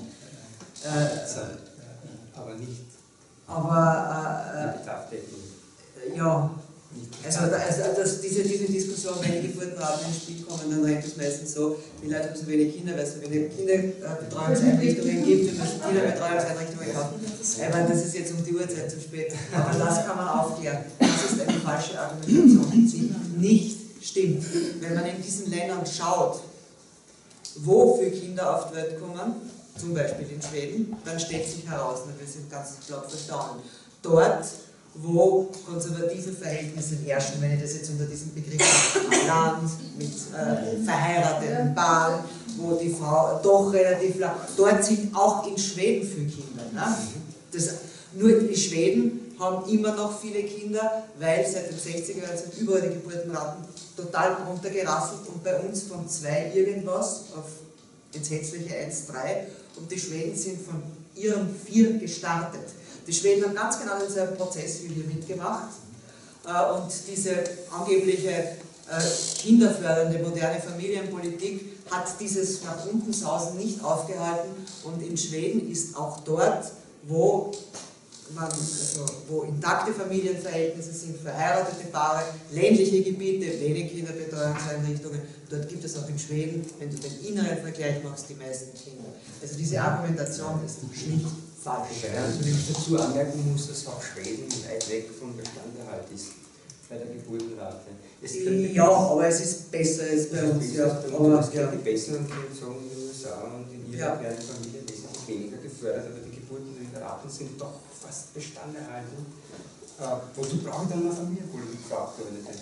Äh, Aber nicht aber äh, Bedarfdeckung. äh, ja, Also, also dass diese, diese Diskussion, wenn die Geburtenraten ins Spiel kommen, dann rennt es meistens so, die Leute haben so wenig Kinder, weil es so wenig Kinderbetreuungseinrichtungen gibt, wir müssen Kinderbetreuungseinrichtungen haben. Aber das ist jetzt um die Uhrzeit zu spät. Aber das kann man aufklären. Das ist eine falsche Argumentation, die nicht stimmt. Wenn man in diesen Ländern schaut, wo für Kinder auf die Welt kommen, zum Beispiel in Schweden, dann stellt sich heraus, und wir sind ganz platt verstanden, dort, wo konservative Verhältnisse herrschen, wenn ich das jetzt unter diesem Begriff Land mit äh, verheirateten Paaren, wo die Frau doch relativ lang, dort sind auch in Schweden viele Kinder. Ne? Das, nur in Schweden haben immer noch viele Kinder, weil seit den sechziger Jahren sind überall die Geburtenraten total runtergerasselt und bei uns von zwei irgendwas auf entsetzliche eins Komma drei und die Schweden sind von ihrem vier gestartet. Die Schweden haben ganz genau denselben Prozess wie wir mitgemacht und diese angebliche kinderfördernde moderne Familienpolitik hat dieses nach unten sausen nicht aufgehalten und in Schweden ist auch dort, wo, man, also, wo intakte Familienverhältnisse sind, verheiratete Paare, ländliche Gebiete, wenig Kinderbetreuungseinrichtungen, dort gibt es auch in Schweden, wenn du den inneren Vergleich machst, die meisten Kinder. Also diese Argumentation ist schlicht falsch. Ja, also ich dazu anmerken muss, dass auch Schweden weit weg vom Bestanderhalt ist bei der Geburtenrate. Ja, aber es ist besser als bei uns. Ja, aber es gibt die besseren Konditionen in den U S A und in ihren ja. kleinen Familien wesentlich weniger gefördert, aber die Geburtenraten sind doch fast bestanderhalten. Äh, wozu brauche ich dann eine Familienpolitik verabgeordnete?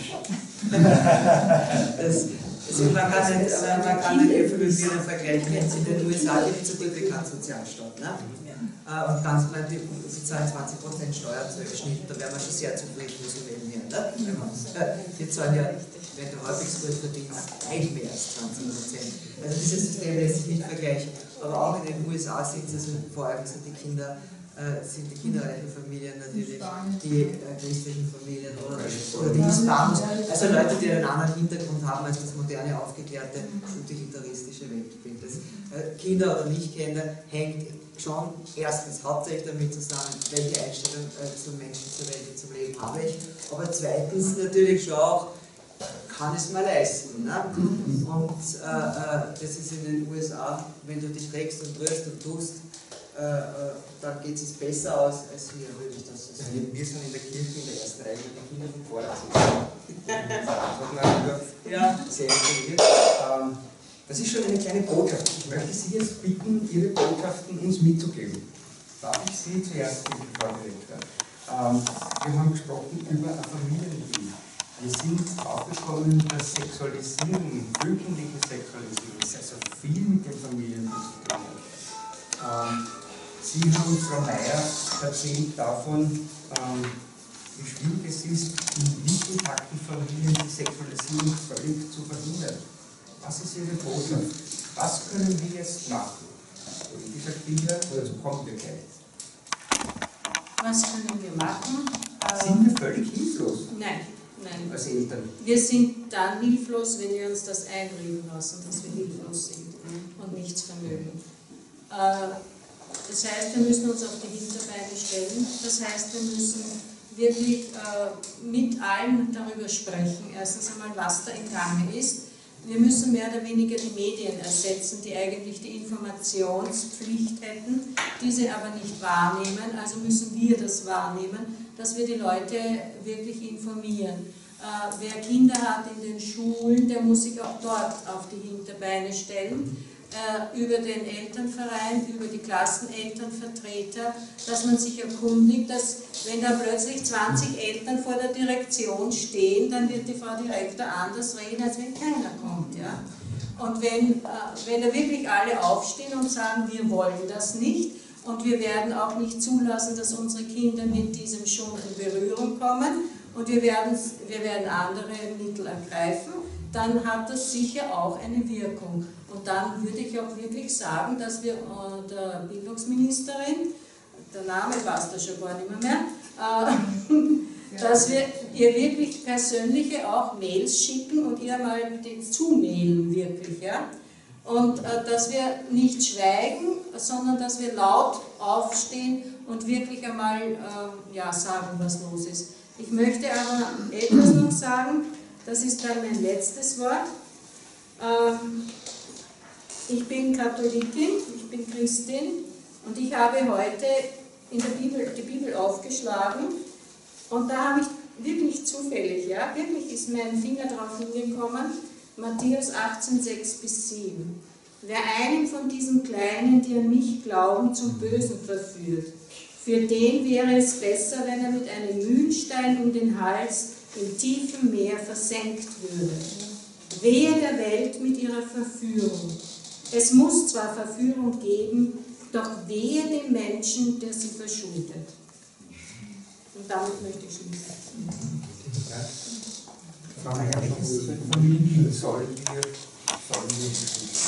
das, also man kann nicht, man kann nicht öffentlichen Vergleich kennen. In den U S A gibt es so gut wie keinen Sozialstaat. Ne? Und ganz bleibt die zahlen zwanzig Prozent Steuern zu im Schnitt, da wären wir schon sehr zufrieden, wo sie leben hier. Ne? Wir zahlen ja, wenn du halbwegs gut verdienst, weit mehr als zwanzig Prozent. Also dieses System lässt sich nicht vergleichen. Aber auch in den U S A sind es, also vor allem sind die Kinder, äh, sind die kinderreichen Familien natürlich, die äh, christlichen Familien oder, oder die Hispanos, also Leute, die einen anderen Hintergrund haben als das moderne, aufgeklärte, utilitaristische Weltbild. Das, äh, Kinder oder Nicht-Kinder hängt schon erstens hauptsächlich damit zusammen, welche Einstellung äh, zum Menschen, zur Welt, zum Leben habe ich, aber zweitens natürlich schon auch, kann es mal leisten. Ne? Und äh, äh, das ist in den U S A, wenn du dich regst und rührst und tust, äh, äh, dann geht es besser aus als hier, würde ich das sagen. Also wir sind in der Kirche in der ersten Reihe mit den Kindern vom Vorrat sitzen. Ja, sehr informiert. Ähm, Das ist schon eine kleine Botschaft. Ich möchte Sie jetzt bitten, Ihre Botschaften uns mitzugeben. Darf ich Sie zuerst bitten, Frau Direktor? Ähm, wir haben gesprochen über ein Familienbild. Wir sind draufgekommen, dass Sexualisierung, frühkindliche Sexualisierung, sehr, sehr viel mit den Familienbild zu tun hat. Ähm, Sie haben uns, Frau Meier, erzählt davon, ähm, wie schwierig es ist, in nicht intakten Familien die Sexualisierung völlig zu verhindern. Was ist Ihre Botschaft? Was können wir jetzt machen? Politischer Spieler, dazu kommen wir gleich. Was können wir machen? Sind wir völlig hilflos? Nein, nein. Als Eltern? Wir sind dann hilflos, wenn wir uns das einreden lassen, dass wir hilflos sind und nichts vermögen. Das heißt, wir müssen uns auf die Hinterbeine stellen. Das heißt, wir müssen wirklich mit allen darüber sprechen. Erstens einmal, was da im Gange ist. Wir müssen mehr oder weniger die Medien ersetzen, die eigentlich die Informationspflicht hätten, diese aber nicht wahrnehmen. Also müssen wir das wahrnehmen, dass wir die Leute wirklich informieren. Äh, wer Kinder hat in den Schulen, der muss sich auch dort auf die Hinterbeine stellen, äh, über den Elternverein, über die Klassenelternvertreter, dass man sich erkundigt, dass wenn da plötzlich zwanzig Eltern vor der Direktion stehen, dann wird die Frau Direktor anders reden, als wenn keiner kommt. Ja? Und wenn, äh, wenn da wirklich alle aufstehen und sagen, wir wollen das nicht und wir werden auch nicht zulassen, dass unsere Kinder mit diesem Schund in Berührung kommen und wir werden, wir werden andere Mittel ergreifen, dann hat das sicher auch eine Wirkung. Und dann würde ich auch wirklich sagen, dass wir äh, der Bildungsministerin, der Name passt da schon gar nicht mehr, mehr äh, dass wir ihr wirklich persönliche auch Mails schicken und ihr mal zumailen wirklich. Ja? Und äh, dass wir nicht schweigen, sondern dass wir laut aufstehen und wirklich einmal äh, ja, sagen, was los ist. Ich möchte aber etwas noch sagen, das ist dann mein letztes Wort. Ähm, ich bin Katholikin, ich bin Christin und ich habe heute in der Bibel, die Bibel aufgeschlagen und da habe ich wirklich zufällig, ja, wirklich ist mein Finger drauf hingekommen, Matthäus achtzehn, sechs bis sieben. Wer einen von diesen Kleinen, die an mich glauben, zum Bösen verführt, für den wäre es besser, wenn er mit einem Mühlstein um den Hals im tiefen Meer versenkt würde. Wehe der Welt mit ihrer Verführung. Es muss zwar Verführung geben, doch wehe dem Menschen, der sie verschuldet. Und damit möchte ich schließen. Frau Meier, wie sollen wir, sollen wir beschließen?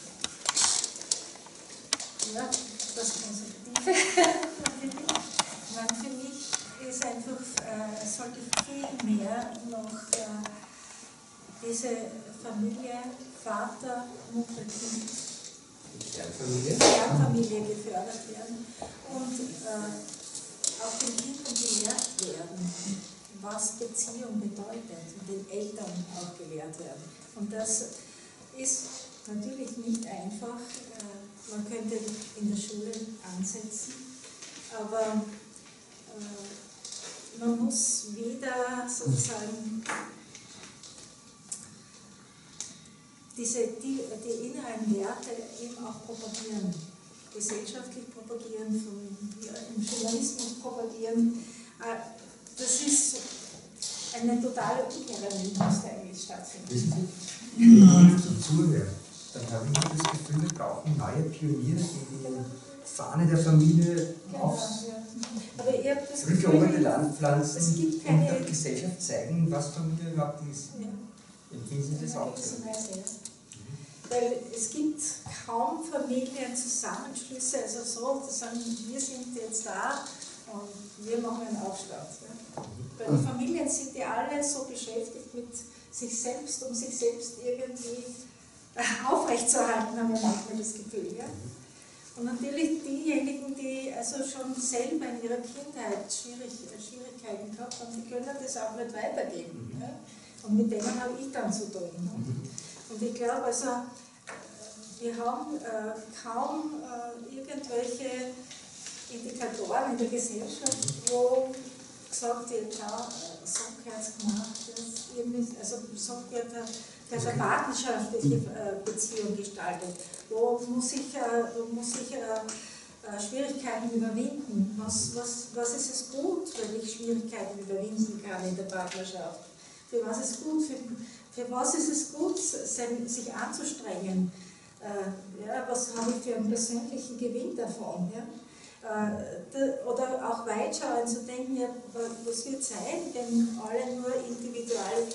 Ja, das Konstruktive. Man, für mich ist einfach, äh, es sollte viel mehr noch äh, diese Familie, Vater, Mutter, Kind, Kernfamilie? Kernfamilie gefördert werden und äh, auch den Kindern gelehrt werden, was Beziehung bedeutet und den Eltern auch gelehrt werden. Und das ist natürlich nicht einfach. Äh, man könnte in der Schule ansetzen, aber äh, man muss wieder sozusagen diese, die, die inneren Werte eben auch propagieren, gesellschaftlich propagieren, von, ja, im Journalismus propagieren. Äh, das ist eine totale Umkehrung, die musste eigentlich stattfinden. Wissen Sie, wenn ich so zuhöre, dann habe ich das Gefühl, wir brauchen neue Pioniere, die die Fahne der Familie aufs Aber ihr habt das rückeroberte Gefühl, Land pflanzen es gibt und keine- der Gesellschaft zeigen, was Familie überhaupt ist. ja, Empfinden Sie das in einer auch so? gewissen Weise, ja. Weil es gibt kaum Familienzusammenschlüsse, also so zu sagen, wir sind jetzt da und wir machen einen Aufstand. Ja. Weil die Familien sind ja alle so beschäftigt mit sich selbst, um sich selbst irgendwie aufrechtzuerhalten, haben wir manchmal das Gefühl. Ja. Und natürlich diejenigen, die also schon selber in ihrer Kindheit schwierig, Schwierigkeiten gehabt haben, die können das auch nicht weitergeben. Ja. Und mit denen habe ich dann zu tun. Ne. Und ich glaube, also, wir haben äh, kaum äh, irgendwelche Indikatoren in der Gesellschaft, wo gesagt wird, schau, so gehört es gemacht, das irgendwie, also so wird eine partnerschaftliche äh, Beziehung gestaltet, wo muss ich, äh, wo muss ich äh, äh, Schwierigkeiten überwinden, was, was, was ist es gut, wenn ich Schwierigkeiten überwinden kann in der Partnerschaft, für was ist gut, für, für was ist es gut, sich anzustrengen, äh, ja, was habe ich für einen persönlichen Gewinn davon, ja? Äh, oder auch weitschauen zu denken, ja, was wird sein, wenn alle nur individualisiert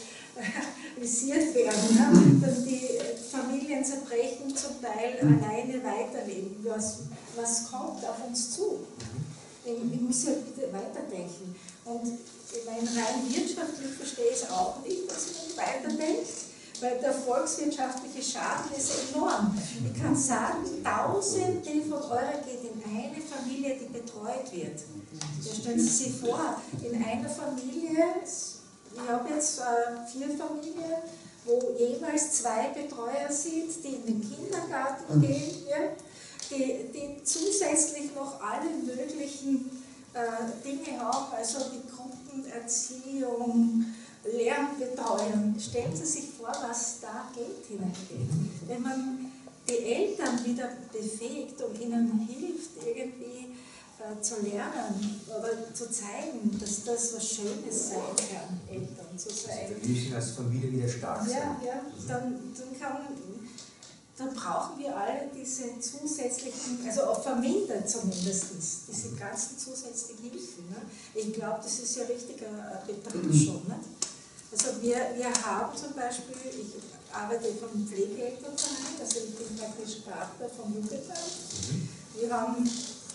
werden, ja? Dann die Familien zerbrechen, zum Teil alleine weiterleben, was, was kommt auf uns zu? Ich, ich muss ja bitte weiterdenken. Und ich meine, rein wirtschaftlich verstehe ich es auch nicht, dass man weiterdenkt, weil der volkswirtschaftliche Schaden ist enorm. Ich kann sagen, Tausende von Euro geht in eine Familie, die betreut wird. Ja, stellen Sie sich vor, in einer Familie, ich habe jetzt äh, vier Familien, wo jeweils zwei Betreuer sind, die in den Kindergarten gehen, ja, die, die zusätzlich noch alle möglichen äh, Dinge haben, also die Gruppenerziehung, Lernbetreuung. Stellen Sie sich vor, was da Geld hineingeht. Wenn man die Eltern wieder befähigt und ihnen hilft, irgendwie äh, zu lernen oder zu zeigen, dass das was Schönes sein kann, Eltern zu sein. Wir müssen als Familie wieder stark sein. Ja, ja, dann, dann, kann, dann brauchen wir alle diese zusätzlichen, also auch vermindert zumindest, diese ganzen zusätzlichen Hilfen. Ne? Ich glaube, das ist ja richtiger Betrieb schon. Ne? Also wir, wir haben zum Beispiel, ich arbeite vom Pflegeelternverein, also ich bin praktisch Partner vom Jugendamt. Wir haben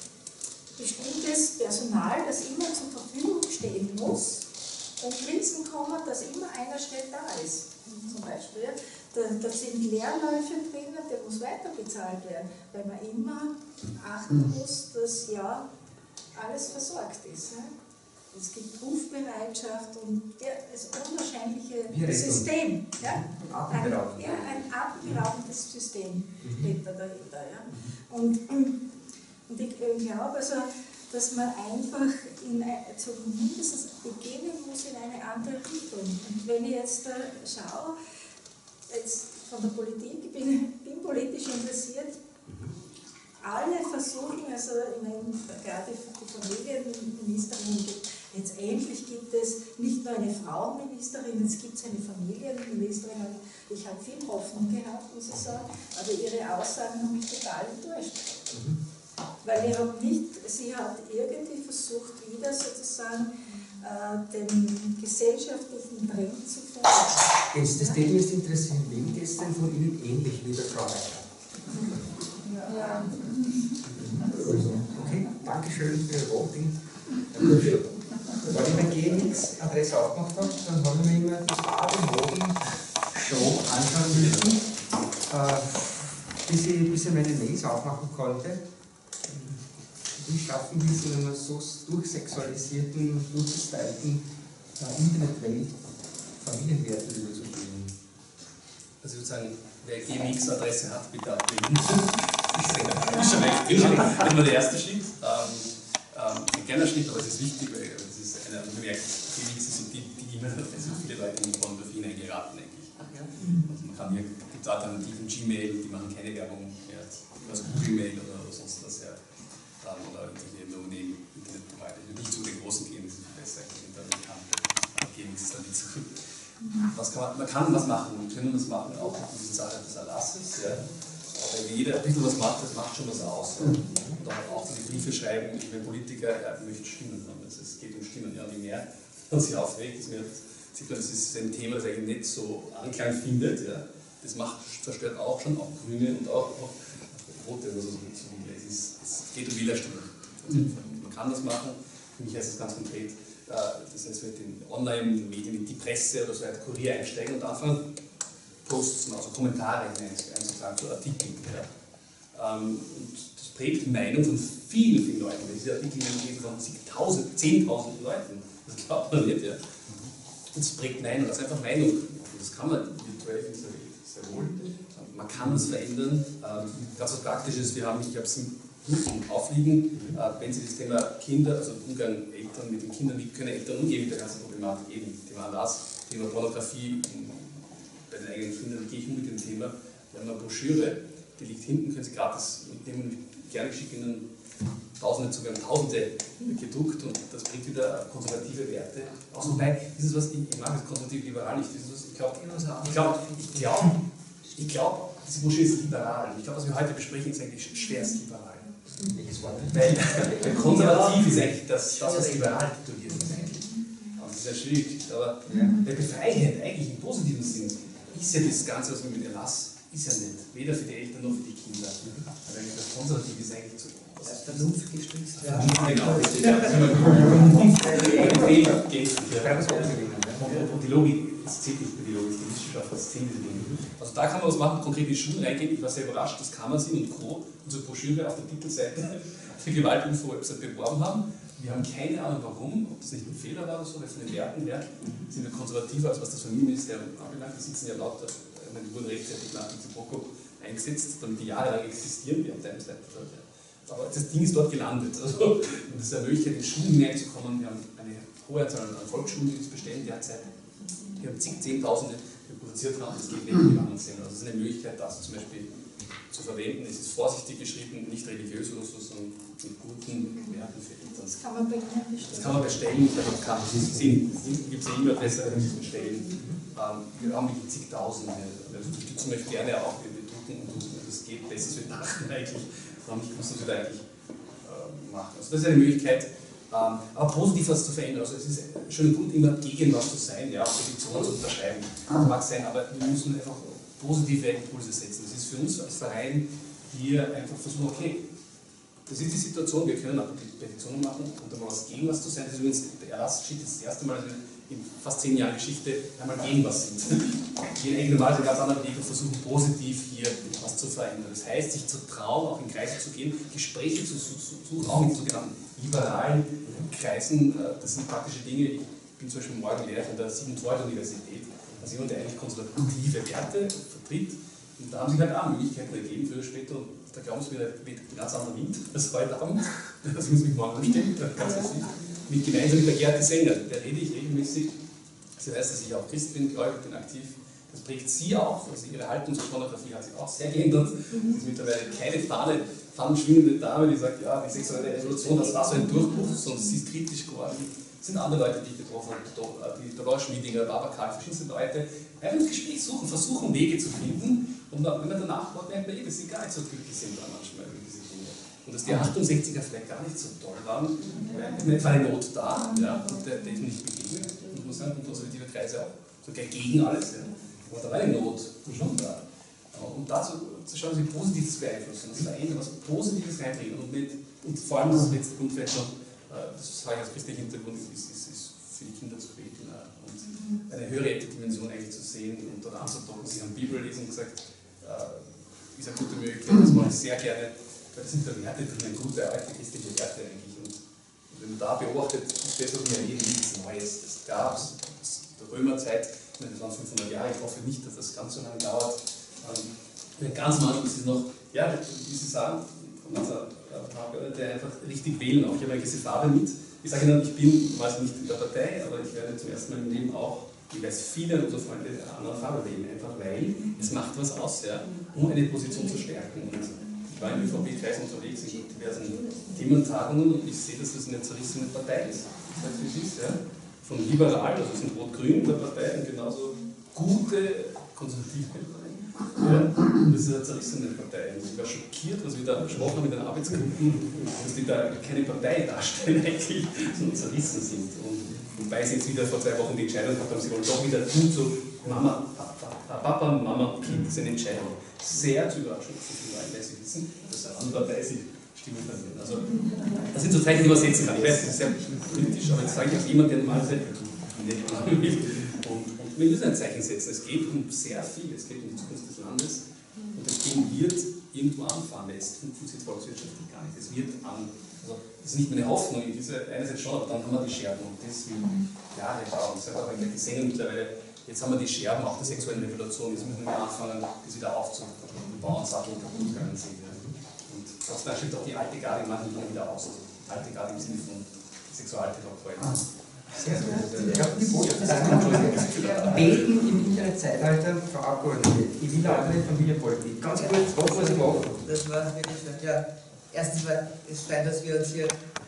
bestimmtes Personal, das immer zur Verfügung stehen muss, wenn Krisen kommen, dass immer einer schnell da ist. Zum Beispiel, da, da sind Lehrläufe drinnen, der muss weiter bezahlt werden, weil man immer achten muss, dass ja alles versorgt ist. Ja? Es gibt Rufbereitschaft und ja, das unwahrscheinliche System. Ja? Ein, ja, ein atemberaubendes System steht da dahinter. Ja? Und, und ich glaube also, dass man einfach in, zumindest beginnen muss in eine andere Richtung. Und wenn ich jetzt äh, schaue, jetzt von der Politik, ich bin, bin politisch interessiert, alle versuchen, also ich meine, gerade die Familienministerin, jetzt endlich gibt es nicht nur eine Frauenministerin, jetzt gibt es eine Familienministerin. Ich habe viel Hoffnung gehabt, muss ich sagen, aber ihre Aussagen haben mich total enttäuscht. Weil ich habe nicht, sie hat irgendwie versucht, wieder sozusagen äh, den gesellschaftlichen Trend zu folgen. Jetzt, das Thema ist interessant. Wem geht es denn von Ihnen ähnlich wie der Frau Reiter? Ja. Okay, danke schön für Ihr Voting. Wenn ich meine G M X-Adresse aufgemacht habe, dann habe ich mir immer das Baden-Boden-Show anschauen müssen, äh, bis, ich, bis ich meine Mails aufmachen konnte. Wie schaffen wir es in einer so durchsexualisierten, durchgestylten äh, Internetwelt, Familienwerte überzubringen? Also ich würde sagen, wer G M X-Adresse hat, bitte abbilden. Ich sage, das ist schon echt drin. Das ist mal der erste Schritt. Ähm, ähm, ein kleiner Schritt, aber es ist wichtig, weil es ist eine, man merkt, G M X sind die, die E-Mail-Adresse, viele Leute in Pornografie hineingeraten, eigentlich. Also man kann hier, es gibt Alternativen, Gmail, die machen keine Werbung mehr, also Google-Mail oder sonst was, ja. Oder irgendwelche No-Name Internetprovider, die nicht zu den großen gehen, das ist viel besser, Internet gehen ist dann nicht so gut. Was kann man, man kann was machen, wir können was machen, auch mit dieser Sache des Erlasses. Ja. Wenn jeder ein bisschen was macht, das macht schon was aus. Ja. Und auch die Briefe schreiben, ich bin Politiker, er möchte Stimmen haben. Also es geht um Stimmen, ja, je mehr man sich aufregt, ist mir, sieht man, das ist ein Thema, das eigentlich nicht so Anklang findet. Ja. Das macht, zerstört auch schon, auch Grüne und auch, auch Rote, also so, so es, ist, es geht um Wählerstimmen. Man kann das machen, für mich heißt es ganz konkret, das heißt mit den Online-Medien, mit die Presse oder so weiter, Kurier einsteigen und anfangen, Posts zu machen, also Kommentare einzutragen zu Artikeln. Ja. Und das prägt die Meinung von vielen, vielen Leuten. Diese Artikel werden von zigtausend, zehntausend Leuten, das glaubt man nicht. Ja. Und das prägt Meinung, das ist einfach Meinung. Das kann man virtuell sehr wohl. Man kann es verändern. Ähm, ganz was Praktisches, wir haben, ich habe es im Buch aufliegen, äh, wenn Sie das Thema Kinder, also Umgang Eltern mit den Kindern, wie können Eltern umgehen mit der ganzen Problematik, eben Thema Erlass, Thema Pornografie bei den eigenen Kindern, wie gehe ich um mit dem Thema. Wir haben eine Broschüre, die liegt hinten, können Sie gratis mitnehmen, gerne schicken Ihnen Tausende, sogar Tausende gedruckt und das bringt wieder konservative Werte. Auch wobei, das ist was, ich, ich mag das konservativ-liberal nicht, das ist was, ich glaube, ich glaube, ich glaube, Ich glaube, diese Broschüre ist liberal. Ich glaube, was wir heute besprechen, ist eigentlich schwerst liberal. Weil, weil konservativ ist eigentlich das, das was liberal tituliert ist. Das ist ja schwierig. Aber weil Freiheit eigentlich im positiven Sinn ist ja das Ganze, was wir mit Erlass, ist ja nicht. Weder für die Eltern noch für die Kinder. Aber eigentlich das Konservative ist eigentlich zu. Vernunft gestützt. Ja, genau. Und die Logik, es zählt nicht mehr die Logik, die Wissenschaft, das zählt diese Dinge. Also da kann man was machen, konkret in die Schulen reingehen. Ich war sehr überrascht, dass Kammersinn und Co. unsere Broschüre auf der Titelseite der Gewaltinfo-Website beworben haben. Wir haben keine Ahnung warum, ob das nicht ein Fehler war oder so, weil von den Werten her sind wir konservativer, als was das Familienministerium anbelangt. Da sitzen ja lauter, die wurden rechtzeitig nach dem Prokop eingesetzt, damit die jahrelang existieren, wir haben Timesline. Aber das Ding ist dort gelandet. Also, und das ist eine Möglichkeit, in Schulen hineinzukommen. Wir haben eine hohe Zahl an Volksschulen, die uns bestellen derzeit. Wir haben zig, Zehntausende, die wir produziert haben, das geht nicht in die anderen sehen. Also es ist eine Möglichkeit, das zum Beispiel zu verwenden. Es ist vorsichtig geschrieben, nicht religiös oder so, sondern mit guten Werten für Eltern. Das kann man bei Ihnen bestellen. Das kann man bestellen. Ich habe kann sehen, gibt es eine E-Mail-Adresse, da kann man es bestellen. Ähm, wir haben wirklich zigtausende. Wir unterstützen euch gerne auch, wir drucken und das geht besser, als wir dachten eigentlich. Noch nicht gewusst, was wir da eigentlich äh, machen. Also das ist eine Möglichkeit, ähm, aber positiv was zu verändern. Also es ist schön und gut, immer gegen was zu sein, ja, Positionen zu unterschreiben. Das mag sein, aber wir müssen einfach positive Impulse setzen. Das ist für uns als Verein hier einfach versuchen, okay, das ist die Situation, wir können auch Petitionen machen und da mal was gegen was zu sein. Das ist übrigens, der Erlass steht das erste Mal in fast zehn Jahren Geschichte einmal gegen was sind. Wir gehen eigentlich normalerweise einen ganz anderen Weg und versuchen positiv hier was zu verändern. Das heißt, sich zu trauen, auch in Kreise zu gehen, Gespräche zu suchen, auch in sogenannten liberalen Kreisen. Das sind praktische Dinge. Ich bin zum Beispiel morgen Lehrer von der Sigmund Freud Universität, also jemand, der eigentlich konservative Werte vertritt. Und da haben sich halt auch Möglichkeiten ergeben für später. Und da glauben Sie, wieder weht ein ganz anderer Wind als heute Abend. Das muss mich morgen anstellen, ganz mit gemeinsam mit der Gerti Sänger. Der rede ich regelmäßig. Sie weiß, dass ich auch Christ bin, gläubig bin, aktiv. Das prägt sie auch. Also ihre Haltung zur Pornografie hat sich auch sehr geändert. Sie ist mittlerweile keine Fahne, fahnenschwingende Dame, die sagt, ja, die sexuelle Revolution, das war so ein Durchbruch, sondern sie ist kritisch geworden. Es sind andere Leute, die ich getroffen habe, die Dolores Schmiedinger, Barbara Karl, verschiedenste Leute, einfach ins Gespräch suchen, versuchen Wege zu finden. Und wenn man danach kommt, merkt man, dass sie gar nicht so glücklich sind manchmal über diese Dinge. Und dass die achtundsechziger vielleicht gar nicht so toll waren. Es war eine Not da, ja, der, der ist mir nicht begegnet. Und ich muss sagen, und konservative Kreise auch, sogar gegen alles. Ja. Aber da war eine Not schon da. Und dazu zu schauen, dass wir Positives beeinflussen, das Verändern, was Positives reinbringen. Und, mit, und vor allem das letzte Punkt vielleicht noch, das sage ich als christlicher Hintergrund, ist, ist, ist für die Kinder zu beten und eine höhere Dimension eigentlich zu sehen und dann anzudocken. Sie haben Bibel lesen und gesagt, äh, ist eine gute Möglichkeit, das mache ich sehr gerne, weil das sind da Werte drin, gute, alte christliche Werte eigentlich. Und wenn man da beobachtet, ist das, was wir erleben, nichts Neues. Das gab es in der Römerzeit, ich meine, das waren fünfhundert Jahre, ich hoffe nicht, dass das ganz so lange dauert. Ähm, ganz manchmal ist es noch, ja, wie Sie sagen, der einfach richtig wählen auch. Ich habe eine gewisse Farbe mit. Ich sage Ihnen, ich bin, weiß nicht in der Partei, aber ich werde zum ersten Mal im Leben auch, ich weiß, viele unserer Freunde einer anderen Farbe wählen, einfach weil es macht was aus, ja, um eine Position zu stärken. Und ich war im ÖVP-Kreis unterwegs in diversen Thementagungen und ich sehe, dass das eine zerrissene Partei ist. Das heißt, wie es ist, ja. Von liberal, also es sind Rot-Grün der Partei und genauso gute, konservative Parteien. Ja, und das ist eine zerrissene Partei. Und ich war schockiert, was wir da besprochen haben mit den Arbeitsgruppen, dass die da keine Partei darstellen eigentlich, sondern zerrissen sind. Und wobei sie jetzt wieder vor zwei Wochen die Entscheidung gehabt haben, sie wollen doch wieder tun, so Mama, Papa, Papa, Mama und Kind, das ist eine Entscheidung. Sehr zu überraschen, weil sie wissen, dass eine andere Partei sie Stimmen verlieren. Also, das sind so Zeichen, die man setzen kann. Ich weiß, das ist sehr politisch, aber jetzt sage ich als jemand, der normalerweise nicht will. Und wir müssen ein Zeichen setzen. Es geht um sehr viel, es geht um die Zukunft des Landes und das Ding wird irgendwo anfahren. Es funktioniert volkswirtschaftlich gar nicht. Es wird an. Also, das ist nicht meine Hoffnung, in diese, einerseits schon, aber dann haben wir die Scherben und das will Jahre dauern. Das habe ich gesehen mittlerweile. Jetzt haben wir die Scherben auch der sexuellen Revolution. Jetzt müssen wir anfangen, das wieder aufzubauen, Sattel kaputt können sehen. Und trotzdem steht auch die alte Garde in manchen Dingen wieder aus. Also, alte Garde im Sinne von Sexualpädagogik. Sehr gut. Ich habe die Botschaft. Beten im Internetzeitalter, Frau Abgeordnete, die Wiener Arbeit Familienpolitik. Ganz kurz, was muss ich machen? Das war wirklich schön. Ja, erstens war es fein, dass wir uns hier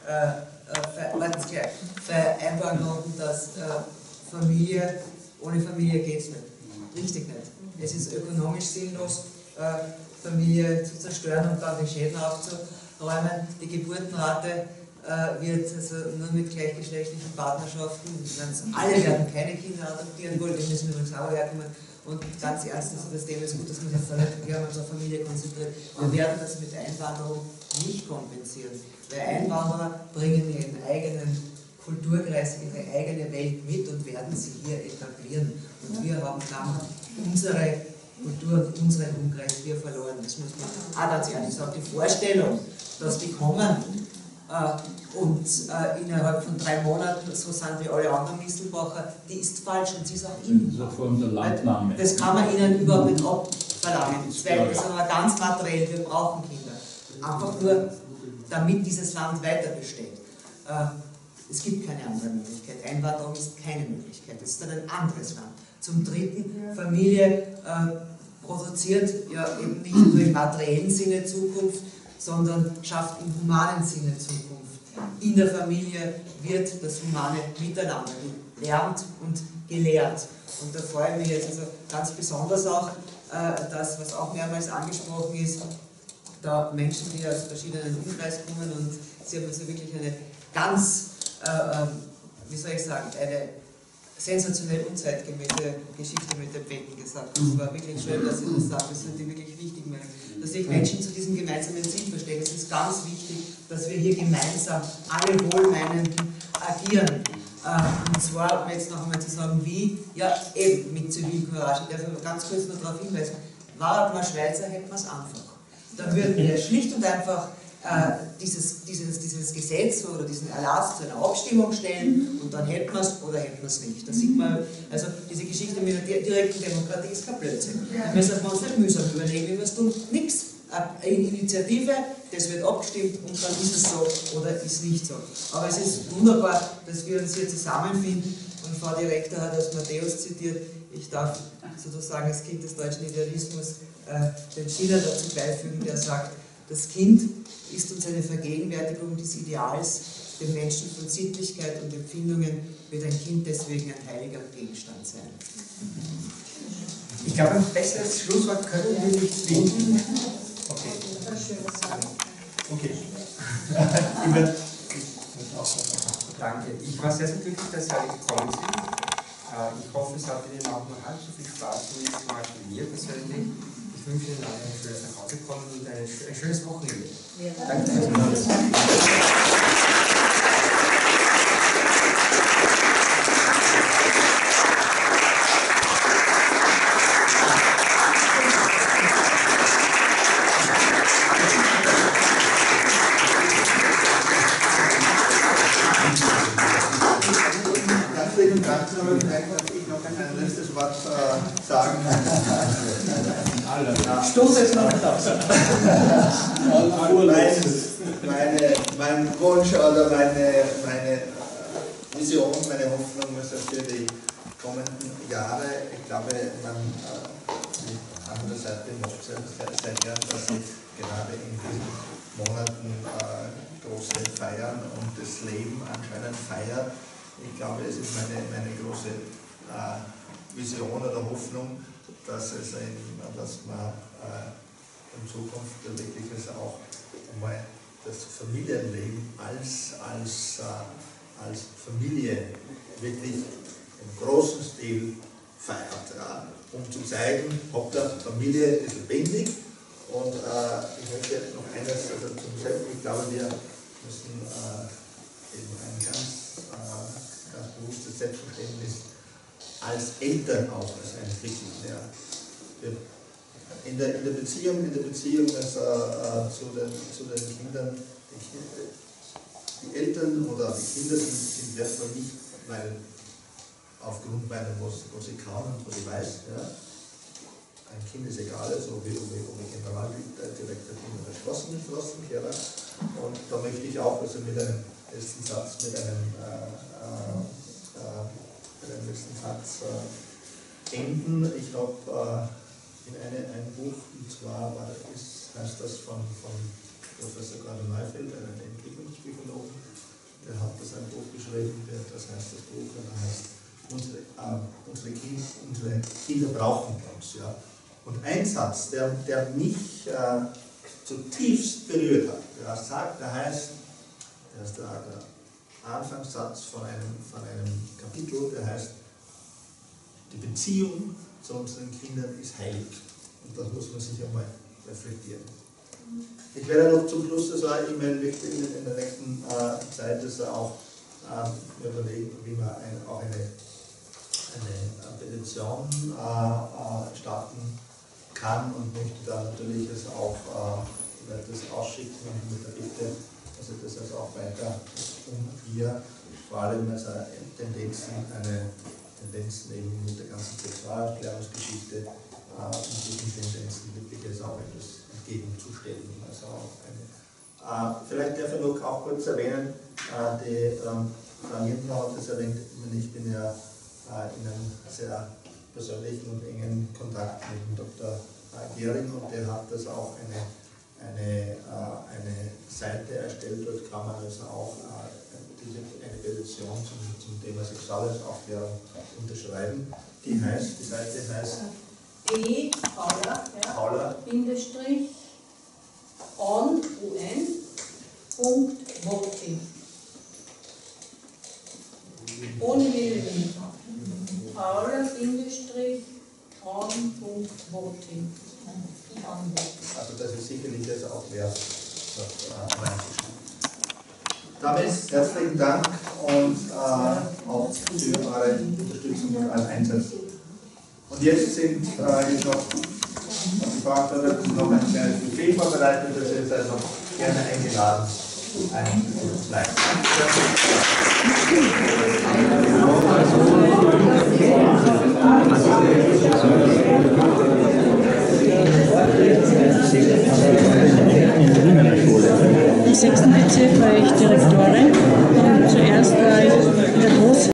äh, ver vereinbaren konnten, dass äh, Familie, ohne Familie geht es nicht. Richtig nicht. Es ist ökonomisch sinnlos, äh, Familie zu zerstören und dann die Schäden aufzuräumen. Die Geburtenrate äh, wird also nur mit gleichgeschlechtlichen Partnerschaften, alle werden keine Kinder adoptieren wollen, wir müssen übrigens auch herkommen. Und ganz ernst, also das Thema ist gut, dass wir uns auf unsere Familie konzentrieren. Wir werden das mit Einwanderung nicht kompensieren. Weil Einwanderer bringen ihren eigenen Kulturkreis, ihre eigene Welt mit und werden sie hier etablieren. Und wir haben dann unsere Kultur und unseren Umkreis hier verloren. Das muss man auch ganz ehrlich sagen. Die Vorstellung, dass die kommen äh, und äh, innerhalb von drei Monaten so sind wie alle anderen Mistelbacher, die ist falsch und sie ist auch in. Das ist eine Form der Landnahme. Das kann man ihnen überhaupt nicht abverlangen. Weil das ist aber ganz materiell, wir brauchen Kinder. Einfach nur, damit dieses Land weiter besteht. Äh, es gibt keine andere Möglichkeit. Einwanderung ist keine Möglichkeit. Es ist dann ein anderes Land. Zum Dritten, Familie äh, produziert ja eben nicht nur im materiellen Sinne Zukunft, sondern schafft im humanen Sinne Zukunft. In der Familie wird das humane Miteinander gelernt und gelehrt. Und da freue ich mich jetzt also ganz besonders auch, äh, das, was auch mehrmals angesprochen ist, da Menschen, die aus verschiedenen Umkreisen kommen und sie haben also wirklich eine ganz, äh, wie soll ich sagen, eine sensationell unzeitgemäße Geschichte mit dem Becken gesagt. Es war wirklich schön, dass Sie das sagen, das sind die wirklich wichtig meinen. Dass sich Menschen zu diesem gemeinsamen Ziel verstehen. Es ist ganz wichtig, dass wir hier gemeinsam alle Wohlmeinenden agieren. Und zwar, um jetzt noch einmal zu sagen, wie, ja eben mit Zivilcourage, ich darf aber ganz kurz noch darauf hinweisen, war man Schweizer, hätten wir es einfach. Dann würden wir schlicht und einfach äh, dieses, dieses, dieses Gesetz oder diesen Erlass zu einer Abstimmung stellen und dann hätten wir es oder hätten wir es nicht. Da sieht man, also diese Geschichte mit der direkten Demokratie ist kein Blödsinn. Da müssen wir uns nicht mühsam überlegen, wie wir es tun. Nichts. Eine Initiative, das wird abgestimmt und dann ist es so oder ist nicht so. Aber es ist wunderbar, dass wir uns hier zusammenfinden und Frau Direktor hat als Matthäus zitiert, ich darf sozusagen als Kind des deutschen Idealismus äh, den Schiller dazu beifügen, der sagt, das Kind ist uns eine Vergegenwärtigung des Ideals, dem Menschen von Sittlichkeit und Empfindungen wird ein Kind deswegen ein heiliger Gegenstand sein. Ich glaube, ein besseres Schlusswort können wir nicht finden. Okay. Okay. Ich würde Danke. Ich war sehr, sehr glücklich, dass Sie alle gekommen sind. Ich hoffe, es hat Ihnen auch noch halb so viel Spaß wie zum Beispiel mir persönlich. Ich wünsche Ihnen allen ein schönes Nachhausekommen und ein schönes Wochenende. Ja. Danke fürs Kommen. Ich noch ein letztes Wort äh, sagen. Stoß es noch nicht aus. meine, mein Wunsch oder meine, meine Vision, meine Hoffnung ist für die kommenden Jahre, ich glaube, man äh, die andere Seite macht sehr, sehr gern, dass sie gerade in diesen Monaten äh, große Feiern und das Leben anscheinend feiert. Ich glaube, es ist meine, meine große äh, Vision oder Hoffnung, dass, es ein, dass man äh, in Zukunft wirklich es auch mal das Familienleben als, als, äh, als Familie wirklich im großen Stil feiert, ja, um zu zeigen, ob der Familie ist lebendig. Und äh, ich möchte noch eines also zum Selbst, ich glaube, wir müssen äh, eben ein ganz äh, ganz bewusstes Selbstverständnis als Eltern auch als entwickeln. Ja. In, der, in der Beziehung, in der Beziehung das, äh, zu, den, zu den Kindern, die, die Eltern oder die Kinder sind, sind wertvoll nicht, weil aufgrund meiner, was, was ich kann und was ich weiß. Ja. Ein Kind ist egal, so wie ob ich, ob ich Generaldirektor bin oder Straßenkehrer. Und da möchte ich auch also mit einem ersten Satz, mit einem äh, äh, äh, mit einem letzten Satz äh, enden. Ich habe äh, in eine, ein Buch, und zwar war, ist, heißt das von, von Professor Gordon Neufeld, einem Entwicklungspsychologen, der hat das ein Buch geschrieben, das heißt das Buch, das heißt unsere, äh, unsere, Kinder, unsere Kinder brauchen uns. Ja. Und ein Satz, der, der mich äh, zutiefst berührt hat, der sagt, der heißt, der ist der, der Anfangssatz von einem, von einem Kapitel, der heißt, die Beziehung zu unseren Kindern ist heilig. Und das muss man sich einmal reflektieren. Ich werde noch zum Schluss, das war, ich meine, möchte in, in der nächsten äh, Zeit das auch äh, überlegen, wie man ein, auch eine, eine Petition äh, äh, starten kann und möchte da natürlich es auch äh, das ausschicken mit der Bitte, also das also auch weiter um hier vor allem also Tendenzen, eine Tendenzen eben mit der ganzen Sexualaufklärungsgeschichte äh, und diesen Tendenzen wirklich jetzt auch etwas entgegenzustellen. Also auch eine, äh, vielleicht darf ich noch auch kurz erwähnen, äh, die ähm, Frau Lindner hat das erwähnt, ich bin ja äh, in einem sehr persönlichen und engen Kontakt mit dem Doktor Gehring und der hat das auch eine Eine, äh, eine Seite erstellt, dort kann man also auch äh, diese, eine Petition zum, zum Thema Sexualaufklärung unterschreiben. Die heißt, die Seite heißt E, Paula, ja, Paula, Bindestrich, on, un, Punkt, voting. Ohne Willen. paula-traun.voting. Also das ist sicherlich jetzt auch wert, das äh, reinzuschauen. Damit herzlichen Dank und äh, auch für eure Unterstützung und euren Einsatz. Und jetzt sind äh, jetzt noch die Veranstalter noch ein kleines Buffet vorbereitet, das ihr seid noch gerne eingeladen. Ein Bleiben. Im sechsten Bezirk war ich Direktorin und zuerst war ich in der Groß